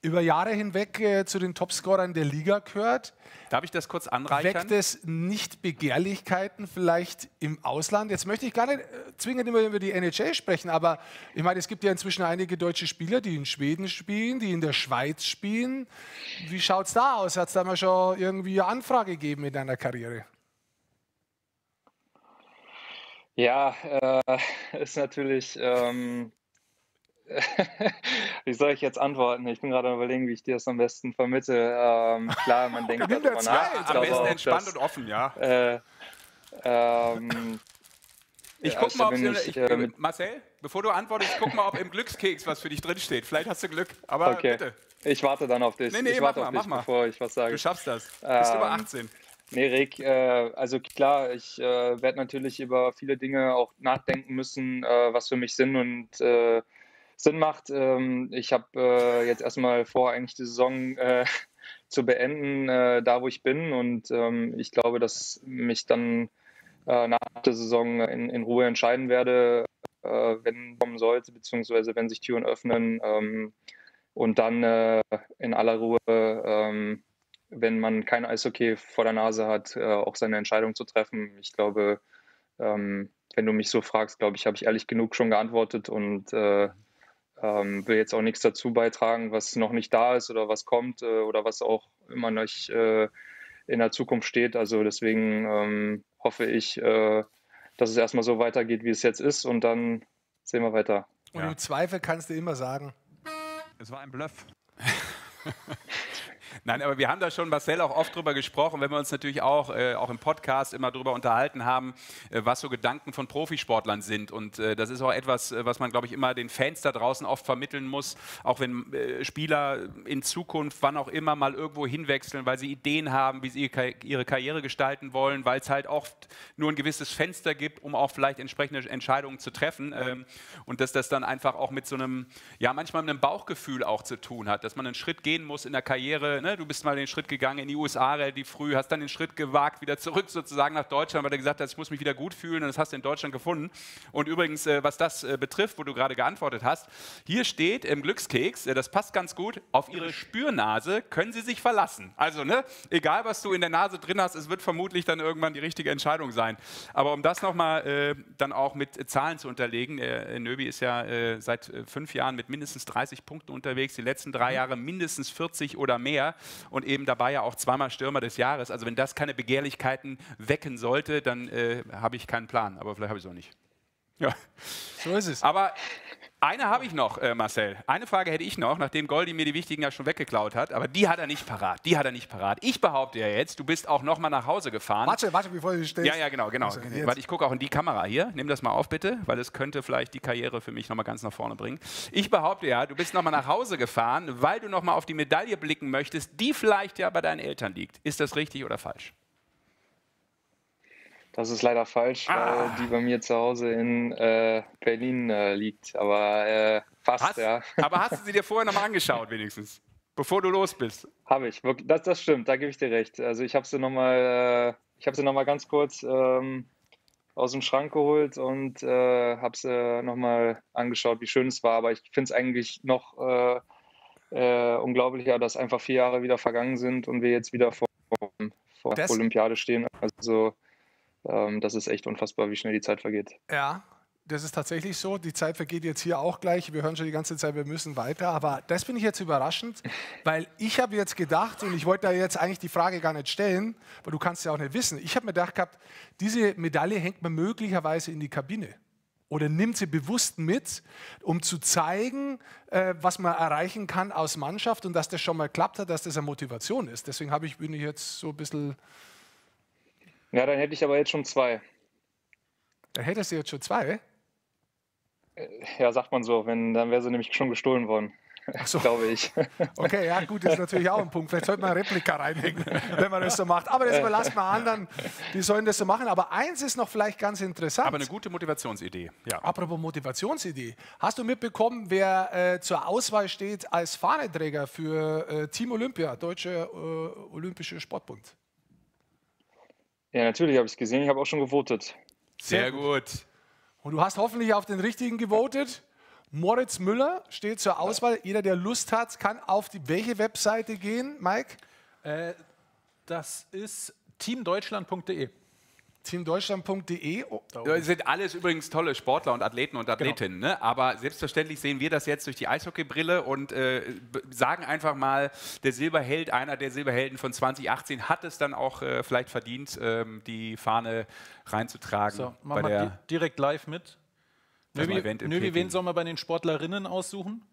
S3: über Jahre hinweg äh, zu den Topscorern der Liga gehört.
S1: Darf ich das kurz anreichern?
S3: Weckt es nicht Begehrlichkeiten vielleicht im Ausland? Jetzt möchte ich gar nicht äh, zwingend immer über die N H L sprechen, aber ich meine, es gibt ja inzwischen einige deutsche Spieler, die in Schweden spielen, die in der Schweiz spielen. Wie schaut es da aus? Hat es da mal schon irgendwie eine Anfrage gegeben in deiner Karriere?
S4: Ja, äh, ist natürlich... Ähm Wie soll ich jetzt antworten? Ich bin gerade am Überlegen, wie ich dir das am besten vermittle. Ähm, klar, man denkt darüber nach.
S1: Ja, am besten entspannt und offen, ja.
S4: Äh, ähm,
S1: ich
S4: ja,
S1: guck mal, ob
S4: ich,
S1: ich,
S4: äh,
S1: äh, Marcel, bevor du antwortest, guck mal, ob im Glückskeks was für dich drinsteht. Vielleicht hast du Glück, aber
S4: okay.
S1: bitte.
S4: Ich warte dann auf dich.
S1: Nee, nee,
S4: ich
S1: mach
S4: warte
S1: mal,
S4: auf
S1: mach
S4: dich,
S1: mal.
S4: bevor ich was sage.
S1: Du schaffst das. Du
S4: Ähm,
S1: bist über achtzehn.
S4: Nee, Rick, äh, also klar, ich äh, werde natürlich über viele Dinge auch nachdenken müssen, äh, was für mich Sinn und äh, Sinn macht. Ähm, ich habe äh, jetzt erstmal vor, eigentlich die Saison äh, zu beenden, äh, da wo ich bin. Und ähm, ich glaube, dass mich dann äh, nach der Saison in, in Ruhe entscheiden werde, äh, wenn kommen sollte, beziehungsweise wenn sich Türen öffnen. Ähm, und dann äh, in aller Ruhe, ähm, wenn man kein Eishockey vor der Nase hat, äh, auch seine Entscheidung zu treffen. Ich glaube, ähm, wenn du mich so fragst, glaube ich, habe ich ehrlich genug schon geantwortet und äh, Ähm, will jetzt auch nichts dazu beitragen, was noch nicht da ist oder was kommt äh, oder was auch immer noch äh, in der Zukunft steht. Also deswegen ähm, hoffe ich, äh, dass es erstmal so weitergeht, wie es jetzt ist und dann sehen wir weiter.
S3: Und
S1: Ja.
S3: im Zweifel kannst du immer sagen.
S1: Es war ein Bluff. Nein, aber wir haben da schon, Marcel, auch oft drüber gesprochen, wenn wir uns natürlich auch, äh, auch im Podcast immer drüber unterhalten haben, äh, was so Gedanken von Profisportlern sind. Und äh, das ist auch etwas, äh, was man, glaube ich, immer den Fans da draußen oft vermitteln muss, auch wenn äh, Spieler in Zukunft, wann auch immer, mal irgendwo hinwechseln, weil sie Ideen haben, wie sie ihre Karriere gestalten wollen, weil es halt oft nur ein gewisses Fenster gibt, um auch vielleicht entsprechende Entscheidungen zu treffen. Ähm, und dass das dann einfach auch mit so einem, ja, manchmal mit einem Bauchgefühl auch zu tun hat, dass man einen Schritt gehen muss in der Karriere. Ne? Du bist mal den Schritt gegangen in die U S A relativ früh, hast dann den Schritt gewagt, wieder zurück sozusagen nach Deutschland, weil du gesagt hast, ich muss mich wieder gut fühlen und das hast du in Deutschland gefunden. Und übrigens, äh, was das äh, betrifft, wo du gerade geantwortet hast, hier steht im Glückskeks, äh, das passt ganz gut, auf ihre Spürnase können sie sich verlassen. Also, ne, egal was du in der Nase drin hast, es wird vermutlich dann irgendwann die richtige Entscheidung sein. Aber um das nochmal äh, dann auch mit äh, Zahlen zu unterlegen, äh, Nöbi ist ja äh, seit äh, fünf Jahren mit mindestens dreißig Punkten unterwegs, die letzten drei Jahre mindestens vierzig oder mehr. Und eben dabei ja auch zweimal Stürmer des Jahres. Also wenn das keine Begehrlichkeiten wecken sollte, dann äh, habe ich keinen Plan. Aber vielleicht habe ich es auch nicht. Ja.
S3: So ist es.
S1: Aber eine habe ich noch, äh, Marcel. Eine Frage hätte ich noch, nachdem Goldi mir die wichtigen ja schon weggeklaut hat. Aber die hat er nicht parat. Die hat er nicht parat. Ich behaupte ja jetzt, du bist auch noch mal nach Hause gefahren.
S3: Warte, warte, bevor du stehst.
S1: Ja, ja, genau, genau.
S3: Also,
S1: Weil ich gucke auch in die Kamera hier. Nimm das mal auf, bitte, weil es könnte vielleicht die Karriere für mich noch mal ganz nach vorne bringen. Ich behaupte ja, du bist noch mal nach Hause gefahren, weil du noch mal auf die Medaille blicken möchtest, die vielleicht ja bei deinen Eltern liegt. Ist das richtig oder falsch?
S4: Das ist leider falsch,
S1: Ah.
S4: weil die bei mir zu Hause in äh, Berlin äh, liegt. Aber äh, fast,
S1: Hast,
S4: ja.
S1: aber hast du sie dir vorher noch mal angeschaut, wenigstens? Bevor du los bist?
S4: Habe ich. Wirklich, das, das stimmt, da gebe ich dir recht. Also ich habe sie nochmal äh, ich habe sie noch mal ganz kurz ähm, aus dem Schrank geholt und äh, habe sie nochmal angeschaut, wie schön es war. Aber ich finde es eigentlich noch äh, äh, unglaublicher, dass einfach vier Jahre wieder vergangen sind und wir jetzt wieder vor, vor
S3: Das-
S4: Olympiade stehen. Also ähm, das ist echt unfassbar, wie schnell die Zeit vergeht.
S3: Ja, das ist tatsächlich so. Die Zeit vergeht jetzt hier auch gleich. Wir hören schon die ganze Zeit, wir müssen weiter. Aber das finde ich jetzt überraschend, weil ich habe jetzt gedacht, und ich wollte da jetzt eigentlich die Frage gar nicht stellen, weil du kannst ja auch nicht wissen. Ich habe mir gedacht gehabt, diese Medaille hängt man möglicherweise in die Kabine. Oder nimmt sie bewusst mit, um zu zeigen, äh, was man erreichen kann aus Mannschaft und dass das schon mal klappt hat, dass das eine Motivation ist. Deswegen habe ich, bin ich jetzt so ein bisschen...
S4: Ja, dann hätte ich aber jetzt schon zwei.
S3: Dann hättest du jetzt schon zwei.
S4: Ja, sagt man so, wenn, dann wäre sie nämlich schon gestohlen worden,
S3: Ach so.
S4: glaube ich.
S3: Okay, ja gut, das ist natürlich auch ein Punkt. Vielleicht sollte man eine Replika reinhängen, wenn man das so macht. Aber das überlassen wir anderen, die sollen das so machen. Aber eins ist noch vielleicht ganz interessant.
S1: Aber eine gute Motivationsidee, ja.
S3: Apropos Motivationsidee. Hast du mitbekommen, wer äh, zur Auswahl steht als Fahnenträger für äh, Team Olympia, Deutsche äh, Olympische Sportbund?
S4: Ja, natürlich habe ich es gesehen, ich habe auch schon gewotet.
S1: Sehr gut.
S3: Und du hast hoffentlich auf den richtigen gewotet. Moritz Müller steht zur Auswahl. Jeder, der Lust hat, kann auf die welche Webseite gehen, Mike?
S2: Äh, das ist teamdeutschland punkt de.
S3: teamdeutschland punkt de. Oh,
S1: Das sind alles übrigens tolle Sportler und Athleten und Athletinnen.
S2: Genau.
S1: Ne? Aber selbstverständlich sehen wir das jetzt durch die Eishockeybrille und äh, sagen einfach mal, der Silberheld, einer der Silberhelden von zwanzig achtzehn, hat es dann auch äh, vielleicht verdient, ähm, die Fahne reinzutragen.
S2: So,
S1: bei
S2: machen wir
S1: der
S2: di direkt live mit.
S1: Das
S2: Nöbi,
S1: Event in
S2: Nöbi,
S1: Peking.
S2: wen sollen wir bei den Sportlerinnen aussuchen?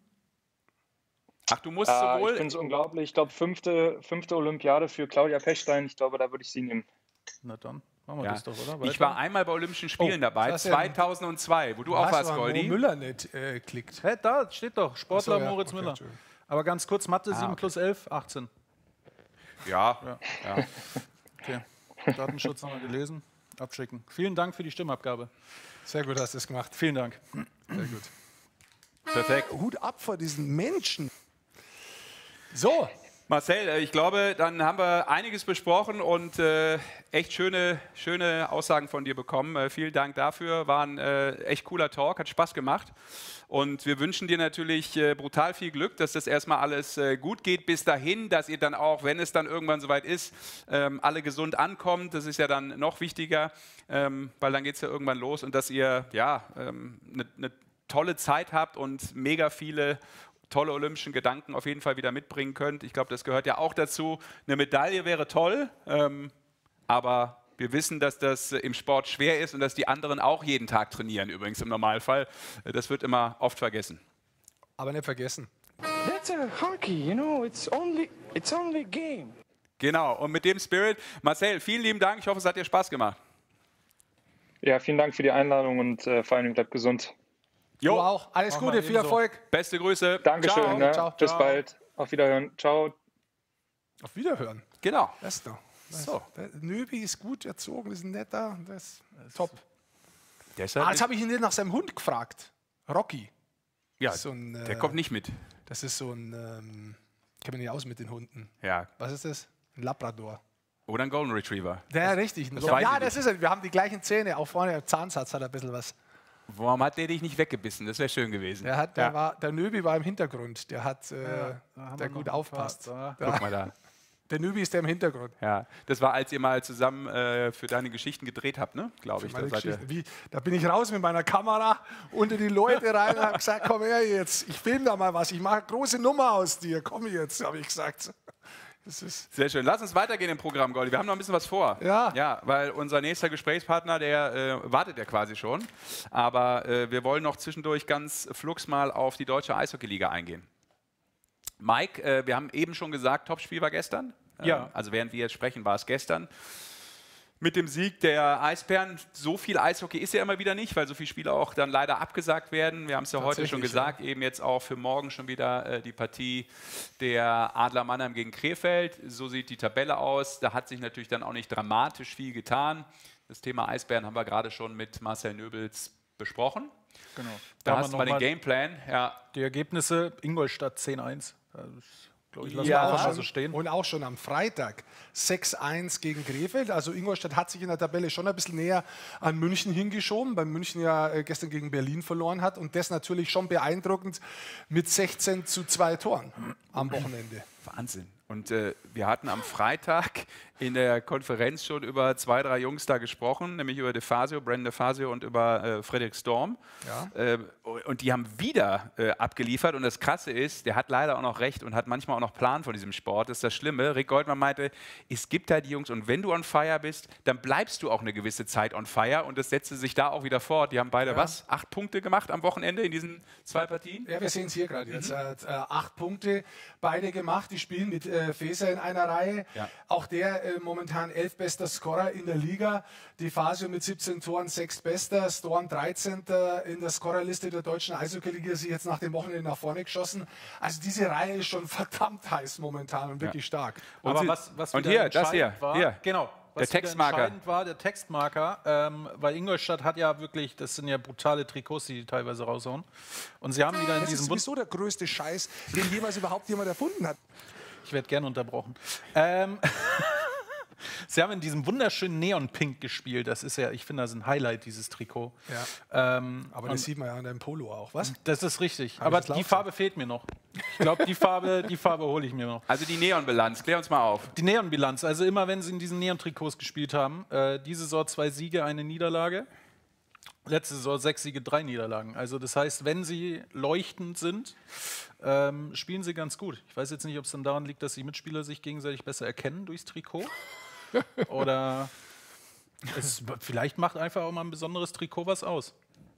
S1: Ach, du musst
S4: Äh,
S1: sowohl...
S4: ich finde es unglaublich. Ich glaube, fünfte, fünfte Olympiade für Claudia Pechstein. Ich glaube, da würde ich sie nehmen.
S2: Na dann, machen wir
S1: Ja.
S2: das doch, oder?
S1: Ich war einmal bei Olympischen Spielen
S2: Oh,
S1: dabei,
S3: das ist ja ein-
S1: zweitausendzwei, wo du auch
S3: Was,
S1: warst,
S3: wo
S1: Goldi.
S3: Müller nicht äh, klickt.
S2: Hä, da steht doch, Sportler
S3: Ach so, ja.
S2: Moritz
S3: Okay,
S2: Müller.
S3: Entschuldigung.
S2: Aber ganz kurz, Mathe sieben
S1: okay.
S2: plus elf, achtzehn.
S1: Ja, ja.
S2: Okay. Datenschutz haben wir gelesen. Abschicken. Vielen Dank für die Stimmabgabe.
S3: Sehr gut hast du es gemacht.
S2: Vielen Dank.
S3: Sehr gut.
S1: Perfekt.
S3: Hut ab vor diesen Menschen. So,
S1: Marcel, äh, ich glaube, dann haben wir einiges besprochen und äh, echt schöne, schöne Aussagen von dir bekommen. Äh, vielen Dank dafür. War ein äh, echt cooler Talk, hat Spaß gemacht. Und wir wünschen dir natürlich äh, brutal viel Glück, dass das erstmal alles äh, gut geht bis dahin, dass ihr dann auch, wenn es dann irgendwann soweit ist, ähm, alle gesund ankommt. Das ist ja dann noch wichtiger, ähm, weil dann geht es ja irgendwann los und dass ihr ja eine ähm, ne, ne tolle Zeit habt und mega viele tolle olympischen Gedanken auf jeden Fall wieder mitbringen könnt. Ich glaube, das gehört ja auch dazu. Eine Medaille wäre toll, ähm, aber wir wissen, dass das im Sport schwer ist und dass die anderen auch jeden Tag trainieren, übrigens im Normalfall. Das wird immer oft vergessen.
S3: aber nicht vergessen.
S6: That's a hockey, you know. It's only it's only a game.
S1: Genau, und mit dem Spirit, Marcel, vielen lieben Dank. Ich hoffe, es hat dir Spaß gemacht.
S4: Ja, vielen Dank für die Einladung und äh, vor allem bleibt gesund.
S3: Du auch. Alles
S2: Machen
S3: Gute,
S2: wir
S3: viel
S2: ebenso.
S3: Erfolg.
S1: Beste Grüße.
S4: Dankeschön.
S1: Ciao.
S4: Ne?
S3: ciao.
S4: Bis
S1: Ciao.
S4: bald. Auf Wiederhören. Ciao.
S3: Auf Wiederhören.
S1: Genau.
S3: Das ist doch. Das
S1: So.
S3: Der Nöbi ist gut erzogen, ist ein netter, das ist top.
S1: Deshalb
S3: Ah, jetzt
S1: ist,
S3: habe ich ihn nicht nach seinem Hund gefragt. Rocky.
S1: ja,
S3: so ein, äh,
S1: der kommt nicht mit.
S3: Das ist so ein, ähm, ich kenne mich nicht aus mit den Hunden.
S1: Ja.
S3: Was ist das? Ein Labrador.
S1: Oder ein Golden Retriever.
S3: Der richtig.
S1: das weiß
S3: Ja,
S1: ich
S3: das ist er. Wir haben die gleichen Zähne. Auch vorne der Zahnsatz hat ein bisschen was.
S1: Warum hat der dich nicht weggebissen? Das wäre schön gewesen.
S3: Der, hat, der,
S1: Ja.
S3: war, der Nöbi war im Hintergrund. Der hat, äh,
S2: da haben
S3: der
S2: wir
S3: gut
S2: noch ein
S3: aufpasst.
S2: paar
S1: Guck mal da.
S3: Der Nöbi ist der im Hintergrund.
S1: Ja, das war, als ihr mal zusammen äh, für deine Geschichten gedreht habt, ne? Glaube ich.
S3: Meine
S1: Da seid ihr-
S3: Geschichte. Wie, da bin ich raus mit meiner Kamera unter die Leute rein und habe gesagt, komm her jetzt, ich filme da mal was, ich mache eine große Nummer aus dir, komm jetzt, habe ich gesagt. Das ist
S1: Sehr schön. Lass uns weitergehen im Programm, Goldi. Wir haben noch ein bisschen was vor.
S3: Ja.
S1: Ja, weil unser nächster Gesprächspartner, der äh, wartet ja quasi schon. Aber äh, wir wollen noch zwischendurch ganz flugs mal auf die deutsche Eishockeyliga eingehen. Mike, äh, wir haben eben schon gesagt, Topspiel war gestern.
S2: Ja.
S1: Ähm, also während wir jetzt sprechen, war es gestern. Mit dem Sieg der Eisbären, so viel Eishockey ist ja immer wieder nicht, weil so viele Spiele auch dann leider abgesagt werden. Wir haben es ja heute schon
S3: Tatsächlich,
S1: gesagt, eben jetzt auch für morgen schon wieder äh, die Partie der Adler Mannheim gegen Krefeld. So sieht die Tabelle aus. Da hat sich natürlich dann auch nicht dramatisch viel getan. Das Thema Eisbären haben wir gerade schon mit Marcel Nöbels besprochen.
S2: Genau.
S1: Da
S2: haben
S1: hast
S2: wir
S1: du mal
S2: noch
S1: den Gameplan. Ja,
S2: Die Ergebnisse: Ingolstadt zehn eins. Das, glaub ich, lassen
S1: Ja.
S2: wir auch
S3: auch
S2: mal
S3: schon,
S2: so stehen.
S3: und auch schon am Freitag sechs eins gegen Krefeld. Also Ingolstadt hat sich in der Tabelle schon ein bisschen näher an München hingeschoben, weil München ja äh, gestern gegen Berlin verloren hat. Und das natürlich schon beeindruckend mit sechzehn zu zwei Toren am Wochenende.
S1: Wahnsinn. Und äh, wir hatten am Freitag in der Konferenz schon über zwei, drei Jungs da gesprochen, nämlich über DeFazio, Brandon DeFazio und über äh, Frederik Storm.
S3: Ja.
S1: Äh, und die haben wieder äh, abgeliefert. Und das Krasse ist, der hat leider auch noch recht und hat manchmal auch noch Plan von diesem Sport. Das ist das Schlimme. Rick Goldmann meinte, es gibt da die Jungs und wenn du on fire bist, dann bleibst du auch eine gewisse Zeit on fire. Und das setzte sich da auch wieder fort. Die haben beide
S3: Ja.
S1: was? Acht Punkte gemacht am Wochenende in diesen zwei Partien?
S3: Ja, wir sehen es hier gerade jetzt. Äh, äh, acht Punkte beide gemacht. Die spielen mit äh, Feser in einer Reihe.
S1: Ja.
S3: Auch der äh, momentan elfbester Scorer in der Liga. DeFazio mit siebzehn Toren, sechstbester. Storm dreizehnter in der Scorerliste der deutschen Eishockey-Liga. Sie jetzt nach dem Wochenende nach vorne geschossen. Also diese Reihe ist schon verdammt heiß momentan und wirklich stark.
S1: Und
S2: Aber
S1: sie-
S2: was, was
S1: und
S2: wieder
S1: hier, das hier,
S2: entscheidend war,
S1: hier.
S2: genau,
S1: Der
S2: was wieder
S1: Textmarker.
S2: entscheidend war, der Textmarker, ähm, weil Ingolstadt hat ja wirklich, das sind ja brutale Trikots, die, die teilweise raushauen. Und sie haben wieder in
S3: Das ist
S2: diesem Bund,
S3: sowieso der größte Scheiß, den jemals überhaupt jemand erfunden hat.
S2: ich werde gern unterbrochen. Ähm, Sie haben in diesem wunderschönen Neon-Pink gespielt. Das ist ja, ich finde, das ist ein Highlight, dieses Trikot.
S3: Ja.
S2: Ähm,
S3: Aber das sieht man ja an deinem Polo auch, was?
S2: Das ist richtig.
S3: Hab
S2: Aber
S3: ich das
S2: die
S3: laut
S2: Farbe fehlt mir noch. Ich glaube, die Farbe, die Farbe hole ich mir noch.
S1: Also die Neon-Bilanz, klär uns mal auf.
S2: Die Neon-Bilanz, also immer wenn sie in diesen Neon-Trikots gespielt haben, äh, diese Saison zwei Siege, eine Niederlage. Letzte Saison sechs Siege, drei Niederlagen. Also das heißt, wenn sie leuchtend sind, ähm, spielen sie ganz gut. Ich weiß jetzt nicht, ob es dann daran liegt, dass die Mitspieler sich gegenseitig besser erkennen durchs Trikot. Oder es, vielleicht macht einfach auch mal ein besonderes Trikot was aus.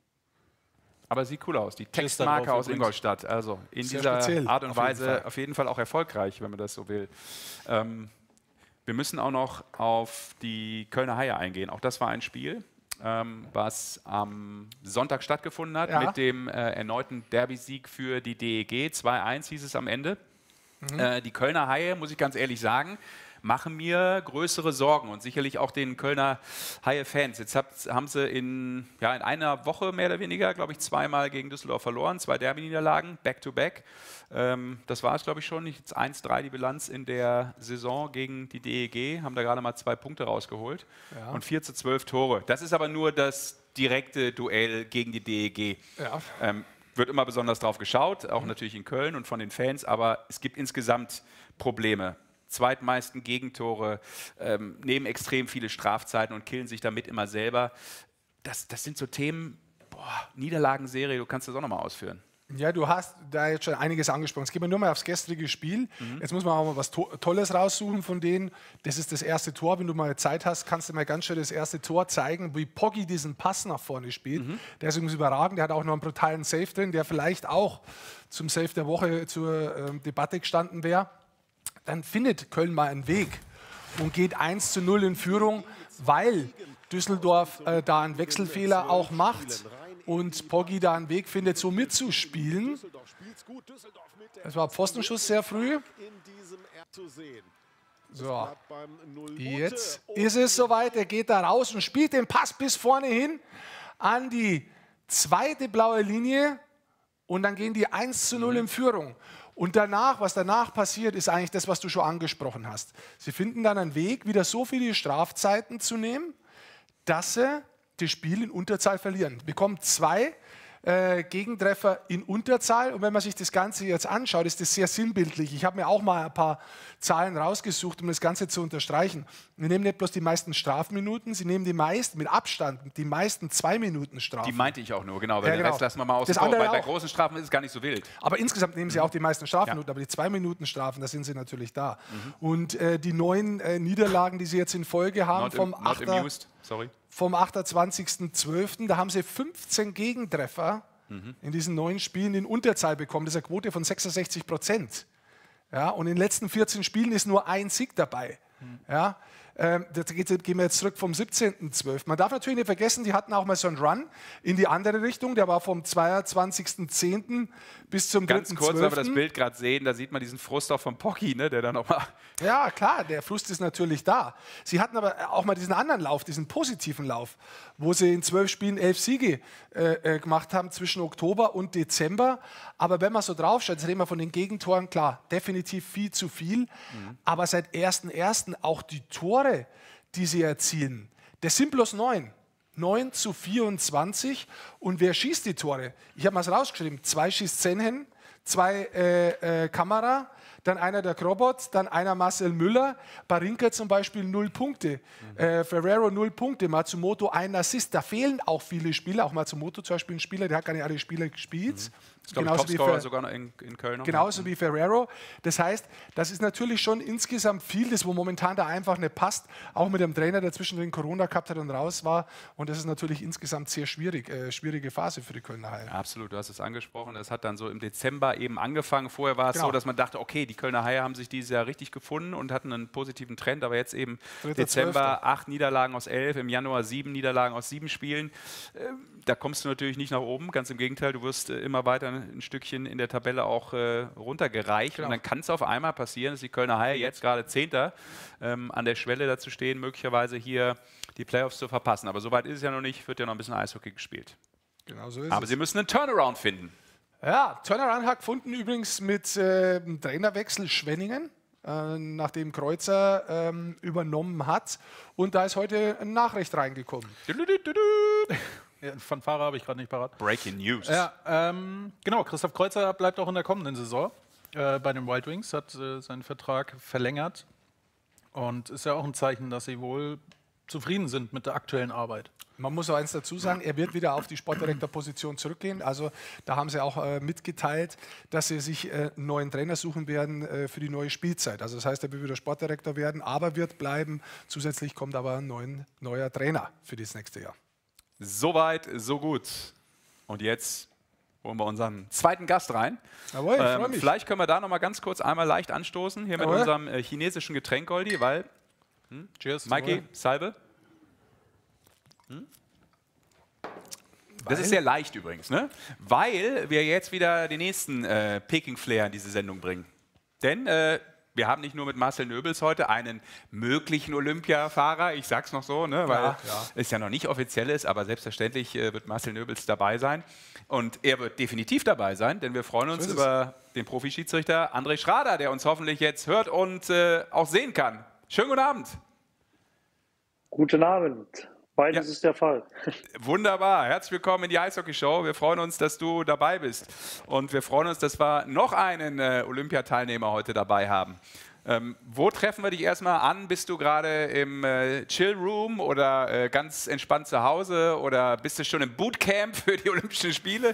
S1: Aber sieht cool aus. Die
S2: Cheers
S1: Textmarke
S2: darauf
S1: aus
S2: übrigens.
S1: Ingolstadt. Also in
S3: Sehr
S1: dieser
S3: speziell,
S1: Art und
S3: auf jeden
S1: Weise
S3: Fall.
S1: auf jeden Fall auch erfolgreich, wenn man das so will. Ähm, wir müssen auch noch auf die Kölner Haie eingehen. Auch das war ein Spiel, ähm, was am Sonntag stattgefunden hat,
S3: Ja.
S1: mit dem äh, erneuten Derby-Sieg für die D E G. zwei eins hieß es am Ende.
S3: Mhm.
S1: Äh, die Kölner Haie, muss ich ganz ehrlich sagen, machen mir größere Sorgen und sicherlich auch den Kölner Haie-Fans. Jetzt habt, haben sie in, ja, in einer Woche mehr oder weniger, glaube ich, zweimal gegen Düsseldorf verloren, zwei Derby-Niederlagen, back-to-back. Ähm, das war es, glaube ich, schon. Jetzt eins drei die Bilanz in der Saison gegen die D E G, haben da gerade mal zwei Punkte rausgeholt
S3: Ja.
S1: und vier zu zwölf Tore. Das ist aber nur das direkte Duell gegen die D E G.
S3: Ja.
S1: Ähm, wird immer besonders drauf geschaut, auch natürlich in Köln und von den Fans, aber es gibt insgesamt Probleme. Zweitmeisten Gegentore, ähm, nehmen extrem viele Strafzeiten und killen sich damit immer selber. Das, das sind so Themen, boah, Niederlagenserie, du kannst das auch nochmal ausführen.
S3: Ja, du hast da jetzt schon einiges angesprochen. Jetzt gehen wir nur mal aufs gestrige Spiel.
S1: Mhm.
S3: Jetzt muss man auch mal was to Tolles raussuchen von denen. Das ist das erste Tor. Wenn du mal Zeit hast, kannst du mal ganz schön das erste Tor zeigen, wie Poggi diesen Pass nach vorne spielt.
S1: Mhm.
S3: Der ist übrigens überragend. Der hat auch noch einen brutalen Save drin, der vielleicht auch zum Save der Woche zur ähm, Debatte gestanden wäre. Dann findet Köln mal einen Weg und geht eins zu null in Führung, weil Düsseldorf äh, da einen Wechselfehler auch macht und Poggi da einen Weg findet, so mitzuspielen. Das war Pfostenschuss sehr früh. So, jetzt ist es soweit. Er geht da raus und spielt den Pass bis vorne hin an die zweite blaue Linie und dann gehen die eins zu null in Führung. Und danach, was danach passiert, ist eigentlich das, was du schon angesprochen hast. Sie finden dann einen Weg, wieder so viele Strafzeiten zu nehmen, dass sie das Spiel in Unterzahl verlieren. Bekommen zwei äh, Gegentreffer in Unterzahl. Und wenn man sich das Ganze jetzt anschaut, ist das sehr sinnbildlich. Ich habe mir auch mal ein paar Zahlen rausgesucht, um das Ganze zu unterstreichen. Wir nehmen nicht bloß die meisten Strafminuten, sie nehmen die meisten, mit Abstand, die meisten zwei Minuten Strafen.
S1: Die meinte ich auch nur, genau, weil
S3: Ja,
S1: den
S3: genau.
S1: Rest lassen wir mal außen
S3: Das
S1: vor.
S3: andere
S1: Bei, bei
S3: auch.
S1: großen Strafen ist es gar nicht so wild.
S3: Aber insgesamt nehmen sie auch die meisten Strafminuten,
S1: Ja.
S3: aber die zwei Minuten Strafen, da sind sie natürlich da. Und äh, die neun äh, Niederlagen, die sie jetzt in Folge haben,
S1: Not,
S3: vom,
S1: im, not
S3: achter,
S1: amused, sorry.
S3: vom achtundzwanzigsten zwölften, da haben sie fünfzehn Gegentreffer in diesen neun Spielen in Unterzahl bekommen. Das ist eine Quote von sechsundsechzig Prozent. Ja, und in den letzten vierzehn Spielen ist nur ein Sieg dabei. Ja, ähm, da geht- gehen wir jetzt zurück vom siebzehnten zwölften Man darf natürlich nicht vergessen, die hatten auch mal so einen Run in die andere Richtung. Der war vom zweiundzwanzigsten zehnten bis zum
S1: Ganz
S3: dritten
S1: kurz, weil wir das
S3: zwölften
S1: Bild gerade sehen, da sieht man diesen Frust auch von Poggi, ne, der dann nochmal...
S3: Ja, klar, der Frust ist natürlich da. Sie hatten aber auch mal diesen anderen Lauf, diesen positiven Lauf, wo sie in zwölf Spielen elf Siege äh, äh, gemacht haben zwischen Oktober und Dezember. Aber wenn man so draufschaut, jetzt reden wir von den Gegentoren, klar, definitiv viel zu viel. Aber seit ersten ersten auch die Tore, die sie erzielen, das sind bloß neun. neun zu vierundzwanzig. Und wer schießt die Tore? Ich habe mal rausgeschrieben. Zwei schießt Senhen, zwei äh, äh, Kamera, dann einer der Krobot, dann einer Marcel Müller, Barinka zum Beispiel null Punkte,
S1: Mhm.
S3: äh, Ferrero null Punkte, Matsumoto ein Assist. Da fehlen auch viele Spieler, auch Matsumoto zum Beispiel ein Spieler, der hat gar nicht alle Spiele gespielt.
S1: Mhm. Ich glaube,
S3: Genauso wie
S1: Topscorer
S3: Fer-
S1: sogar noch in, in Köln. Noch.
S3: Genauso wie Ferrero. Das heißt, das ist natürlich schon insgesamt viel, das wo momentan da einfach nicht passt. Auch mit dem Trainer, der zwischendrin Corona gehabt hat und raus war. Und das ist natürlich insgesamt sehr schwierig, äh, schwierige Phase für die Kölner Haie.
S1: Ja, absolut, du hast es angesprochen. Es hat dann so im Dezember eben angefangen. Vorher war es
S3: Genau.
S1: so, dass man dachte, okay, die Kölner Haie haben sich dieses Jahr richtig gefunden und hatten einen positiven Trend. Aber jetzt eben
S3: Dritter,
S1: Dezember
S3: Zwölfter.
S1: acht Niederlagen aus elf, im Januar sieben Niederlagen aus sieben Spielen. Ähm, da kommst du natürlich nicht nach oben. Ganz im Gegenteil, du wirst äh, immer weiter ein Stückchen in der Tabelle auch äh, runtergereicht.
S3: Genau.
S1: Und dann kann es auf einmal passieren, dass die Kölner Haie jetzt gerade Zehnter ähm, an der Schwelle dazu stehen, möglicherweise hier die Playoffs zu verpassen. Aber soweit ist es ja noch nicht, wird ja noch ein bisschen Eishockey gespielt.
S3: Genau so ist
S1: Aber
S3: es.
S1: sie müssen einen Turnaround finden.
S3: Ja, Turnaround hat gefunden übrigens mit äh, dem Trainerwechsel Schwenningen. äh, nachdem Kreuzer ähm, übernommen hat. Und da ist heute eine Nachricht reingekommen.
S2: Ja, Fanfare habe ich gerade nicht parat.
S1: Breaking News.
S2: Ja, ähm, genau, Christoph Kreuzer bleibt auch in der kommenden Saison äh, bei den Wild Wings, hat äh, seinen Vertrag verlängert und ist ja auch ein Zeichen, dass sie wohl zufrieden sind mit der aktuellen Arbeit.
S3: Man muss auch eins dazu sagen, er wird wieder auf die Sportdirektorposition zurückgehen. Also da haben sie auch äh, mitgeteilt, dass sie sich äh, einen neuen Trainer suchen werden äh, für die neue Spielzeit. Also das heißt, er wird wieder Sportdirektor werden, aber wird bleiben. Zusätzlich kommt aber ein neuen, neuer Trainer für das nächste Jahr.
S1: Soweit, so gut. Und jetzt holen wir unseren zweiten Gast rein.
S3: Jawohl, ich freu
S1: ähm,
S3: mich.
S1: vielleicht können wir da noch mal ganz kurz einmal leicht anstoßen, hier
S3: Jawohl.
S1: mit unserem äh, chinesischen Getränk, Goldi, weil, hm?
S2: Cheers.
S1: Mikey, Salbe. Hm? Das
S3: Weil?
S1: ist sehr leicht übrigens, ne? Weil wir jetzt wieder den nächsten äh, Peking-Flair in diese Sendung bringen. Denn äh, wir haben nicht nur mit Marcel Nöbels heute einen möglichen Olympiafahrer, ich sag's noch so, ne, weil
S3: Ja, ja.
S1: es ja noch nicht offiziell ist, aber selbstverständlich äh, wird Marcel Nöbels dabei sein. Und er wird definitiv dabei sein, denn wir freuen uns
S3: So ist
S1: über den Profi-Schiedsrichter André Schrader, der uns hoffentlich jetzt hört und äh, auch sehen kann. Schönen guten Abend.
S7: Guten Abend. Beides
S1: Ja.
S7: ist der Fall.
S1: Wunderbar, herzlich willkommen in die Eishockey-Show. Wir freuen uns, dass du dabei bist. Und wir freuen uns, dass wir noch einen äh, Olympiateilnehmer heute dabei haben. Ähm, wo treffen wir dich erstmal an? Bist du gerade im äh, Chill-Room oder äh, ganz entspannt zu Hause oder bist du schon im Bootcamp für die Olympischen Spiele?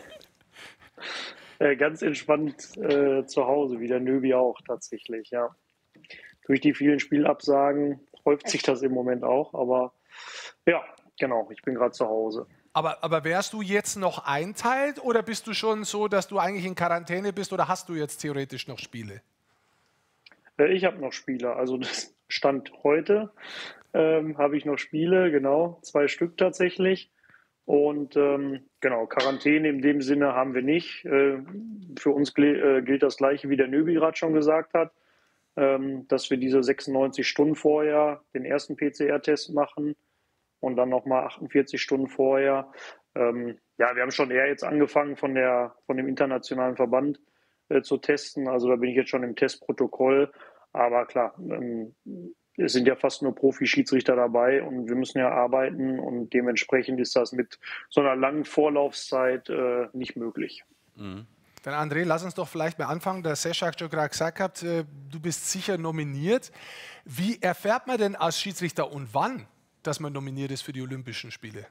S7: Äh, ganz entspannt äh, zu Hause, wie der Nöbi auch tatsächlich, ja. Durch die vielen Spielabsagen häuft sich das im Moment auch, aber ja, genau, ich bin gerade zu Hause.
S3: Aber, aber wärst du jetzt noch einteilt oder bist du schon so, dass du eigentlich in Quarantäne bist oder hast du jetzt theoretisch noch Spiele?
S7: Äh, ich habe noch Spiele, also das Stand heute ähm, habe ich noch Spiele, genau, zwei Stück tatsächlich. Und ähm, genau, Quarantäne in dem Sinne haben wir nicht. Äh, für uns gl- äh, gilt das Gleiche, wie der Nöbi gerade schon gesagt hat, ähm, dass wir diese sechsundneunzig Stunden vorher den ersten P C R-Test machen und dann nochmal achtundvierzig Stunden vorher. Ähm, ja, wir haben schon eher jetzt angefangen von, der, von dem internationalen Verband äh, zu testen. Also da bin ich jetzt schon im Testprotokoll. Aber klar, ähm, es sind ja fast nur Profi-Schiedsrichter dabei und wir müssen ja arbeiten und dementsprechend ist das mit so einer langen Vorlaufzeit äh, nicht möglich.
S3: Dann André, lass uns doch vielleicht mal anfangen. Der Sescha hat schon gerade gesagt, gehabt, äh, du bist sicher nominiert. Wie erfährt man denn als Schiedsrichter und wann, dass man nominiert ist für die Olympischen Spiele?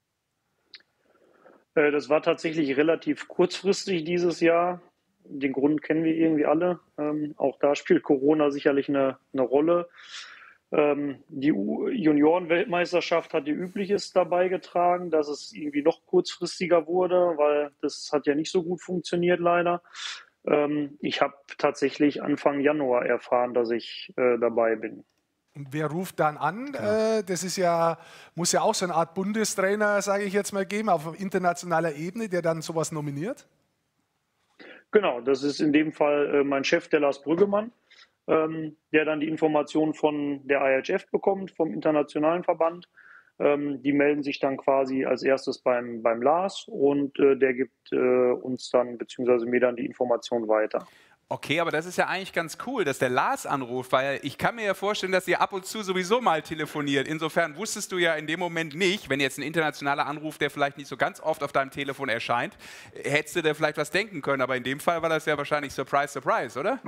S7: Äh, das war tatsächlich relativ kurzfristig dieses Jahr. Den Grund kennen wir irgendwie alle. Ähm, auch da spielt Corona sicherlich eine, eine Rolle. Ähm, die U- Junioren-Weltmeisterschaft hat ihr Übliches dabei getragen, dass es irgendwie noch kurzfristiger wurde, weil das hat ja nicht so gut funktioniert leider. Ähm, ich habe tatsächlich Anfang Januar erfahren, dass ich äh, dabei bin.
S3: Und wer ruft dann an? Äh, das ist ja, muss ja auch so eine Art Bundestrainer, sage ich jetzt mal, geben, auf internationaler Ebene, der dann sowas nominiert?
S7: Genau, das ist in dem Fall äh, mein Chef, der Lars Brüggemann, ähm, der dann die Informationen von der I H F bekommt, vom Internationalen Verband. Ähm, die melden sich dann quasi als erstes beim, beim Lars und äh, der gibt äh, uns dann, beziehungsweise mir dann die Information weiter.
S1: Okay, aber das ist ja eigentlich ganz cool, dass der Lars anruft, weil ich kann mir ja vorstellen, dass ihr ab und zu sowieso mal telefoniert. Insofern wusstest du ja in dem Moment nicht, wenn jetzt ein internationaler Anruf, der vielleicht nicht so ganz oft auf deinem Telefon erscheint, hättest du dir vielleicht was denken können. Aber in dem Fall war das ja wahrscheinlich Surprise, Surprise, oder?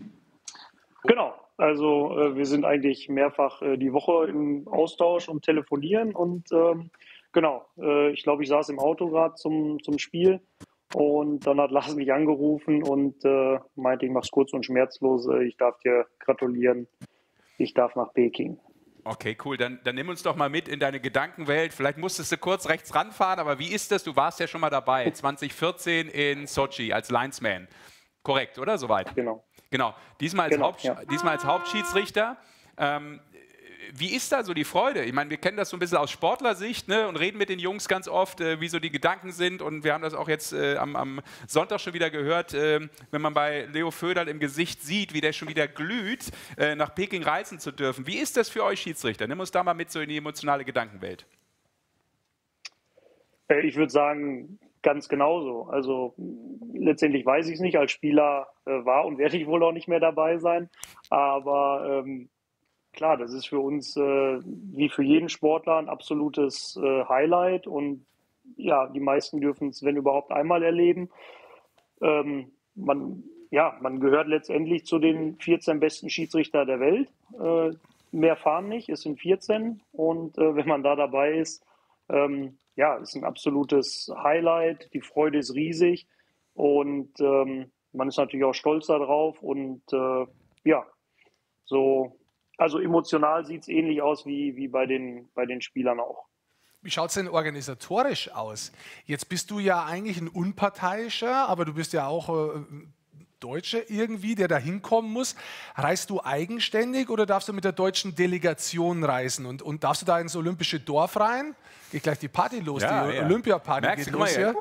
S7: Genau, also äh, wir sind eigentlich mehrfach äh, die Woche im Austausch und telefonieren und ähm, genau, äh, ich glaube, ich saß im Auto gerade zum, zum Spiel. Und dann hat Lars mich angerufen und äh, meinte, ich mach's kurz und schmerzlos, äh, ich darf dir gratulieren, ich darf nach Peking.
S1: Okay, cool. Dann, dann nimm uns doch mal mit in deine Gedankenwelt. Vielleicht musstest du kurz rechts ranfahren, aber wie ist das? Du warst ja schon mal dabei, zwanzig vierzehn in Sochi als Linesman. Korrekt, oder? Soweit?
S7: Genau.
S1: Genau. Diesmal als,
S7: Genau,
S1: Haupt,
S7: ja.
S1: diesmal als Hauptschiedsrichter. Ähm, Wie ist da so die Freude? Ich meine, wir kennen das so ein bisschen aus Sportlersicht, ne, und reden mit den Jungs ganz oft, äh, wie so die Gedanken sind. Und wir haben das auch jetzt äh, am, am Sonntag schon wieder gehört, äh, wenn man bei Leo Föderl im Gesicht sieht, wie der schon wieder glüht, äh, nach Peking reisen zu dürfen. Wie ist das für euch Schiedsrichter? Nimm uns da mal mit so in die emotionale Gedankenwelt.
S7: Äh, ich würde sagen, ganz genauso. Also letztendlich weiß ich es nicht. Als Spieler äh, war und werde ich wohl auch nicht mehr dabei sein. Aber ähm, klar, das ist für uns äh, wie für jeden Sportler ein absolutes äh, Highlight. Und ja, die meisten dürfen es, wenn überhaupt, einmal erleben. Ähm, man, ja, man gehört letztendlich zu den vierzehn besten Schiedsrichter der Welt. Äh, mehr fahren nicht, es sind vierzehn. Und äh, wenn man da dabei ist, ähm, ja, ist ein absolutes Highlight. Die Freude ist riesig und ähm, man ist natürlich auch stolz darauf. Und äh, ja, so, also emotional sieht es ähnlich aus wie, wie bei den, bei den Spielern auch.
S3: Wie schaut es denn organisatorisch aus? Jetzt bist du ja eigentlich ein Unparteiischer, aber du bist ja auch äh, Deutscher irgendwie, der da hinkommen muss. Reist du eigenständig oder darfst du mit der deutschen Delegation reisen? Und, und darfst du da ins olympische Dorf rein? Geht gleich die Party los,
S1: Ja,
S3: die
S1: ja.
S3: Olympiaparty
S1: Merkst
S3: geht
S1: du, guck
S3: los
S1: mal
S3: hier.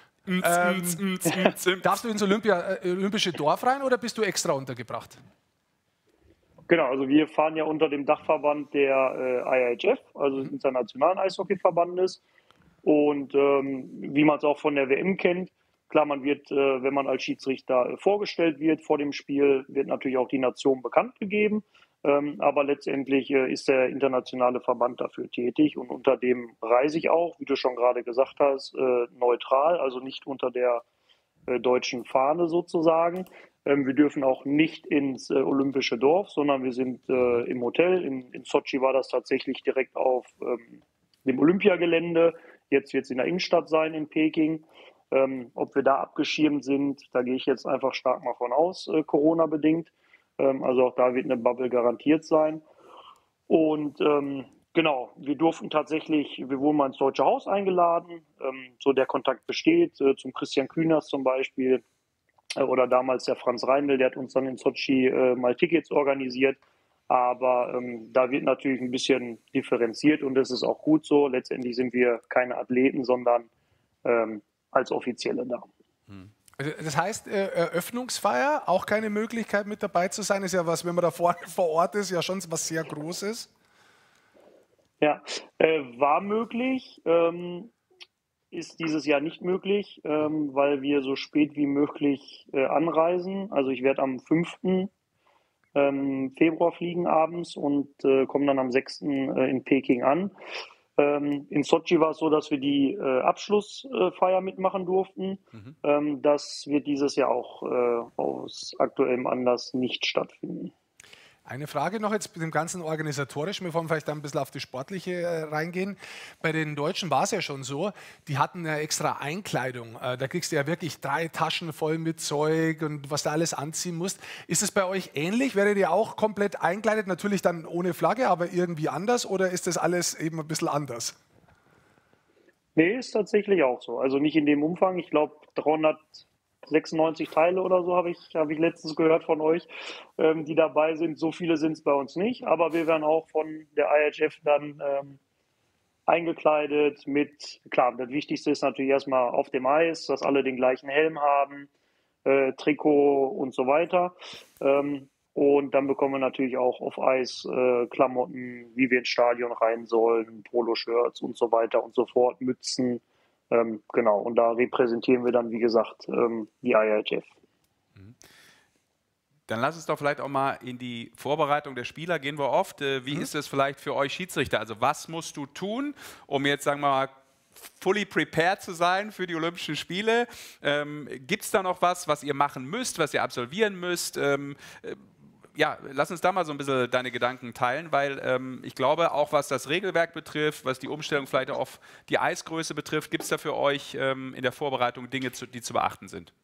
S1: Ähm,
S3: Ähm, darfst du ins Olympia, äh, olympische Dorf rein oder bist du extra untergebracht?
S7: Genau, also wir fahren ja unter dem Dachverband der äh, I H F, also des Internationalen Eishockeyverbandes. Und ähm, wie man es auch von der W M kennt, klar, man wird, äh, wenn man als Schiedsrichter äh, vorgestellt wird vor dem Spiel, wird natürlich auch die Nation bekannt gegeben. Ähm, aber letztendlich äh, ist der internationale Verband dafür tätig und unter dem reise ich auch, wie du schon gerade gesagt hast, äh, neutral, also nicht unter der äh, deutschen Fahne sozusagen. Ähm, wir dürfen auch nicht ins äh, olympische Dorf, sondern wir sind äh, im Hotel. In, in Sotschi war das tatsächlich direkt auf ähm, dem Olympiagelände. Jetzt wird es in der Innenstadt sein in Peking. Ähm, ob wir da abgeschirmt sind, da gehe ich jetzt einfach stark mal von aus, äh, Corona-bedingt. Ähm, also auch da wird eine Bubble garantiert sein. Und ähm, genau, wir durften tatsächlich, wir wurden mal ins Deutsche Haus eingeladen. Ähm, so der Kontakt besteht, äh, zum Christian Kühners zum Beispiel. Äh, oder damals der Franz Reindl, der hat uns dann in Sotschi äh, mal Tickets organisiert. Aber ähm, da wird natürlich ein bisschen differenziert und das ist auch gut so. Letztendlich sind wir keine Athleten, sondern ähm, als Offizielle da.
S3: Also das heißt, äh, Eröffnungsfeier, auch keine Möglichkeit mit dabei zu sein, ist ja was, wenn man da vor, vor Ort ist, ja schon was sehr Großes.
S7: Ja, äh, war möglich, ähm, ist dieses Jahr nicht möglich, ähm, weil wir so spät wie möglich äh, anreisen. Also ich werde am fünften Ähm, Februar fliegen abends und äh, kommen dann am sechsten Äh, in Peking an. Ähm, in Sotschi war es so, dass wir die äh, Abschlussfeier mitmachen durften. Mhm. Ähm, das wird dieses Jahr auch äh, aus aktuellem Anlass nicht stattfinden.
S3: Eine Frage noch jetzt mit dem ganzen Organisatorischen, bevor wir vielleicht dann ein bisschen auf die Sportliche äh, reingehen. Bei den Deutschen war es ja schon so, die hatten ja extra Einkleidung. Äh, da kriegst du ja wirklich drei Taschen voll mit Zeug und was du alles anziehen musst. Ist es bei euch ähnlich? Werdet ihr auch komplett einkleidet? Natürlich dann ohne Flagge, aber irgendwie anders? Oder ist das alles eben ein bisschen anders?
S7: Nee, ist tatsächlich auch so. Also nicht in dem Umfang. Ich glaube, dreihundertsechsundneunzig Teile oder so habe ich, hab ich letztens gehört von euch, ähm, die dabei sind. So viele sind es bei uns nicht. Aber wir werden auch von der I H F dann ähm, eingekleidet mit, klar, das Wichtigste ist natürlich erstmal auf dem Eis, dass alle den gleichen Helm haben, äh, Trikot und so weiter. Ähm, und dann bekommen wir natürlich auch auf Eis äh, Klamotten, wie wir ins Stadion rein sollen, Poloshirts und so weiter und so fort, Mützen. Ähm, genau, und da repräsentieren wir dann, wie gesagt, ähm, die I H F.
S1: Dann lass uns doch vielleicht auch mal in die Vorbereitung der Spieler gehen wir oft. Äh, wie mhm. ist es vielleicht für euch Schiedsrichter? Also was musst du tun, um jetzt, sagen wir mal, fully prepared zu sein für die Olympischen Spiele? Ähm, gibt es da noch was, was ihr machen müsst, was ihr absolvieren müsst? Ähm, äh, ja, lass uns da mal so ein bisschen deine Gedanken teilen, weil ähm, ich glaube, auch was das Regelwerk betrifft, was die Umstellung vielleicht auch auf die Eisgröße betrifft, gibt es da für euch ähm, in der Vorbereitung Dinge, zu, die zu beachten sind?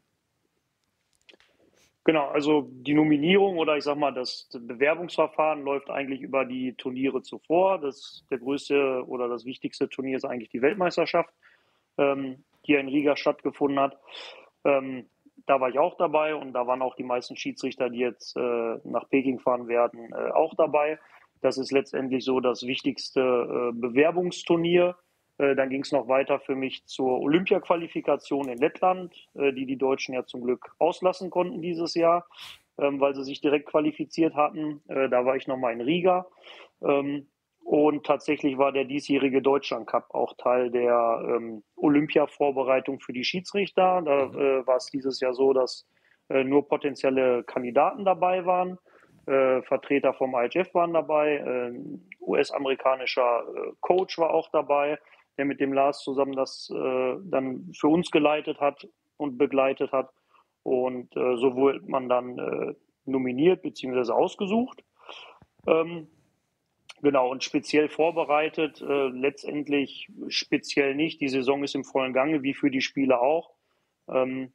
S7: Genau, also die Nominierung oder ich sag mal, das Bewerbungsverfahren läuft eigentlich über die Turniere zuvor. Das, der größte oder das wichtigste Turnier ist eigentlich die Weltmeisterschaft, ähm, die hier in Riga stattgefunden hat. Ähm, da war ich auch dabei und da waren auch die meisten Schiedsrichter, die jetzt äh, nach Peking fahren werden, äh, auch dabei. Das ist letztendlich so das wichtigste äh, Bewerbungsturnier. Äh, dann ging es noch weiter für mich zur Olympia-Qualifikation in Lettland, äh, die die Deutschen ja zum Glück auslassen konnten dieses Jahr, ähm, weil sie sich direkt qualifiziert hatten. Äh, da war ich nochmal in Riga. Ähm, Und tatsächlich war der diesjährige Deutschland Cup auch Teil der ähm, Olympia-Vorbereitung für die Schiedsrichter. Da äh, war es dieses Jahr so, dass äh, nur potenzielle Kandidaten dabei waren. Äh, Vertreter vom I H F waren dabei. Äh, U S-amerikanischer äh, Coach war auch dabei, der mit dem Lars zusammen das äh, dann für uns geleitet hat und begleitet hat. Und äh, so wurde man dann äh, nominiert bzw. ausgesucht. Ähm, genau, und speziell vorbereitet, äh, letztendlich speziell nicht. Die Saison ist im vollen Gange, wie für die Spiele auch. Ähm,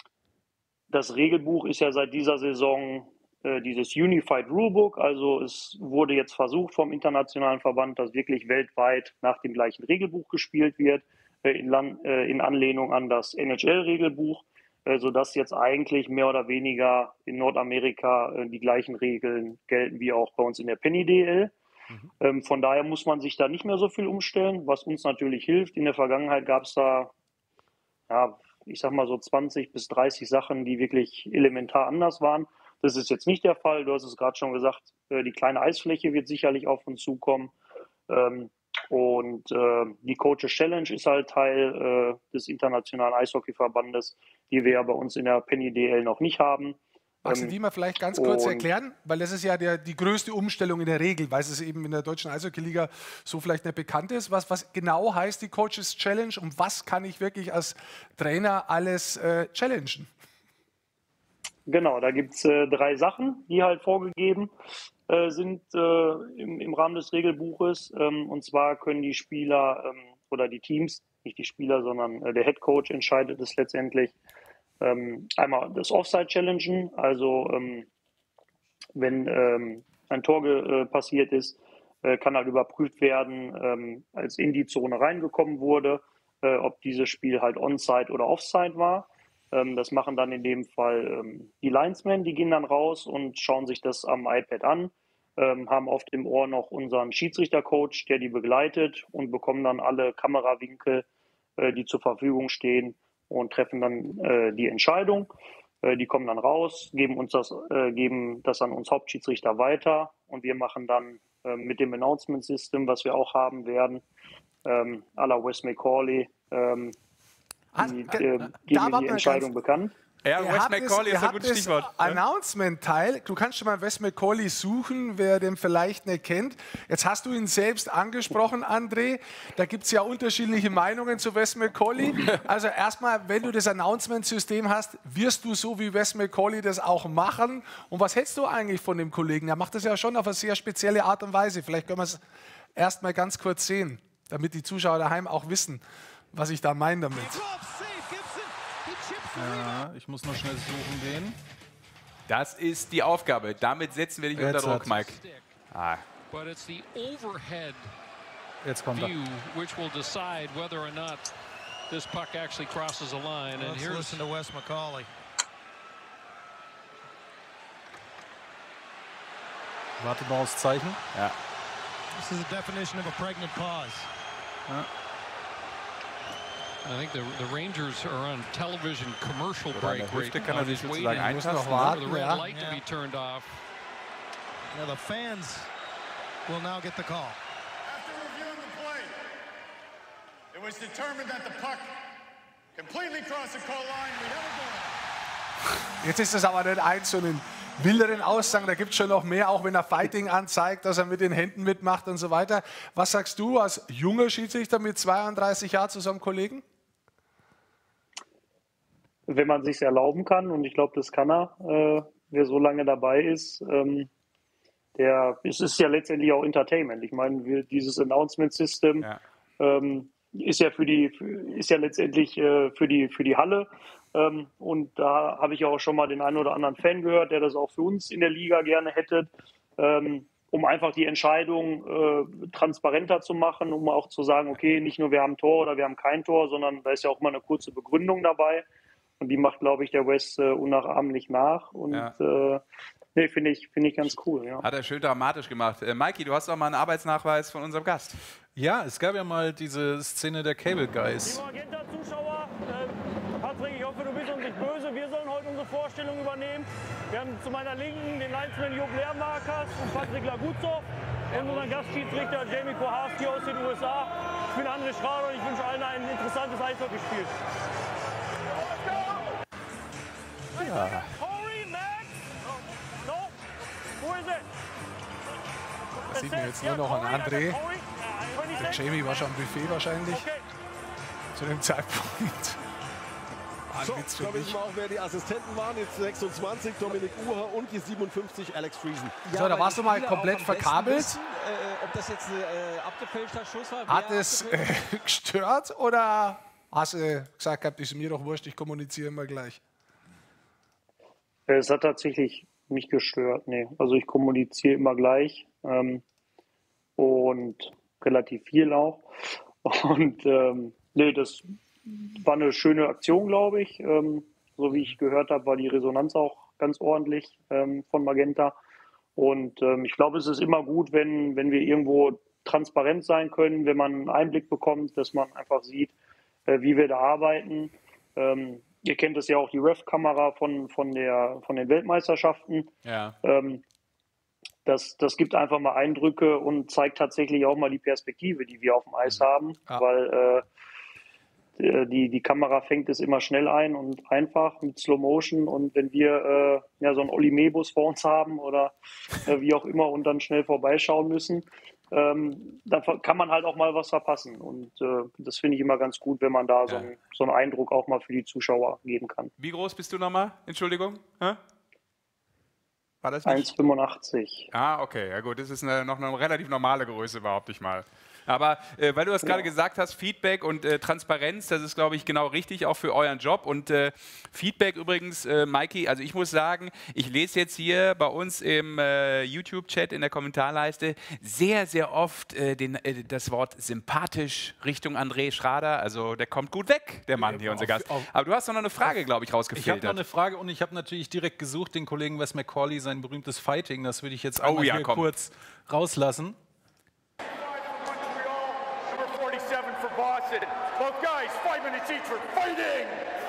S7: das Regelbuch ist ja seit dieser Saison äh, dieses Unified Rulebook, also es wurde jetzt versucht vom internationalen Verband, dass wirklich weltweit nach dem gleichen Regelbuch gespielt wird, äh, in, Land, äh, in Anlehnung an das N H L-Regelbuch. Sodass jetzt eigentlich mehr oder weniger in Nordamerika äh, die gleichen Regeln gelten wie auch bei uns in der Penny D L. Mhm. Ähm, von daher muss man sich da nicht mehr so viel umstellen, was uns natürlich hilft. In der Vergangenheit gab es da, ja, ich sag mal so zwanzig bis dreißig Sachen, die wirklich elementar anders waren. Das ist jetzt nicht der Fall. Du hast es gerade schon gesagt, äh, die kleine Eisfläche wird sicherlich auf uns zukommen. Ähm, Und äh, die Coaches Challenge ist halt Teil äh, des Internationalen Eishockeyverbandes, die wir ja bei uns in der Penny D L noch nicht haben.
S3: Magst du
S7: ähm,
S3: die mal vielleicht ganz kurz erklären? Weil das ist ja der, die größte Umstellung in der Regel, weil es eben in der deutschen Eishockeyliga so vielleicht nicht bekannt ist. Was, was genau heißt die Coaches Challenge und was kann ich wirklich als Trainer alles äh, challengen?
S7: Genau, da gibt es äh, drei Sachen, die halt vorgegeben äh, sind äh, im, im Rahmen des Regelbuches. Ähm, und zwar können die Spieler ähm, oder die Teams, nicht die Spieler, sondern äh, der Head Coach entscheidet es letztendlich, ähm, einmal das Offside challengen, also ähm, wenn ähm, ein Tor äh, passiert ist, äh, kann halt überprüft werden, ähm, als in die Zone reingekommen wurde, äh, ob dieses Spiel halt Onside oder Offside war. Das machen dann in dem Fall ähm, die Linesmen, die gehen dann raus und schauen sich das am iPad an, ähm, haben auf dem Ohr noch unseren Schiedsrichtercoach, der die begleitet und bekommen dann alle Kamerawinkel, äh, die zur Verfügung stehen und treffen dann äh, die Entscheidung. Äh, die kommen dann raus, geben uns das, äh, geben das an uns Hauptschiedsrichter weiter und wir machen dann äh, mit dem Announcement System, was wir auch haben werden, ähm, à la Wes McCauley, ähm, Die, äh, geben mir die Entscheidung bekannt.
S1: Ja,
S3: Ihr
S1: Wes
S3: habt
S1: McCauley
S3: es,
S1: ist ein gutes Stichwort.
S3: Announcement-Teil. Du kannst schon mal Wes McCauley suchen, wer den vielleicht nicht kennt. Jetzt hast du ihn selbst angesprochen, André. Da gibt es ja unterschiedliche Meinungen zu Wes McCauley. Also erstmal, wenn du das Announcement-System hast, wirst du so wie Wes McCauley das auch machen. Und was hältst du eigentlich von dem Kollegen? Er macht das ja schon auf eine sehr spezielle Art und Weise. Vielleicht können wir es erstmal ganz kurz sehen, damit die Zuschauer daheim auch wissen, was ich da meine damit.
S2: Ja, ich muss noch schnell suchen gehen.
S1: Das ist die Aufgabe. Damit setzen wir dich unter
S2: Jetzt
S1: Druck,
S2: hat-
S1: Mike. Ah.
S8: But it's the overhead
S2: Jetzt kommt er.
S8: view which will decide whether or not this puck actually crosses a line. And
S9: Let's
S8: here's
S9: listen to Wes McCauley.
S2: Warte mal aufs Zeichen.
S1: Ja.
S9: This is the definition of a pregnant pause.
S8: I think the, the Rangers are on television commercial
S1: Oder an
S8: break
S1: der
S8: right
S1: Hüfte kann
S8: now,
S1: er sich
S8: just
S1: sozusagen
S8: waiting
S3: Muss noch
S1: eintasten.
S8: for
S3: warten,
S8: the red
S3: ja.
S8: light to be turned off.
S9: Now the fans will now get the call.
S10: After reviewing the play, it was determined that the puck completely crossed the goal line. We have a goal.
S3: Jetzt ist das aber nicht eins so einen wilderen Aussagen, da gibt es schon noch mehr, auch wenn er Fighting anzeigt, dass er mit den Händen mitmacht und so weiter. Was sagst du als junger Schiedsrichter mit zweiunddreißig Jahren zu so einem Kollegen?
S7: Wenn man sich erlauben kann, und ich glaube, das kann er, äh, wer so lange dabei ist, ähm, der, es ist ja letztendlich auch Entertainment. Ich meine, wir, dieses Announcement-System
S1: Ja.
S7: ähm, ist ja für die, ist ja letztendlich äh, für die, für die Halle. Ähm, und da habe ich auch schon mal den einen oder anderen Fan gehört, der das auch für uns in der Liga gerne hätte, ähm, um einfach die Entscheidung äh, transparenter zu machen, um auch zu sagen, okay, nicht nur wir haben ein Tor oder wir haben kein Tor, sondern da ist ja auch mal eine kurze Begründung dabei. Und die macht, glaube ich, der Wes äh, unnachahmlich nach. Und
S1: Ja.
S7: äh, nee, finde ich, finde ich ganz cool. Ja.
S1: Hat er schön dramatisch gemacht. Äh, Mikey, du hast doch mal einen Arbeitsnachweis von unserem Gast.
S2: Ja, es gab ja mal diese Szene der Cable Guys.
S11: Lieber Magenta-Zuschauer, äh, Patrick, ich hoffe, du bist uns nicht böse. Wir sollen heute unsere Vorstellung übernehmen. Wir haben zu meiner Linken den Linesman Jupp Lehrmarkers und Patrick Laguzov. unseren Gastschiedsrichter Jamie Koharski aus den U S A. Ich bin André Schrader und ich wünsche allen ein interessantes Eishockeyspiel.
S2: Ja.
S3: Da sieht man jetzt nur noch einen André. Der Jamie war schon am Buffet wahrscheinlich. Zu dem Zeitpunkt.
S12: So, da wissen wir auch, wer die Assistenten waren. Jetzt sechsundzwanzig, Dominik Uher und die siebenundfünfzig, Alex Friesen.
S3: Ja, so, da warst du mal komplett verkabelt.
S13: Wissen, äh, ob das jetzt ein äh, abgefälschter Schuss war?
S3: Hat es äh, gestört oder hast du gesagt gehabt, ist mir doch wurscht, ich kommuniziere immer gleich?
S7: Es hat tatsächlich nicht gestört, nee. Also ich kommuniziere immer gleich ähm, und relativ viel auch. Und ähm, nee, das war eine schöne Aktion, glaube ich. Ähm, so wie ich gehört habe, war die Resonanz auch ganz ordentlich ähm, von Magenta. Und ähm, ich glaube, es ist immer gut, wenn, wenn wir irgendwo transparent sein können, wenn man einen Einblick bekommt, dass man einfach sieht, äh, wie wir da arbeiten. Ähm, ihr kennt es ja auch, die Ref-Kamera von, von, der, von den Weltmeisterschaften.
S1: Ja.
S7: Ähm, das, das gibt einfach mal Eindrücke und zeigt tatsächlich auch mal die Perspektive, die wir auf dem Eis haben,
S3: ja.
S7: weil äh, Die, die Kamera fängt es immer schnell ein und einfach mit Slow Motion. Und wenn wir äh, ja, so einen Olimebus vor uns haben oder äh, wie auch immer und dann schnell vorbeischauen müssen, ähm, dann kann man halt auch mal was verpassen. Und äh, das finde ich immer ganz gut, wenn man da ja. so, ein, so einen Eindruck auch mal für die Zuschauer geben kann.
S1: Wie groß bist du nochmal? Entschuldigung? Hä? War das nicht?
S7: eins Komma fünfundachtzig.
S1: Ah, okay. Ja gut, das ist eine, noch eine relativ normale Größe, behaupte ich mal. Aber äh, weil du das ja. gerade gesagt hast, Feedback und äh, Transparenz, das ist, glaube ich, genau richtig, auch für euren Job. Und äh, Feedback übrigens, äh, Mikey, also ich muss sagen, ich lese jetzt hier bei uns im äh, YouTube-Chat in der Kommentarleiste sehr, sehr oft äh, den, äh, das Wort sympathisch Richtung André Schrader. Also der kommt gut weg, der Mann hier, unser Gast. Aber du hast doch noch eine Frage, glaube ich, rausgefiltert.
S2: Ich habe noch eine Frage und ich habe natürlich direkt gesucht, den Kollegen Wes McCauley, sein berühmtes Fighting. Das würde ich jetzt einmal oh, ja, hier komm. kurz rauslassen.
S10: Both guys, five minutes each for fighting!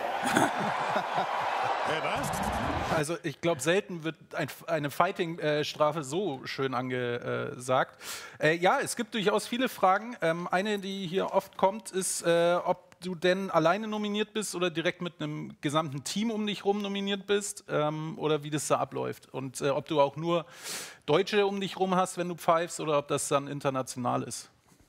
S2: Also ich glaube, selten wird ein, eine Fighting-Strafe so schön angesagt. Äh, ja, es gibt durchaus viele Fragen. Ähm, eine, die hier oft kommt, ist, äh, ob du denn alleine nominiert bist oder direkt mit einem gesamten Team um dich rum nominiert bist ähm, oder wie das da abläuft. Und äh, ob du auch nur Deutsche um dich rum hast, wenn du pfeifst, oder ob das dann international ist.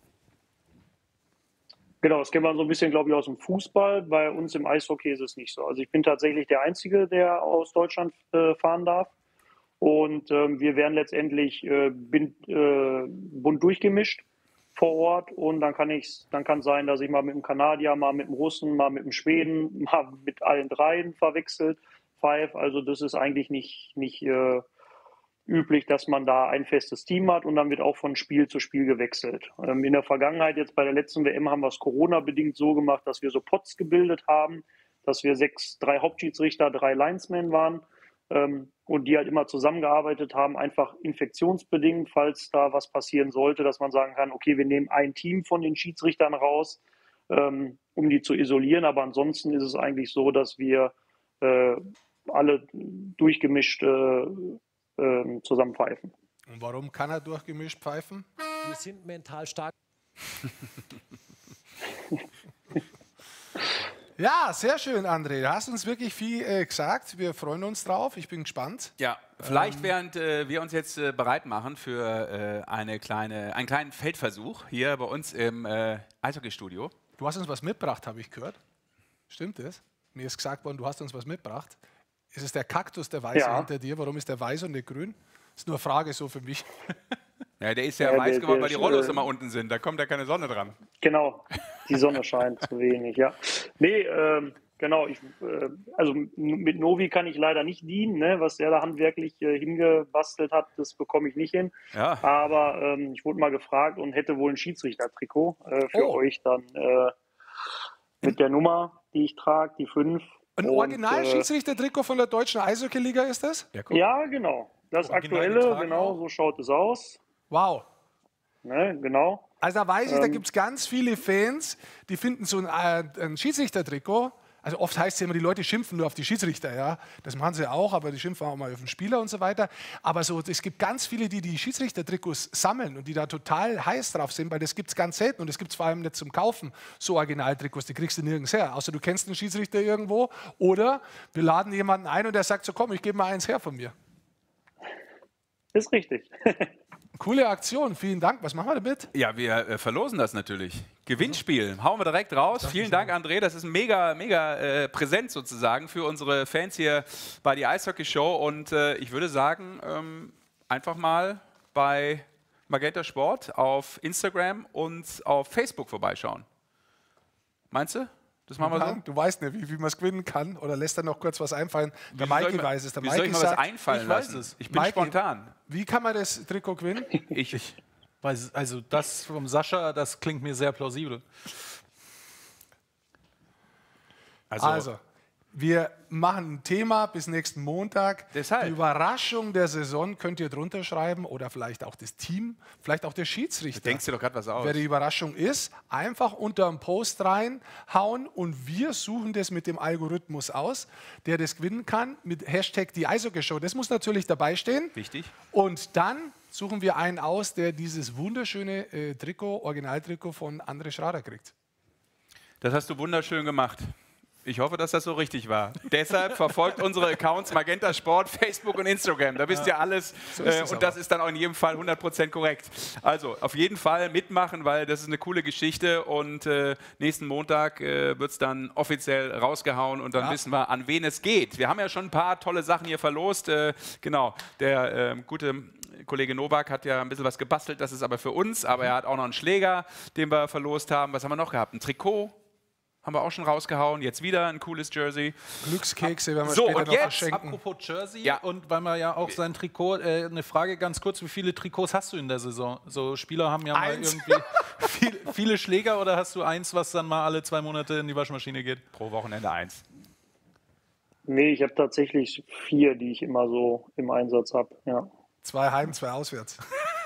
S7: Genau, das kennen wir so ein bisschen, glaube ich, aus dem Fußball. Bei uns im Eishockey ist es nicht so. Also ich bin tatsächlich der Einzige, der aus Deutschland äh, fahren darf. Und ähm, wir werden letztendlich äh, bin, äh, bunt durchgemischt vor Ort. Und dann kann ich, dann kann sein, dass ich mal mit dem Kanadier, mal mit dem Russen, mal mit dem Schweden, mal mit allen dreien verwechselt pfeife. Also das ist eigentlich nicht, nicht äh, üblich, dass man da ein festes Team hat und dann wird auch von Spiel zu Spiel gewechselt. Ähm, in der Vergangenheit, jetzt bei der letzten W M, haben wir es Corona-bedingt so gemacht, dass wir so Pots gebildet haben, dass wir sechs, drei Hauptschiedsrichter, drei Linesmen waren ähm, und die halt immer zusammengearbeitet haben, einfach infektionsbedingt, falls da was passieren sollte, dass man sagen kann, okay, wir nehmen ein Team von den Schiedsrichtern raus, ähm, um die zu isolieren, aber ansonsten ist es eigentlich so, dass wir äh, alle durchgemischt äh, zusammen pfeifen.
S3: Und warum kann er durchgemischt pfeifen?
S13: Wir sind mental stark.
S3: Ja, sehr schön, André. Du hast uns wirklich viel äh, gesagt. Wir freuen uns drauf. Ich bin gespannt.
S1: Ja, vielleicht ähm, während äh, wir uns jetzt äh, bereit machen für äh, eine kleine, einen kleinen Feldversuch hier bei uns im äh, Eishockey-Studio.
S3: Du hast uns was mitgebracht, habe ich gehört. Stimmt das? Mir ist gesagt worden, du hast uns was mitgebracht. Ist es der Kaktus, der weiße ja. hinter dir? Warum ist der weiß und nicht grün? Das ist nur eine Frage so für mich.
S1: Ja, der ist ja, ja weiß der, geworden, der weil die Rollos äh, immer unten sind. Da kommt ja keine Sonne dran.
S7: Genau, die Sonne scheint zu wenig, ja. Nee, ähm, genau. Ich, äh, also mit Novi kann ich leider nicht dienen. Ne? Was der da handwerklich äh, hingebastelt hat, das bekomme ich nicht hin.
S1: Ja.
S7: Aber ähm, ich wurde mal gefragt und hätte wohl ein Schiedsrichter-Trikot äh, für oh. euch dann äh, mit der Nummer, die ich trage, die fünf.
S3: Ein Original-Schiedsrichter-Trikot von der deutschen Eishockey-Liga ist das?
S7: Ja, ja, genau. Das aktuelle, genau, so schaut es aus.
S3: Wow.
S7: Ne, genau.
S3: Also da weiß ich,
S7: ähm,
S3: da gibt es ganz viele Fans, die finden so ein, äh, ein Schiedsrichter-Trikot Also oft heißt es ja immer, die Leute schimpfen nur auf die Schiedsrichter, ja. Das machen sie auch, aber die schimpfen auch mal auf den Spieler und so weiter. Aber so, es gibt ganz viele, die die Schiedsrichter-Trikots sammeln und die da total heiß drauf sind, weil das gibt es ganz selten und das gibt es vor allem nicht zum Kaufen, so Originaltrikots, die kriegst du nirgends her. Außer du kennst einen Schiedsrichter irgendwo oder wir laden jemanden ein und der sagt so, komm, ich gebe mal eins her von mir.
S7: Ist richtig.
S3: Coole Aktion, vielen Dank. Was machen wir damit?
S1: Ja, wir äh, verlosen das natürlich. Gewinnspiel, hauen wir direkt raus. Vielen Dank, André. Das ist ein mega, mega äh, Präsent sozusagen für unsere Fans hier bei die Eishockey Show. Und äh, ich würde sagen, ähm, einfach mal bei Magenta Sport auf Instagram und auf Facebook vorbeischauen. Meinst du? Das machen wir so?
S3: Du weißt nicht, wie, wie man es gewinnen kann. Oder lässt dann noch kurz was einfallen. Der
S1: Wie soll
S3: Mikey
S1: ich-
S3: weiß es. Der
S1: wie soll ich
S3: Mikey
S1: mal was
S3: sagt,
S1: einfallen
S3: ich weiß
S1: lassen?
S3: es.
S1: Ich bin spontan.
S3: Wie kann man das Trikot gewinnen?
S1: Ich, ich.
S2: Weiß, also das vom Sascha, das klingt mir sehr plausibel.
S3: Also, also wir machen ein Thema bis nächsten Montag.
S1: Deshalb.
S3: Die Überraschung der Saison könnt ihr drunter schreiben oder vielleicht auch das Team, vielleicht auch der Schiedsrichter.
S1: Du denkst dir doch gerade was aus.
S3: Wer die Überraschung ist, einfach unter einen Post reinhauen und wir suchen das mit dem Algorithmus aus, der das gewinnen kann mit Hashtag die Eishockey Show. Das muss natürlich dabei stehen.
S1: Wichtig.
S3: Und dann suchen wir einen aus, der dieses wunderschöne äh, Trikot, Originaltrikot von André Schrader kriegt.
S1: Das hast du wunderschön gemacht. Ich hoffe, dass das so richtig war. Deshalb verfolgt unsere Accounts Magenta Sport, Facebook und Instagram. Da wisst ihr alles.
S3: So ist
S1: äh,
S3: es
S1: und
S3: aber.
S1: das ist dann auch in jedem Fall hundert Prozent korrekt. Also auf jeden Fall mitmachen, weil das ist eine coole Geschichte. Und äh, nächsten Montag äh, wird es dann offiziell rausgehauen und dann
S3: Ja.
S1: wissen wir, an wen es geht. Wir haben ja schon ein paar tolle Sachen hier verlost. Äh, genau, der äh, gute Kollege Novak hat ja ein bisschen was gebastelt. Das ist aber für uns. Aber er hat auch noch einen Schläger, den wir verlost haben. Was haben wir noch gehabt? Ein Trikot. Haben wir auch schon rausgehauen. Jetzt wieder ein cooles Jersey.
S3: Glückskekse werden wir
S1: So,
S3: später
S1: und
S3: noch
S1: jetzt,
S3: verschenken.
S2: Apropos Jersey
S1: Ja.
S2: und weil man ja auch sein Trikot, äh, eine Frage ganz kurz, wie viele Trikots hast du in der Saison? So Spieler haben ja
S3: Eins.
S2: mal irgendwie viel, viele Schläger oder hast du eins, was dann mal alle zwei Monate in die Waschmaschine geht?
S1: Pro Wochenende eins.
S7: Nee, ich habe tatsächlich vier, die ich immer so im Einsatz habe. Ja.
S3: Zwei heim, zwei auswärts.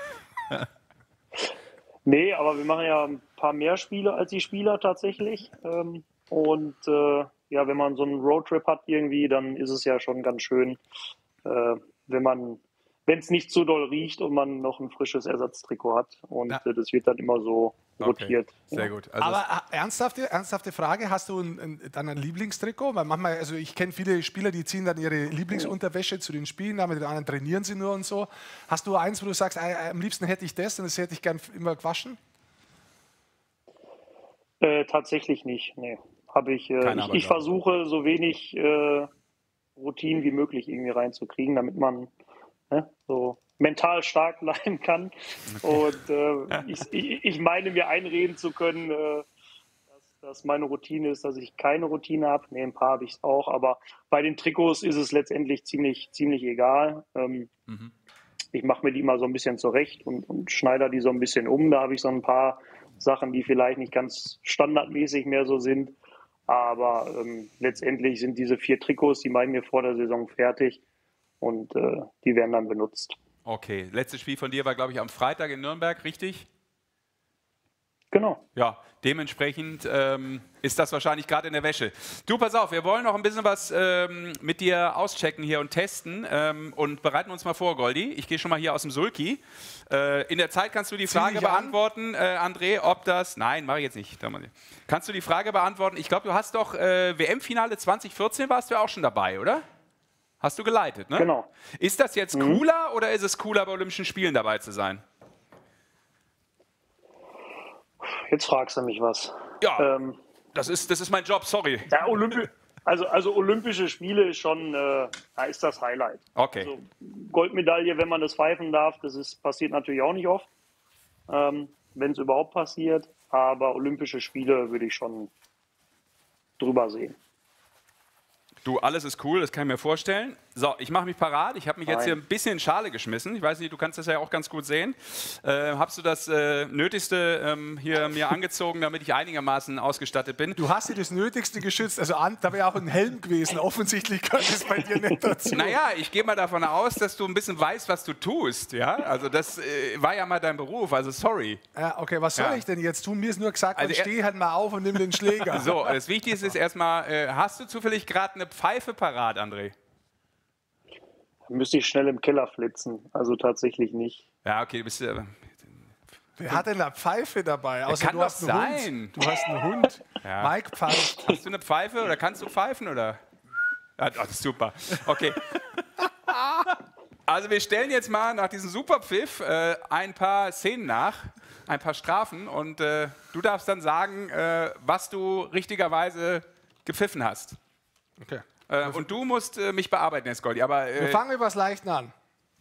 S7: Nee, aber wir machen ja ein paar mehr Spiele als die Spieler tatsächlich. Ähm, und äh, ja, wenn man so einen Roadtrip hat irgendwie, dann ist es ja schon ganz schön, äh, wenn man, wenn es nicht so doll riecht und man noch ein frisches Ersatztrikot hat. Und
S3: Ja.
S7: äh, das wird dann immer so rotiert.
S1: Sehr
S7: Ja.
S1: gut. Also
S3: Aber äh, ernsthafte, ernsthafte Frage, hast du ein, ein, dann ein Lieblingstrikot? Weil manchmal, also ich kenne viele Spieler, die ziehen dann ihre Lieblingsunterwäsche zu den Spielen, da mit den anderen trainieren sie nur und so. Hast du eins, wo du sagst, äh, am liebsten hätte ich das und das hätte ich gern immer gewaschen?
S7: Äh, tatsächlich nicht, nee. Habe ich, äh,
S1: Keine
S7: ich, ich
S1: Aberglaube.
S7: versuche so wenig äh, Routinen wie möglich irgendwie reinzukriegen, damit man ne, so mental stark bleiben kann. Und äh, ich, ich, ich meine mir einreden zu können, äh, dass, dass meine Routine ist, dass ich keine Routine habe. Nee, ein paar habe ich auch, aber bei den Trikots ist es letztendlich ziemlich, ziemlich egal. Ähm,
S1: Mhm.
S7: Ich mache mir die mal so ein bisschen zurecht und, und schneide die so ein bisschen um. Da habe ich so ein paar Sachen, die vielleicht nicht ganz standardmäßig mehr so sind. Aber ähm, letztendlich sind diese vier Trikots, die meinen wir vor der Saison fertig und äh, die werden dann benutzt.
S1: Okay, letztes Spiel von dir war, glaube ich, am Freitag in Nürnberg, richtig?
S7: Genau.
S1: Ja, dementsprechend ähm, ist das wahrscheinlich gerade in der Wäsche. Du, pass auf, wir wollen noch ein bisschen was ähm, mit dir auschecken hier und testen ähm, und bereiten uns mal vor, Goldi. Ich gehe schon mal hier aus dem Sulki. Äh, in der Zeit kannst du die
S3: Zieh
S1: Frage
S3: dich an.
S1: beantworten, äh, André, ob das... Nein, mache ich jetzt nicht. Kannst du die Frage beantworten? Ich glaube, du hast doch äh, W M-Finale zwanzig vierzehn warst du ja auch schon dabei, oder? Hast du geleitet, ne?
S7: Genau.
S1: Ist das jetzt
S7: Mhm.
S1: cooler oder ist es cooler, bei Olympischen Spielen dabei zu sein?
S7: Jetzt fragst du mich was.
S1: Ja,
S7: Ähm,
S1: das ist, das ist mein Job, sorry.
S7: ja, Olympi also, also Olympische Spiele ist schon, äh, da ist das Highlight.
S1: Okay.
S7: Also Goldmedaille, wenn man das pfeifen darf, das ist, passiert natürlich auch nicht oft, ähm, wenn es überhaupt passiert. Aber Olympische Spiele würde ich schon drüber sehen.
S1: Du, alles ist cool, das kann ich mir vorstellen. So, ich mache mich parat. Ich habe mich jetzt
S7: Nein.
S1: hier ein bisschen in Schale geschmissen. Ich weiß nicht, du kannst das ja auch ganz gut sehen. Äh, hast du das äh, Nötigste ähm, hier mir angezogen, damit ich einigermaßen ausgestattet bin?
S3: Du hast dir das Nötigste geschützt. Also an, da wäre auch ein Helm gewesen. Offensichtlich gehört es bei dir nicht dazu.
S1: Naja, ich gehe mal davon aus, dass du ein bisschen weißt, was du tust. Ja? Also das äh, war ja mal dein Beruf, also sorry.
S3: Ja, okay, was soll
S1: Ja.
S3: ich denn jetzt tun? Mir ist nur gesagt,
S1: Also
S3: man
S1: er-
S3: steh halt mal auf und nimm den Schläger.
S1: So, das Wichtigste ist erstmal, äh, hast du zufällig gerade eine Pfeife parat, André?
S7: Müsste ich schnell im Keller flitzen. Also tatsächlich nicht.
S1: Ja, okay, du bist ja...
S3: Wer hat denn eine Pfeife dabei? Außer
S1: kann
S3: du
S1: doch
S3: hast einen
S1: sein.
S3: Hund. Du hast einen Hund.
S1: Ja.
S3: Mike pfeift.
S1: Hast du eine Pfeife oder kannst du pfeifen? Oder? Ja, das ist super. Okay. Also wir stellen jetzt mal nach diesem Superpfiff äh, ein paar Szenen nach, ein paar Strafen und äh, du darfst dann sagen, äh, was du richtigerweise gepfiffen hast.
S3: Okay.
S1: Äh, und du musst äh, mich bearbeiten, Herr Skoldi. Aber
S3: Wir
S1: äh,
S3: fangen mit was Leichten an.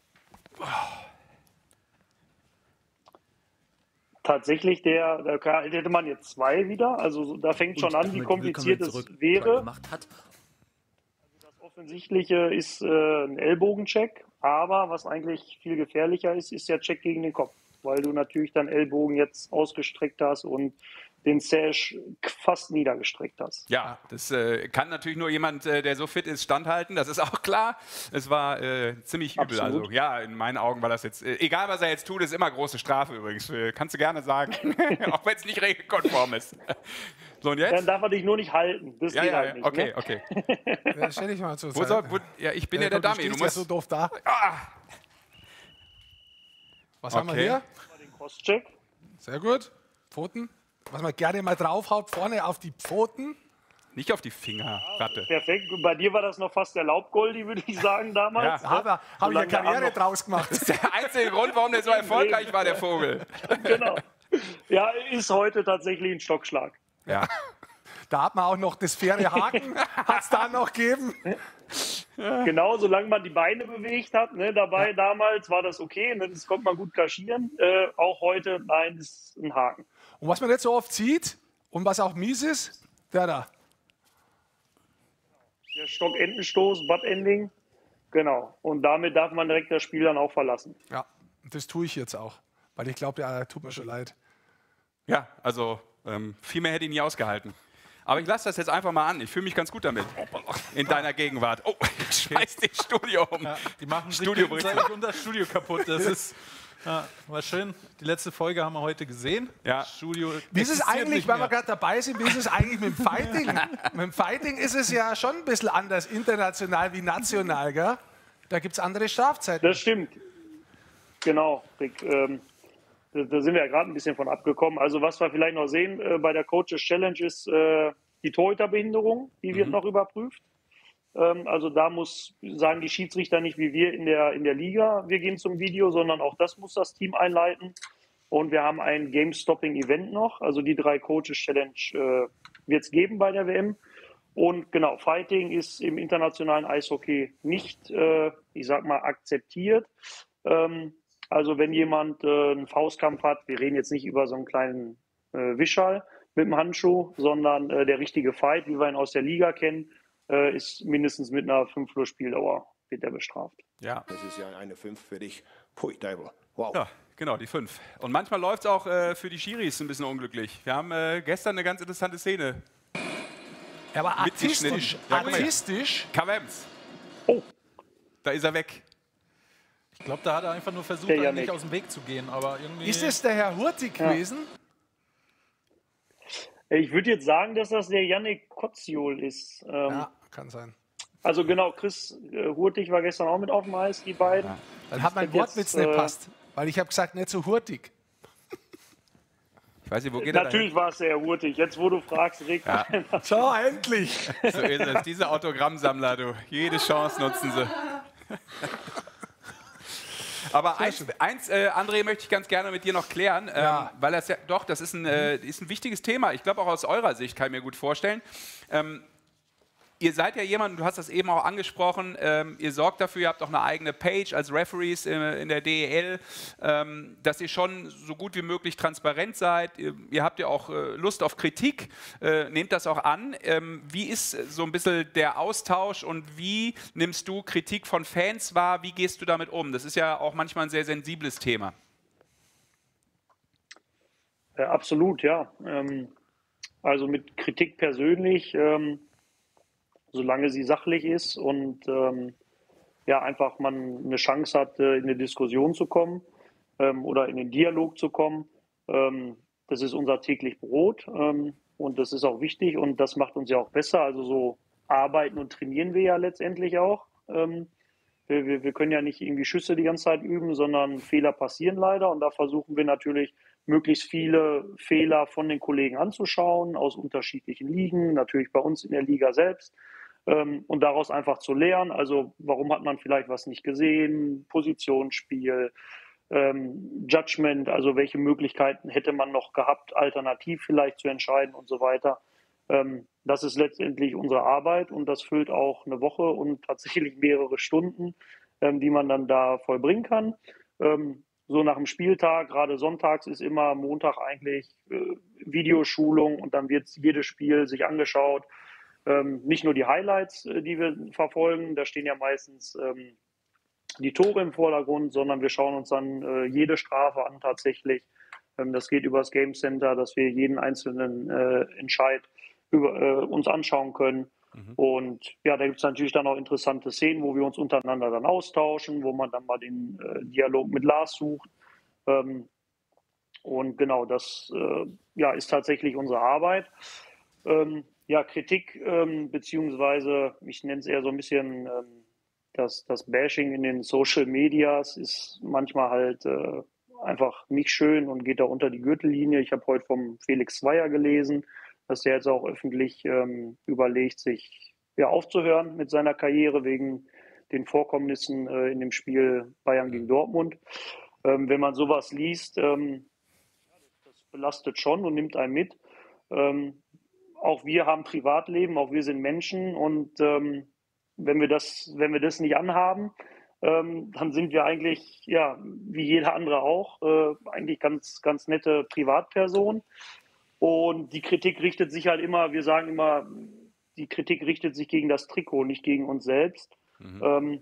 S7: Tatsächlich, der, da kann- hätte man jetzt zwei wieder. Also da fängt schon an, wie kompliziert es wäre.
S14: Hat.
S7: Das Offensichtliche ist äh, ein Ellbogencheck, aber was eigentlich viel gefährlicher ist, ist der Check gegen den Kopf, weil du natürlich deinen Ellbogen jetzt ausgestreckt hast und den Sash fast niedergestreckt hast.
S1: ja, das äh, kann natürlich nur jemand, äh, der so fit ist, standhalten. Das ist auch klar. Es war äh, ziemlich übel.
S7: Absolut.
S1: Also ja, in meinen Augen war das jetzt, äh, egal was er jetzt tut, ist immer große Strafe übrigens. Äh, kannst du gerne sagen, auch wenn es nicht regelkonform ist. So, und jetzt?
S7: Dann darf er dich nur nicht halten. Das
S1: Ja,
S7: geht
S1: ja,
S7: halt
S1: ja.
S7: nicht.
S1: Okay,
S7: ne?
S1: okay.
S3: Ja, stell dich mal zur
S1: Wo
S3: Seite.
S1: soll, wo, ja, ich bin ja, der
S3: komm,
S1: Dummy.
S3: Du
S1: Du
S3: stehst ja
S1: musst,
S3: so doof da.
S1: ah,
S3: Was haben wir
S1: Okay.
S3: hier?
S7: Den Crosscheck.
S3: Sehr gut. Pfoten. Was man gerne mal draufhaut, vorne auf die Pfoten.
S1: nicht auf die Finger, Ratte.
S7: Perfekt. Bei dir war das noch fast der Laubgoldi, würde ich sagen, damals.
S1: Ja.
S3: Habe hab ich eine
S7: Solange der
S3: Karriere
S7: Arm noch-
S3: draus gemacht.
S1: Das ist der einzige Grund, warum der so erfolgreich war, der Vogel.
S7: Genau. Ja, ist heute tatsächlich ein Stockschlag.
S1: Ja.
S3: Da hat man auch noch das faire Haken. Hat es da noch gegeben?
S7: Genau, solange man die Beine bewegt hat. Ne, dabei damals war das okay, ne, das konnte man gut kaschieren. Äh, auch heute, nein, ist ein Haken.
S3: Und was man nicht so oft sieht und was auch mies ist, der da.
S7: Der Stockendenstoß, Butt-Ending. Genau. Und damit darf man direkt das Spiel dann auch verlassen.
S3: Ja, und das tue ich jetzt auch. Weil ich glaube, der tut mir schon leid.
S1: Ja, also ähm, viel mehr hätte ich nie ausgehalten. Aber ich lasse das jetzt einfach mal an. Ich fühle mich ganz gut damit. In deiner Gegenwart. Oh, ich schmeiß das Studio um.
S2: Ja, die machen sich
S1: Studio
S2: gegenseitig und das Studio kaputt. Das ist, ja, war schön. Die letzte Folge haben wir heute gesehen.
S1: Ja.
S2: Das Studio
S3: Wie ist es
S2: existiert
S3: eigentlich,
S2: nicht
S3: weil wir
S2: mehr.
S3: gerade dabei sind, wie ist es eigentlich mit dem Fighting? Mit dem Fighting ist es ja schon ein bisschen anders international wie national, gell? Da gibt es andere Strafzeiten.
S7: Das stimmt. Genau, Rick. Ähm, da, da sind wir ja gerade ein bisschen von abgekommen. Also was wir vielleicht noch sehen äh, bei der Coaches Challenge ist äh, die Torhüterbehinderung, die wird
S1: Mhm.
S7: noch überprüft. Ähm, also da muss, sagen die Schiedsrichter nicht wie wir in der, in der Liga, wir gehen zum Video, sondern auch das muss das Team einleiten. Und wir haben ein Game-Stopping-Event noch. Also die drei Coaches Challenge äh, wird es geben bei der W M. Und genau, Fighting ist im internationalen Eishockey nicht, äh, ich sag mal, akzeptiert. Ähm, also wenn jemand äh, einen Faustkampf hat, wir reden jetzt nicht über so einen kleinen äh, Wischerl mit dem Handschuh, sondern äh, der richtige Fight, wie wir ihn aus der Liga kennen, äh, ist mindestens mit einer fünf Uhr Spieldauer wird er bestraft.
S1: Ja.
S14: Das ist ja eine fünf für dich. Pui, Teufel. Wow.
S1: Ja, genau, die fünf. Und manchmal läuft es auch äh, für die Schiris ein bisschen unglücklich. Wir haben äh, gestern eine ganz interessante Szene.
S3: Aber
S1: mitgeschnitten.
S3: artistisch,
S1: Ja, guck mal her.
S3: artistisch.
S1: Kavems.
S7: Oh.
S1: Da ist er weg.
S2: Ich glaube, da hat er einfach nur versucht,
S7: Der
S2: eigentlich
S7: Yannick.
S2: aus dem Weg zu gehen. Aber irgendwie
S3: Ist es der Herr Hurtig
S7: Ja.
S3: gewesen?
S7: Ich würde jetzt sagen, dass das der Yannick Kotziol ist. Ähm,
S3: Ja, kann sein.
S7: Also genau, Chris äh, Hurtig war gestern auch mit auf dem Eis, die beiden.
S3: Dann hat mein
S7: Jetzt,
S3: Wortwitz nicht
S7: äh,
S3: passt. Weil ich habe gesagt, nicht so hurtig.
S1: Ich weiß nicht, wo geht er
S7: Natürlich war es sehr hurtig. Jetzt, wo du fragst, Rick.
S1: Ja.
S3: So, endlich.
S1: dahin? So ist es. Diese Autogrammsammler, du. Jede Chance nutzen sie. Aber eins, eins äh, André, möchte ich ganz gerne mit dir noch klären, ähm,
S3: Ja.
S1: weil das ja, doch, das ist ein, äh, ist ein wichtiges Thema. Ich glaube auch aus eurer Sicht, kann ich mir gut vorstellen. Ähm, Ihr seid ja jemand, du hast das eben auch angesprochen, ähm, ihr sorgt dafür, ihr habt auch eine eigene Page als Referees in, in der D E L, ähm, dass ihr schon so gut wie möglich transparent seid. Ihr, ihr habt ja auch äh, Lust auf Kritik, äh, nehmt das auch an. Ähm, wie ist so ein bisschen der Austausch und wie nimmst du Kritik von Fans wahr? Wie gehst du damit um? Das ist ja auch manchmal ein sehr sensibles Thema.
S7: Ja, absolut, ja. Ähm, also mit Kritik persönlich, ähm, solange sie sachlich ist und ähm, ja, einfach man eine Chance hat, äh, in eine Diskussion zu kommen ähm, oder in den Dialog zu kommen. Ähm, das ist unser täglich Brot ähm, und das ist auch wichtig und das macht uns ja auch besser. Also so arbeiten und trainieren wir ja letztendlich auch. Ähm, wir, wir, wir können ja nicht irgendwie Schüsse die ganze Zeit üben, sondern Fehler passieren leider und da versuchen wir natürlich, möglichst viele Fehler von den Kollegen anzuschauen, aus unterschiedlichen Ligen, natürlich bei uns in der Liga selbst. Und daraus einfach zu lernen, also warum hat man vielleicht was nicht gesehen, Positionsspiel, ähm, Judgment, also welche Möglichkeiten hätte man noch gehabt, alternativ vielleicht zu entscheiden und so weiter. Ähm, das ist letztendlich unsere Arbeit und das füllt auch eine Woche und tatsächlich mehrere Stunden, ähm, die man dann da vollbringen kann. Ähm, so nach dem Spieltag, gerade sonntags ist immer Montag eigentlich äh, Videoschulung und dann wird jedes Spiel sich angeschaut. Ähm, nicht nur die Highlights, äh, die wir verfolgen, da stehen ja meistens ähm, die Tore im Vordergrund, sondern wir schauen uns dann äh, jede Strafe an tatsächlich. Ähm, das geht über das Game Center, dass wir jeden einzelnen äh, Entscheid über, äh, uns anschauen können. Mhm. Und ja, da gibt es natürlich dann auch interessante Szenen, wo wir uns untereinander dann austauschen, wo man dann mal den äh, Dialog mit Lars sucht. Ähm, und genau, das äh, ja, ist tatsächlich unsere Arbeit. Ähm, Ja, Kritik, ähm, beziehungsweise ich nenne es eher so ein bisschen ähm, das, das Bashing in den Social Medias ist manchmal halt äh, einfach nicht schön und geht da unter die Gürtellinie. Ich habe heute vom Felix Zweier gelesen, dass der jetzt auch öffentlich ähm, überlegt, sich ja, aufzuhören mit seiner Karriere wegen den Vorkommnissen äh, in dem Spiel Bayern gegen Dortmund. Ähm, wenn man sowas liest, ähm, das belastet schon und nimmt einen mit. Ähm, Auch wir haben Privatleben, auch wir sind Menschen und ähm, wenn wir das, wenn wir das nicht anhaben, ähm, dann sind wir eigentlich, ja, wie jeder andere auch, äh, eigentlich ganz, ganz nette Privatpersonen. Und die Kritik richtet sich halt immer, wir sagen immer, die Kritik richtet sich gegen das Trikot, nicht gegen uns selbst. Mhm. Ähm,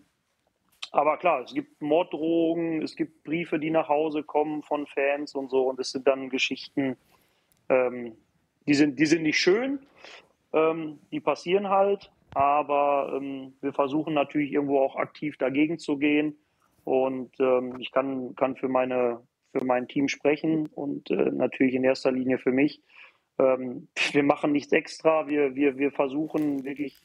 S7: aber klar, es gibt Morddrohungen, es gibt Briefe, die nach Hause kommen von Fans und so und es sind dann Geschichten, ähm, Die sind, die sind nicht schön, ähm, die passieren halt, aber ähm, wir versuchen natürlich irgendwo auch aktiv dagegen zu gehen und ähm, ich kann, kann für, meine, für mein Team sprechen und äh, natürlich in erster Linie für mich. Ähm, wir machen nichts extra, wir, wir, wir versuchen wirklich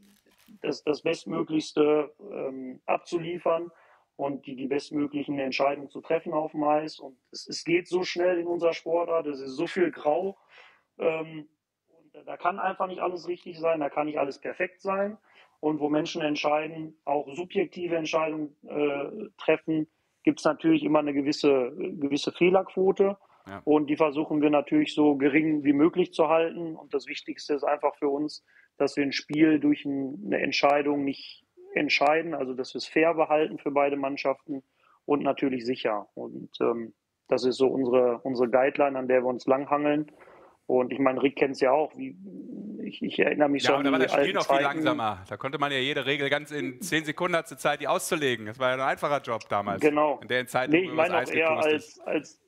S7: das, das Bestmöglichste ähm, abzuliefern und die, die bestmöglichen Entscheidungen zu treffen auf dem Eis und es, es geht so schnell in unserer Sportart, es ist so viel Grau. Ähm, und da kann einfach nicht alles richtig sein, da kann nicht alles perfekt sein. Und wo Menschen entscheiden, auch subjektive Entscheidungen äh, treffen, gibt es natürlich immer eine gewisse, gewisse Fehlerquote. Ja. Und die versuchen wir natürlich so gering wie möglich zu halten. Und das Wichtigste ist einfach für uns, dass wir ein Spiel durch ein, eine Entscheidung nicht entscheiden, also dass wir es fair behalten für beide Mannschaften und natürlich sicher. Und ähm, das ist so unsere, unsere Guideline, an der wir uns langhangeln. Und ich meine, Rick kennt es ja auch. Wie, ich, ich erinnere mich
S1: ja,
S7: so
S1: an die
S7: alten
S1: Zeiten. Ja, aber da war das Spiel noch viel
S7: Zeiten.
S1: langsamer. Da konnte man ja jede Regel ganz in zehn Sekunden hatte Zeit, die auszulegen. Das war ja ein einfacher Job damals.
S7: Genau.
S1: In der Zeit,
S7: nee, ich meine auch eher als, als,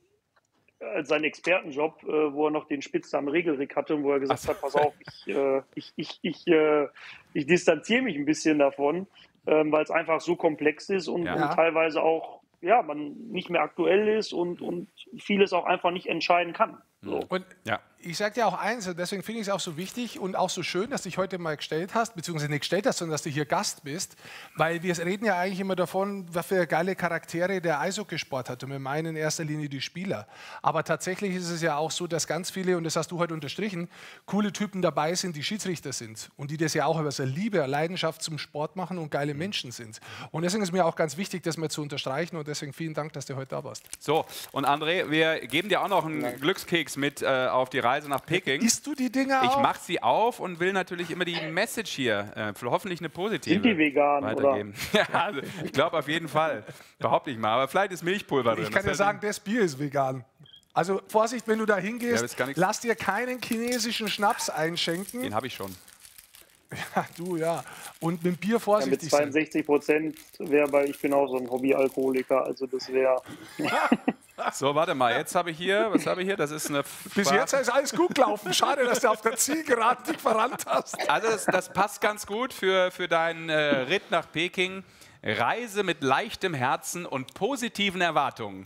S7: als sein Expertenjob, äh, wo er noch den Spitznamen Regelrick hatte und wo er gesagt so. hat, pass auf, ich, äh, ich, ich, ich, äh, ich distanziere mich ein bisschen davon, äh, weil es einfach so komplex ist und, ja. und teilweise auch ja, man nicht mehr aktuell ist und, und vieles auch einfach nicht entscheiden kann. So.
S3: Und ja. ich sage dir auch eins, und deswegen finde ich es auch so wichtig und auch so schön, dass du dich heute mal gestellt hast, beziehungsweise nicht gestellt hast, sondern dass du hier Gast bist, weil wir reden ja eigentlich immer davon, was für geile Charaktere der Eishockeysport hat und wir meinen in erster Linie die Spieler. Aber tatsächlich ist es ja auch so, dass ganz viele, und das hast du heute unterstrichen, coole Typen dabei sind, die Schiedsrichter sind und die das ja auch aus der Liebe, Leidenschaft zum Sport machen und geile Menschen sind. Und deswegen ist mir auch ganz wichtig, das mal zu unterstreichen und deswegen vielen Dank, dass du heute da warst.
S1: So, und André, wir geben dir auch noch einen Glückskeks Lipsticks mit äh, auf die Reise nach Peking.
S3: Isst du die Dinger
S1: Ich
S3: auch?
S1: mache sie auf und will natürlich immer die Message hier, äh, für hoffentlich eine positive,
S7: Sind die vegan,
S1: weitergeben. Ja, also, ich glaube auf jeden Fall. Behaupte ich mal. Aber vielleicht ist Milchpulver drin.
S3: Ich kann dir sagen, das Bier ist vegan. Also Vorsicht, wenn du da hingehst,
S1: Ja,
S3: lass dir keinen chinesischen Schnaps einschenken.
S1: Den habe ich schon.
S3: Ja, du, ja. Und mit dem Bier
S7: Ja,
S3: vorsichtig
S7: mit
S3: sein.
S7: zweiundsechzig Prozent wäre bei, ich bin auch so ein Hobbyalkoholiker, also das wäre.
S1: So, warte mal, jetzt habe ich hier, was habe ich hier? Das ist eine.
S3: Bis jetzt ist alles gut gelaufen. Schade, dass du auf der Zielgeraden dich verrannt hast.
S1: Also das, das passt ganz gut für, für deinen äh, Ritt nach Peking. Reise mit leichtem Herzen und positiven Erwartungen.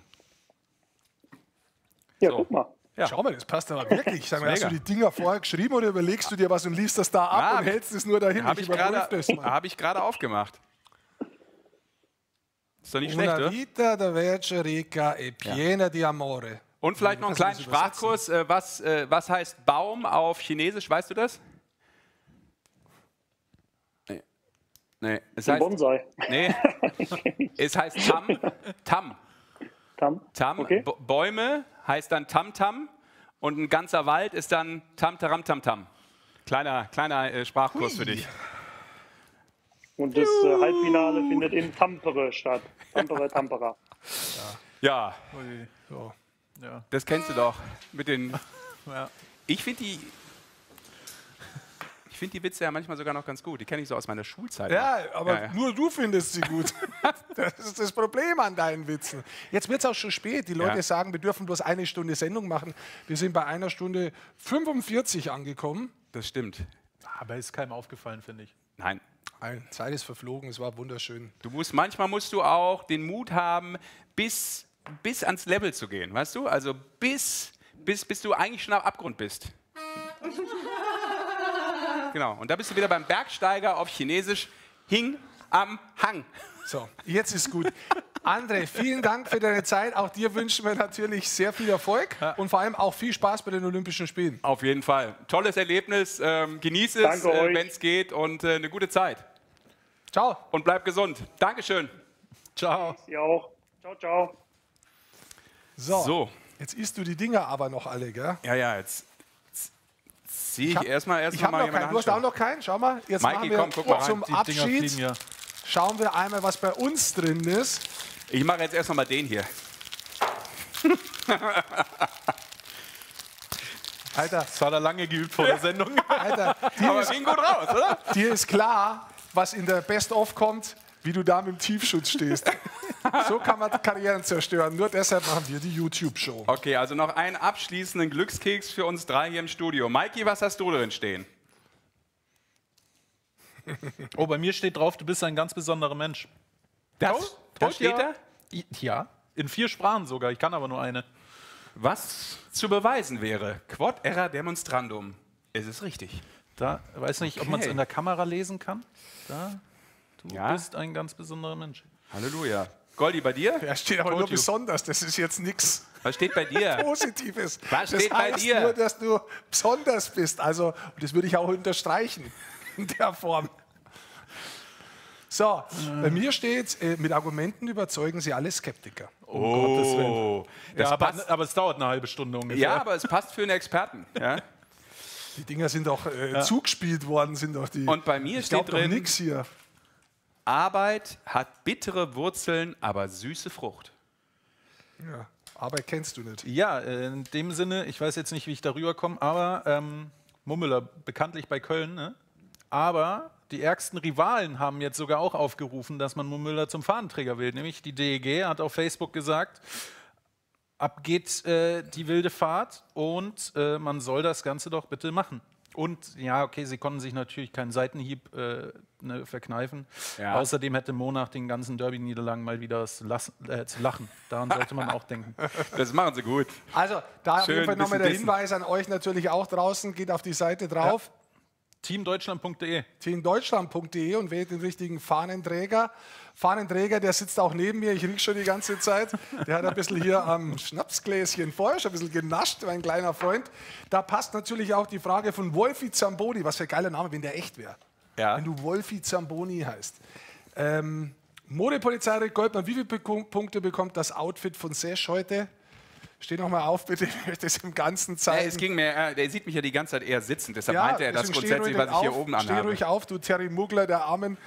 S7: Ja,
S1: So.
S7: guck mal.
S1: Ja.
S3: Schau mal, das passt aber wirklich. Sag mal, hast du
S1: Mega.
S3: die Dinger vorher geschrieben oder überlegst du dir was und liest das da ab
S1: Ja,
S3: und hältst es nur dahin?
S1: Habe ich
S3: überprüf
S1: gerade
S3: das mal.
S1: hab ich gerade aufgemacht. Ist doch nicht schlecht,
S3: Una
S1: oder?
S3: vita da verge rica e piena di amore.
S1: Und vielleicht noch einen
S3: Kannst du
S1: kleinen
S3: das übersetzen?
S1: Sprachkurs. Äh, was, äh, was heißt Baum auf Chinesisch? Weißt du das? Nee. Nee. Es
S7: Ein
S1: heißt,
S7: Bonsai.
S1: nee. Es heißt Tam. Tam.
S7: Tam.
S1: Tam.
S7: Okay.
S1: B- Bäume heißt dann Tam Tam. Und ein ganzer Wald ist dann Tam Taram Tam Tam. Kleiner, kleiner äh, Sprachkurs
S3: Hui.
S1: für dich.
S7: Und das äh, Halbfinale findet in Tampere statt. Tampere, Tampere.
S1: Ja,
S2: Ui, so. Ja.
S1: das kennst du doch. Mit den.
S2: Ja.
S1: Ich finde die. Ich finde die Witze ja manchmal sogar noch ganz gut. Die kenne ich so aus meiner Schulzeit.
S3: Ja,
S1: noch.
S3: aber
S1: Ja, ja.
S3: nur du findest sie gut. Das ist das Problem an deinen Witzen. Jetzt wird es auch schon spät. Die Leute
S1: Ja.
S3: sagen, wir dürfen bloß eine Stunde Sendung machen. Wir sind bei einer Stunde fünfundvierzig angekommen.
S1: Das stimmt.
S2: Aber ist keinem aufgefallen, finde ich.
S1: Nein.
S3: Nein, Zeit ist verflogen, es war wunderschön.
S1: Du musst, manchmal musst du auch den Mut haben, bis, bis ans Level zu gehen, weißt du? Also bis, bis, bis du eigentlich schon am Abgrund bist. Genau, und da bist du wieder beim Bergsteiger auf Chinesisch, Hing am Hang.
S3: So, jetzt ist gut. André, vielen Dank für deine Zeit. Auch dir wünschen wir natürlich sehr viel Erfolg und vor allem auch viel Spaß bei den Olympischen Spielen.
S1: Auf jeden Fall. Tolles Erlebnis, ähm, genieß es,
S7: Danke
S1: äh,
S7: euch.
S1: wenn es geht und äh, eine gute Zeit.
S3: Ciao.
S1: Und bleib gesund. Dankeschön.
S2: Ciao.
S7: Sie auch. Ciao, ciao.
S3: So,
S1: So.
S3: jetzt isst du die Dinger aber noch alle, gell?
S1: Ja, ja, jetzt ziehe ich
S3: hab-
S1: erstmal erst
S3: Ich
S1: noch
S3: habe
S1: mal
S3: noch
S1: hier meine
S3: keinen. Du hast auch
S1: Handschuhe.
S3: noch keinen? Schau mal. Jetzt
S1: Mikey,
S3: machen wir
S1: komm, guck mal rein.
S3: zum
S2: Die Dinger fliegen
S3: Abschied.
S2: ja.
S3: Schauen wir einmal, was bei uns drin ist.
S1: Ich mache jetzt erst noch mal den hier.
S3: Alter,
S2: Das hat er lange geübt vor der Sendung.
S3: Alter, dir
S1: Aber
S3: ist,
S1: ging gut raus, oder?
S3: dir ist klar, was in der Best-of kommt, wie du da mit dem Tiefschutz stehst. So kann man Karrieren zerstören. Nur deshalb machen wir die YouTube-Show.
S1: Okay, also noch einen abschließenden Glückskeks für uns drei hier im Studio. Mikey, was hast du drin stehen?
S2: Oh, bei mir steht drauf, du bist ein ganz besonderer Mensch.
S1: Das, das steht da?
S2: Ja, in vier Sprachen sogar. Ich kann aber nur eine.
S1: Was zu beweisen wäre. Quod era demonstrandum. Es ist richtig.
S2: Da, weiß nicht, ob
S1: Okay.
S2: man es in der Kamera lesen kann. Da, du
S1: Ja.
S2: bist ein ganz besonderer Mensch.
S1: Halleluja. Goldi, bei dir?
S3: Da steht aber nur
S1: Told you.
S3: besonders. Das ist jetzt nichts
S1: Was steht bei dir?
S3: Positives.
S1: Was
S3: das
S1: steht bei
S3: heißt
S1: dir?
S3: nur, dass du besonders bist. Also, und das würde ich auch unterstreichen in der Form. So, bei mir steht, äh, mit Argumenten überzeugen Sie alle Skeptiker.
S2: Um Gottes Willen.
S1: Oh, das
S2: Ja, aber,
S1: passt.
S2: aber es dauert eine halbe Stunde ungefähr.
S1: Ja, aber es passt für einen Experten. Ja?
S3: Die Dinger sind doch äh, zugespielt worden, sind doch die.
S1: Und bei mir
S3: ich
S1: steht
S3: glaub doch
S1: drin-
S3: nichts hier.
S1: Arbeit hat bittere Wurzeln, aber süße Frucht.
S3: Ja, Arbeit kennst du nicht.
S2: Ja, äh, in dem Sinne, ich weiß jetzt nicht, wie ich darüber komme, aber ähm, Mummeler, bekanntlich bei Köln, ne? Aber die ärgsten Rivalen haben jetzt sogar auch aufgerufen, dass man Mummüller zum Fahnenträger wählt. Nämlich die D E G hat auf Facebook gesagt, ab geht äh, die wilde Fahrt und äh, man soll das Ganze doch bitte machen. Und ja, okay, sie konnten sich natürlich keinen Seitenhieb äh, ne, verkneifen.
S1: Ja.
S2: Außerdem hätte Mo nach den ganzen Derby-Niederlagen mal wieder was zu, lassen, äh, zu lachen. Daran sollte man auch denken.
S1: Das machen sie gut.
S3: Also, da auf
S1: Schön,
S3: jeden Fall nochmal der
S1: bisschen
S3: Hinweis an euch natürlich auch draußen. Geht auf die Seite drauf.
S2: teamdeutschland punkt de.
S3: teamdeutschland punkt de und wählt den richtigen Fahnenträger. Fahnenträger, der sitzt auch neben mir, ich riech schon die ganze Zeit. Der hat ein bisschen hier am Schnapsgläschen vorher schon ein bisschen genascht, mein kleiner Freund. Da passt natürlich auch die Frage von Wolfi Zamboni. Was für ein geiler Name, wenn der echt wäre.
S1: Ja.
S3: Wenn du Wolfi Zamboni heißt. Ähm, Modepolizei Rick Goldmann, wie viele Be- Punkte bekommt das Outfit von Sesh heute? Steh noch mal auf, bitte. Ich möchte es im Ganzen zeigen.
S1: Ja, es ging mir, äh, der sieht mich ja die ganze Zeit eher sitzend. Deshalb
S3: Ja,
S1: meinte er das
S3: deswegen steh
S1: grundsätzlich,
S3: ruhig
S1: was ich hier
S3: auf,
S1: oben
S3: Steh
S1: anhabe.
S3: ruhig auf, du Terry Muggler, der Armen.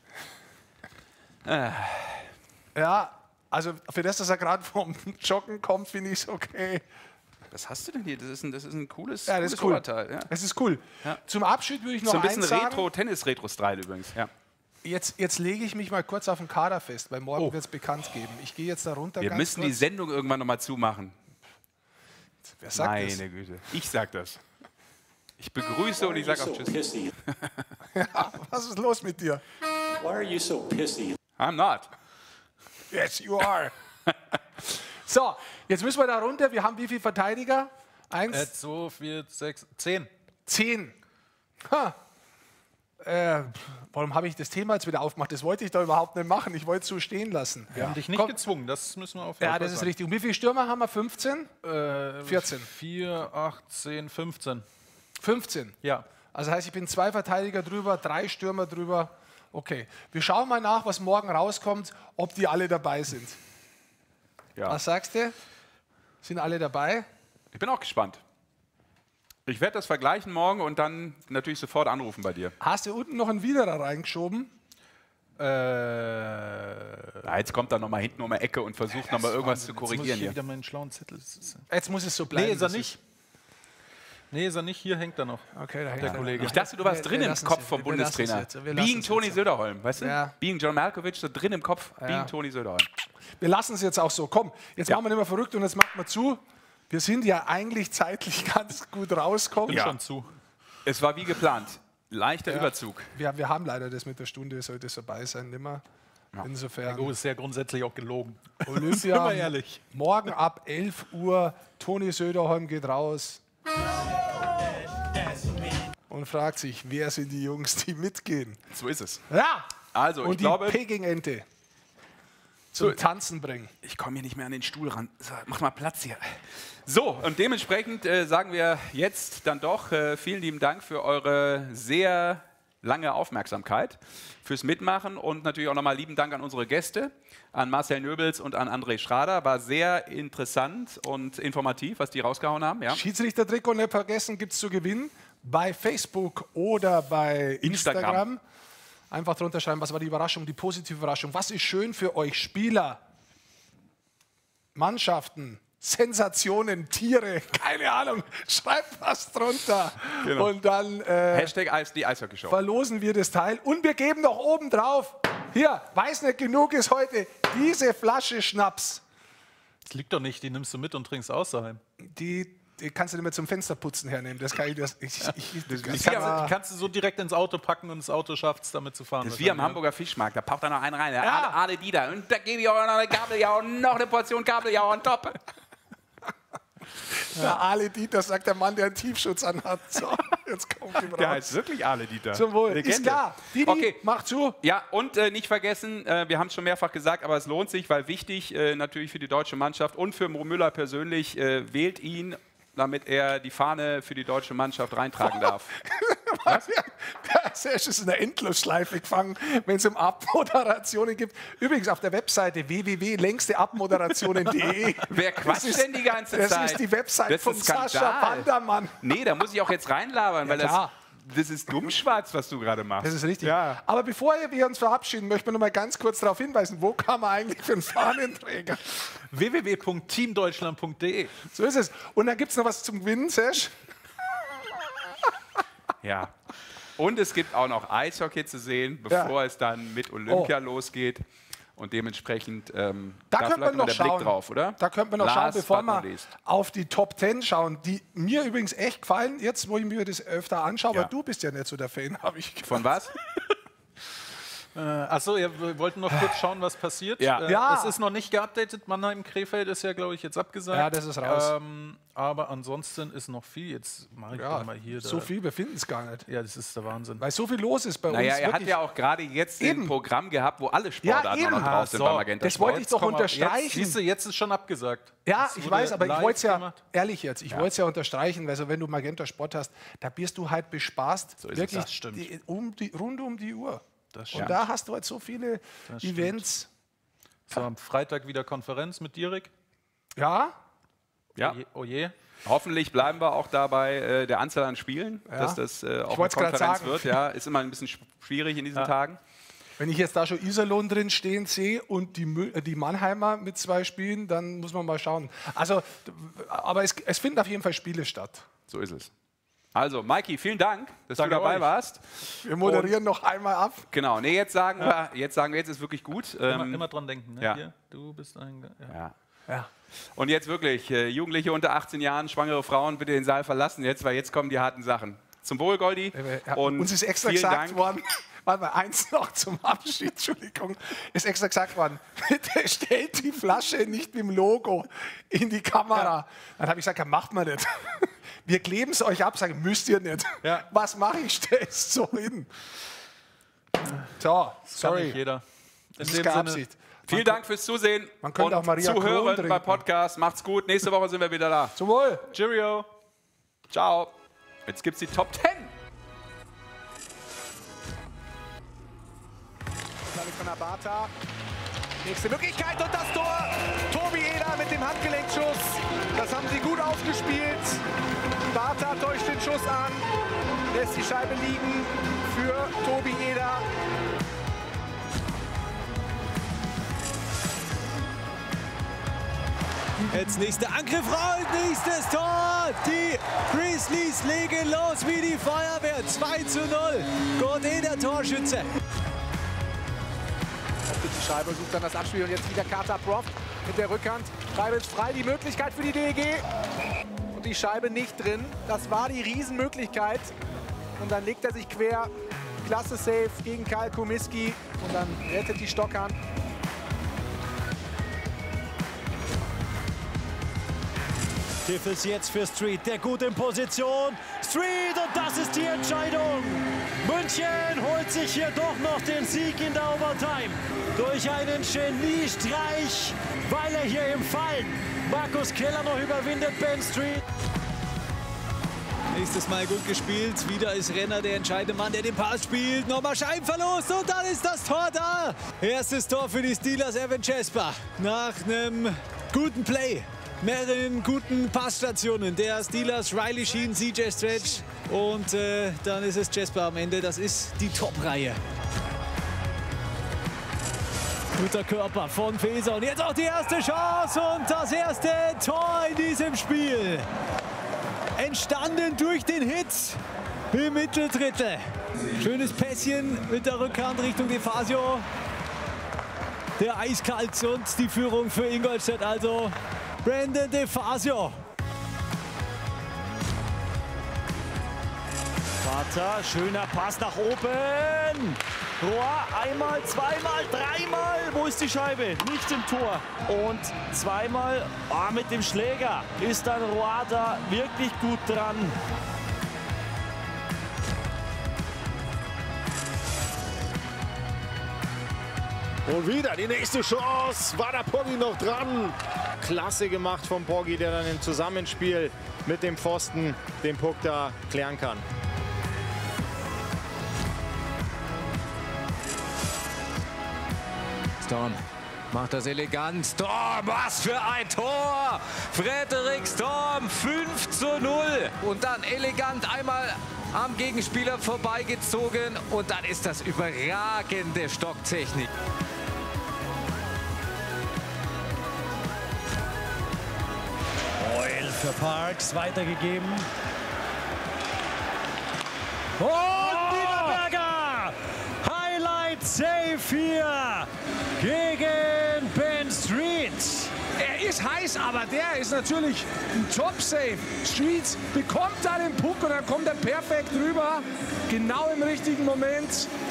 S1: Ah.
S3: Ja, also für das, dass er gerade vom Joggen kommt, finde ich es okay.
S1: Was hast du denn hier? Das ist ein, das ist ein cooles,
S3: Ja, das
S1: cooles
S3: ist cool.
S1: Oberteil. Ja.
S3: Das ist cool.
S1: Ja.
S3: Zum Abschied würde ich noch
S1: So ein bisschen
S3: eins sagen.
S1: Retro, Tennis-Retro-Style übrigens. Ja.
S3: Jetzt, jetzt lege ich mich mal kurz auf den Kader fest, weil morgen
S1: Oh.
S3: wird es bekannt geben. Ich gehe jetzt da runter.
S1: Wir
S3: ganz
S1: müssen
S3: kurz.
S1: die Sendung irgendwann nochmal zumachen.
S3: Wer sagt
S1: Meine
S3: das?
S1: Güte. Ich sag das. Ich begrüße und ich sage auch Tschüss.
S3: Ja, was ist los mit dir?
S15: Why are you so pissy?
S1: I'm not.
S3: Yes, you are. So, jetzt müssen wir da runter. Wir haben wie viele Verteidiger? Eins,
S2: Äh, zwei, vier, sechs, zehn.
S3: zehn. Ha. Äh, warum habe ich das Thema jetzt wieder aufgemacht? Das wollte ich doch überhaupt nicht machen. Ich wollte es so stehen lassen.
S2: Wir haben dich nicht
S3: Komm.
S2: gezwungen, das müssen wir auf
S3: Ja, das ist richtig. Und wie viele Stürmer haben wir? fünfzehn?
S2: Äh,
S3: vierzehn.
S2: vier, acht, zehn, fünfzehn.
S3: fünfzehn?
S2: Ja.
S3: Also heißt, ich bin zwei Verteidiger drüber, drei Stürmer drüber. Okay. Wir schauen mal nach, was morgen rauskommt, ob die alle dabei sind.
S1: Ja.
S3: Was sagst du? Sind alle dabei?
S1: Ich bin auch gespannt. Ich werde das vergleichen morgen und dann natürlich sofort anrufen bei dir.
S3: Hast du unten noch einen Widerer reingeschoben?
S2: Äh,
S1: Ja, jetzt kommt er nochmal hinten um die Ecke und versucht nochmal irgendwas zu
S2: Jetzt muss ich
S1: korrigieren.
S2: hier
S1: Hier.
S2: wieder meinen schlauen Zettel. Das ist-
S3: Jetzt muss es so bleiben.
S2: Nee, ist er
S3: das
S2: nicht. Nee, ist er nicht. Hier hängt er noch.
S3: Okay, da hängt
S2: Der
S3: er.
S2: Kollege.
S1: Ich dachte, du warst
S3: Wir-
S1: drin
S3: wir
S1: im
S3: lassen's
S1: Kopf
S3: jetzt.
S1: vom
S3: Wir lassen's
S1: Bundestrainer.
S3: jetzt. Wir
S1: Being
S3: lassen's
S1: Toni
S3: jetzt.
S1: Söderholm, weißt du?
S3: Ja.
S1: Being John Malkovich, so drin im Kopf.
S3: Ja.
S1: Being Toni Söderholm.
S3: Wir lassen es jetzt auch so. Komm, jetzt
S1: Ja.
S3: machen wir nicht mehr verrückt und jetzt machen wir zu. Wir sind ja eigentlich zeitlich ganz gut rausgekommen.
S1: Ja.
S2: Schon zu.
S1: Es war wie geplant. Leichter
S3: Ja.
S1: Überzug.
S3: Wir, wir haben leider das mit der Stunde, sollte es dabei sein, nimmer. Insofern.
S2: Oh, ist ja grundsätzlich auch gelogen.
S3: Olympia,
S2: Sind wir ehrlich.
S3: morgen ab elf Uhr. Toni Söderholm geht raus und fragt sich, wer sind die Jungs, die mitgehen?
S1: So ist es.
S3: Ja!
S1: Also,
S3: und
S1: ich
S3: die
S1: glaube,
S3: Peking-Ente zum
S1: So.
S3: Tanzen bringen.
S1: ich komme hier nicht mehr an den Stuhl ran. So, mach mal Platz hier. So, und dementsprechend äh, sagen wir jetzt dann doch äh, vielen lieben Dank für eure sehr lange Aufmerksamkeit, fürs Mitmachen und natürlich auch nochmal lieben Dank an unsere Gäste, an Marcel Nöbels und an André Schrader. War sehr interessant und informativ, was die rausgehauen haben. Ja.
S3: Schiedsrichter-Trikot nicht vergessen, gibt es zu gewinnen bei Facebook oder bei Instagram.
S1: Instagram.
S3: Einfach drunter schreiben, was war die Überraschung, die positive Überraschung. Was ist schön für euch Spieler, Mannschaften, Sensationen, Tiere, keine Ahnung. Schreibt was drunter.
S1: Genau.
S3: Und dann äh,
S1: Hashtag Eis, die Eishockey-Show.
S3: verlosen wir das Teil. Und wir geben noch oben drauf, hier, weiß nicht genug ist heute, diese Flasche Schnaps.
S2: Das liegt doch nicht, die nimmst du mit und trinkst außerhalb.
S3: Die, die kannst du nicht mehr zum Fensterputzen hernehmen. Das kann ich, das, ich, ich, ich, das
S2: Die
S3: kann
S2: kannst, du,
S3: man-
S2: die kannst du so direkt ins Auto packen und das Auto schafft es, damit zu fahren.
S1: Das ist wie am
S2: wahrscheinlich,
S1: Hamburger Fischmarkt, da paucht da noch einen rein, der
S3: Ja.
S1: Arne, Arne Dieter. Und da gebe ich auch noch eine Kabeljau und noch eine Portion Kabeljau on top.
S3: Der Ale Dieter, sagt der Mann, der einen Tiefschutz anhat. So, jetzt kommt ihm
S1: Der
S3: raus.
S1: heißt wirklich Arne Dieter.
S3: Zum Wohl.
S1: Legende.
S3: Ist klar. Didi,
S1: Okay.
S3: mach zu.
S1: Ja, und äh, nicht vergessen, äh, wir haben es schon mehrfach gesagt, aber es lohnt sich, weil wichtig äh, natürlich für die deutsche Mannschaft und für Mo Müller persönlich, äh, wählt ihn, damit er die Fahne für die deutsche Mannschaft reintragen darf.
S3: Was? Der ist in der Endlosschleife gefangen, wenn es um Abmoderationen gibt. Übrigens auf der Webseite w w w punkt längste abmoderationen punkt de.
S1: Wer quatscht
S3: Das ist-
S1: denn die ganze
S3: das
S1: Zeit?
S3: ist die Webseite
S1: Das ist
S3: von
S1: ein
S3: Sascha
S1: Skandal.
S3: Bandermann.
S1: Nee, da muss ich auch jetzt reinlabern,
S3: Ja,
S1: weil das,
S3: klar.
S1: das ist dummschwarz, was du gerade machst.
S3: Das ist richtig.
S1: Ja.
S3: Aber bevor wir uns verabschieden, möchten wir noch mal ganz kurz darauf hinweisen, wo kann man eigentlich für einen Fahnenträger?
S2: w w w punkt team deutschland punkt de.
S3: So ist es. Und dann gibt es noch was zum Gewinnen, Sesh.
S1: Ja. Und es gibt auch noch Eishockey zu sehen, bevor es dann mit Olympia losgeht. Und dementsprechend ähm,
S3: Da
S1: da
S3: könnte man
S1: vielleicht
S3: noch
S1: mal der Blick
S3: schauen.
S1: drauf, oder?
S3: Da könnte man noch
S1: Last
S3: schauen, bevor
S1: but not
S3: wir
S1: least.
S3: auf die Top Ten schauen, die mir übrigens echt gefallen, jetzt wo ich mir das öfter anschaue,
S1: Ja.
S3: aber du bist ja nicht so der Fan, habe ich gehört.
S1: Von was?
S2: Äh, achso, ja, wir wollten noch kurz schauen, was passiert.
S1: Ja.
S2: Äh,
S3: Ja.
S2: Es ist noch nicht geupdatet. Mannheim-Krefeld ist ja, glaube ich, jetzt abgesagt.
S3: Ja, das ist raus.
S2: Ähm, aber ansonsten ist noch viel. Jetzt mache ich
S3: Ja,
S2: doch mal hier.
S3: so
S2: da.
S3: viel, wir finden es gar nicht.
S2: Ja, das ist der Wahnsinn.
S3: Weil so viel los ist bei
S1: Naja,
S3: uns.
S1: er hat
S3: wirklich.
S1: ja auch gerade jetzt
S3: Eben.
S1: ein Programm gehabt, wo alle Sportarten
S3: Ja,
S1: noch
S3: eben.
S1: drauf sind
S2: Ah,
S1: beim
S2: so.
S1: Magenta
S3: Das wollte
S1: Sport.
S3: ich doch
S2: Komm mal,
S3: unterstreichen.
S2: Jetzt, siehst du, jetzt ist schon abgesagt.
S3: Ja,
S2: Das
S3: ich
S2: wurde
S3: weiß, aber ich
S2: live
S3: wollte es ja,
S2: gemacht.
S3: ehrlich jetzt, ich wollte es ja unterstreichen, weil so, wenn du Magenta Sport hast, da bist du halt bespaßt,
S1: So ist es.
S3: wirklich
S2: Das stimmt.
S3: die, um die, rund um die Uhr.
S2: Das
S3: Und
S2: stimmt.
S3: da hast du halt so viele
S2: Das stimmt.
S3: Events.
S2: So, am Freitag wieder Konferenz mit Dirk.
S3: Ja,
S1: Ja.
S2: Oje. Oje.
S1: Hoffentlich bleiben wir auch dabei äh, der Anzahl an Spielen,
S3: Ja.
S1: dass das äh, auch
S3: Ich
S1: eine
S3: wollt's grad
S1: Konferenz
S3: sagen.
S1: wird. Ja, ist immer ein bisschen schwierig in diesen
S3: Ja.
S1: Tagen.
S3: Wenn ich jetzt da schon Iserlohn drin stehen sehe und die, Mü- äh, die Mannheimer mit zwei Spielen, dann muss man mal schauen. Also, d- aber es, es finden auf jeden Fall Spiele statt.
S1: So ist es. Also, Maiki, vielen Dank, dass
S3: Danke
S1: du dabei
S3: euch.
S1: warst.
S3: Wir moderieren
S1: Und,
S3: noch einmal ab.
S1: Genau, nee, jetzt sagen,
S2: Ja.
S1: wir, jetzt sagen wir, jetzt ist wirklich gut.
S2: Immer,
S1: Ähm,
S2: immer dran denken. Ne?
S1: ja.
S2: Hier, du bist ein. Ge- Ja.
S1: Ja.
S3: Ja.
S1: Und jetzt wirklich, äh, Jugendliche unter achtzehn Jahren, schwangere Frauen, bitte den Saal verlassen jetzt, weil jetzt kommen die harten Sachen. Zum Wohl, Goldi.
S3: Ja,
S1: Und
S3: uns ist extra
S1: vielen
S3: gesagt
S1: Dank.
S3: worden, warte mal, eins noch zum Abschied, Entschuldigung, ist extra gesagt worden, bitte stellt die Flasche nicht mit dem Logo in die Kamera. Ja. Dann habe ich gesagt, ja, macht man nicht. Wir kleben es euch ab, sagen, müsst ihr nicht.
S2: Ja.
S3: Was mache ich? Stell es so hin. So,
S2: Das kann
S3: sorry.
S2: nicht jeder.
S3: Das
S2: In
S3: ist
S2: dem
S3: keine
S2: Sinne-
S3: Absicht.
S1: Vielen Dank fürs Zusehen
S3: Man könnte
S1: und
S3: auch Maria Kron
S1: Zuhören
S3: trinken.
S1: bei Podcast. Macht's gut. Nächste Woche sind wir wieder da.
S3: Zum Wohl.
S1: Cheerio. Ciao. Jetzt gibt's die Top zehn.
S16: David von Abata. Nächste Möglichkeit und das Tor. Tobi Eder mit dem Handgelenkschuss. Das haben sie gut ausgespielt. Bartha täuscht den Schuss an. Lässt die Scheibe liegen für Tobi Eder.
S13: Jetzt nächster Angriff raus, nächstes Tor. Die Grizzlies legen los wie die Feuerwehr. zwei zu null. Gordé, der Torschütze.
S16: Die Scheibe sucht dann das Abspiel und jetzt wieder Carter Prof mit der Rückhand. Scheibe ist frei, die Möglichkeit für die D E G. Und die Scheibe nicht drin. Das war die Riesenmöglichkeit. Und dann legt er sich quer. Klasse Safe gegen Karl Komiski. Und dann rettet die Stockhand.
S13: Tiffels jetzt für Street, der gut in Position. Street und das ist die Entscheidung. München holt sich hier doch noch den Sieg in der Overtime. Durch einen Geniestreich, weil er hier im Fallen Markus Keller noch überwindet Ben Street. Nächstes Mal gut gespielt. Wieder ist Renner der entscheidende Mann, der den Pass spielt. Nochmal Scheibenverlust und dann ist das Tor da. Erstes Tor für die Steelers, Evan Jasper. Nach einem guten Play. Mehreren guten Passstationen der Steelers, Riley Sheen, C J Stretch und äh, dann ist es Jasper am Ende. Das ist die Top-Reihe. Guter Körper von Feser und jetzt auch die erste Chance und das erste Tor in diesem Spiel. Entstanden durch den Hit im Mitteldrittel. Schönes Pässchen mit der Rückhand Richtung DeFazio. Der eiskalt und die Führung für Ingolstadt also. Brandon DeFazio. Vater, schöner Pass nach oben. Rohr, einmal, zweimal, dreimal. Wo ist die Scheibe? Nicht im Tor. Und zweimal oh, mit dem Schläger ist dann Rohr da wirklich gut dran.
S17: Und wieder die nächste Chance. War der Poggi noch dran? Klasse gemacht vom Poggi, der dann im Zusammenspiel mit dem Pfosten den Puck da klären kann.
S18: Storm macht das elegant. Storm, was für ein Tor! Frederik Storm, fünf zu null. Und dann elegant einmal am Gegenspieler vorbeigezogen. Und dann ist das überragende Stocktechnik.
S13: Oil für Parks weitergegeben. Und Niederberger! Highlight Save hier gegen Ben Street.
S3: Er ist heiß, aber der ist natürlich ein Top-Save. Streets bekommt da den Puck und dann kommt er perfekt rüber. Genau im richtigen Moment.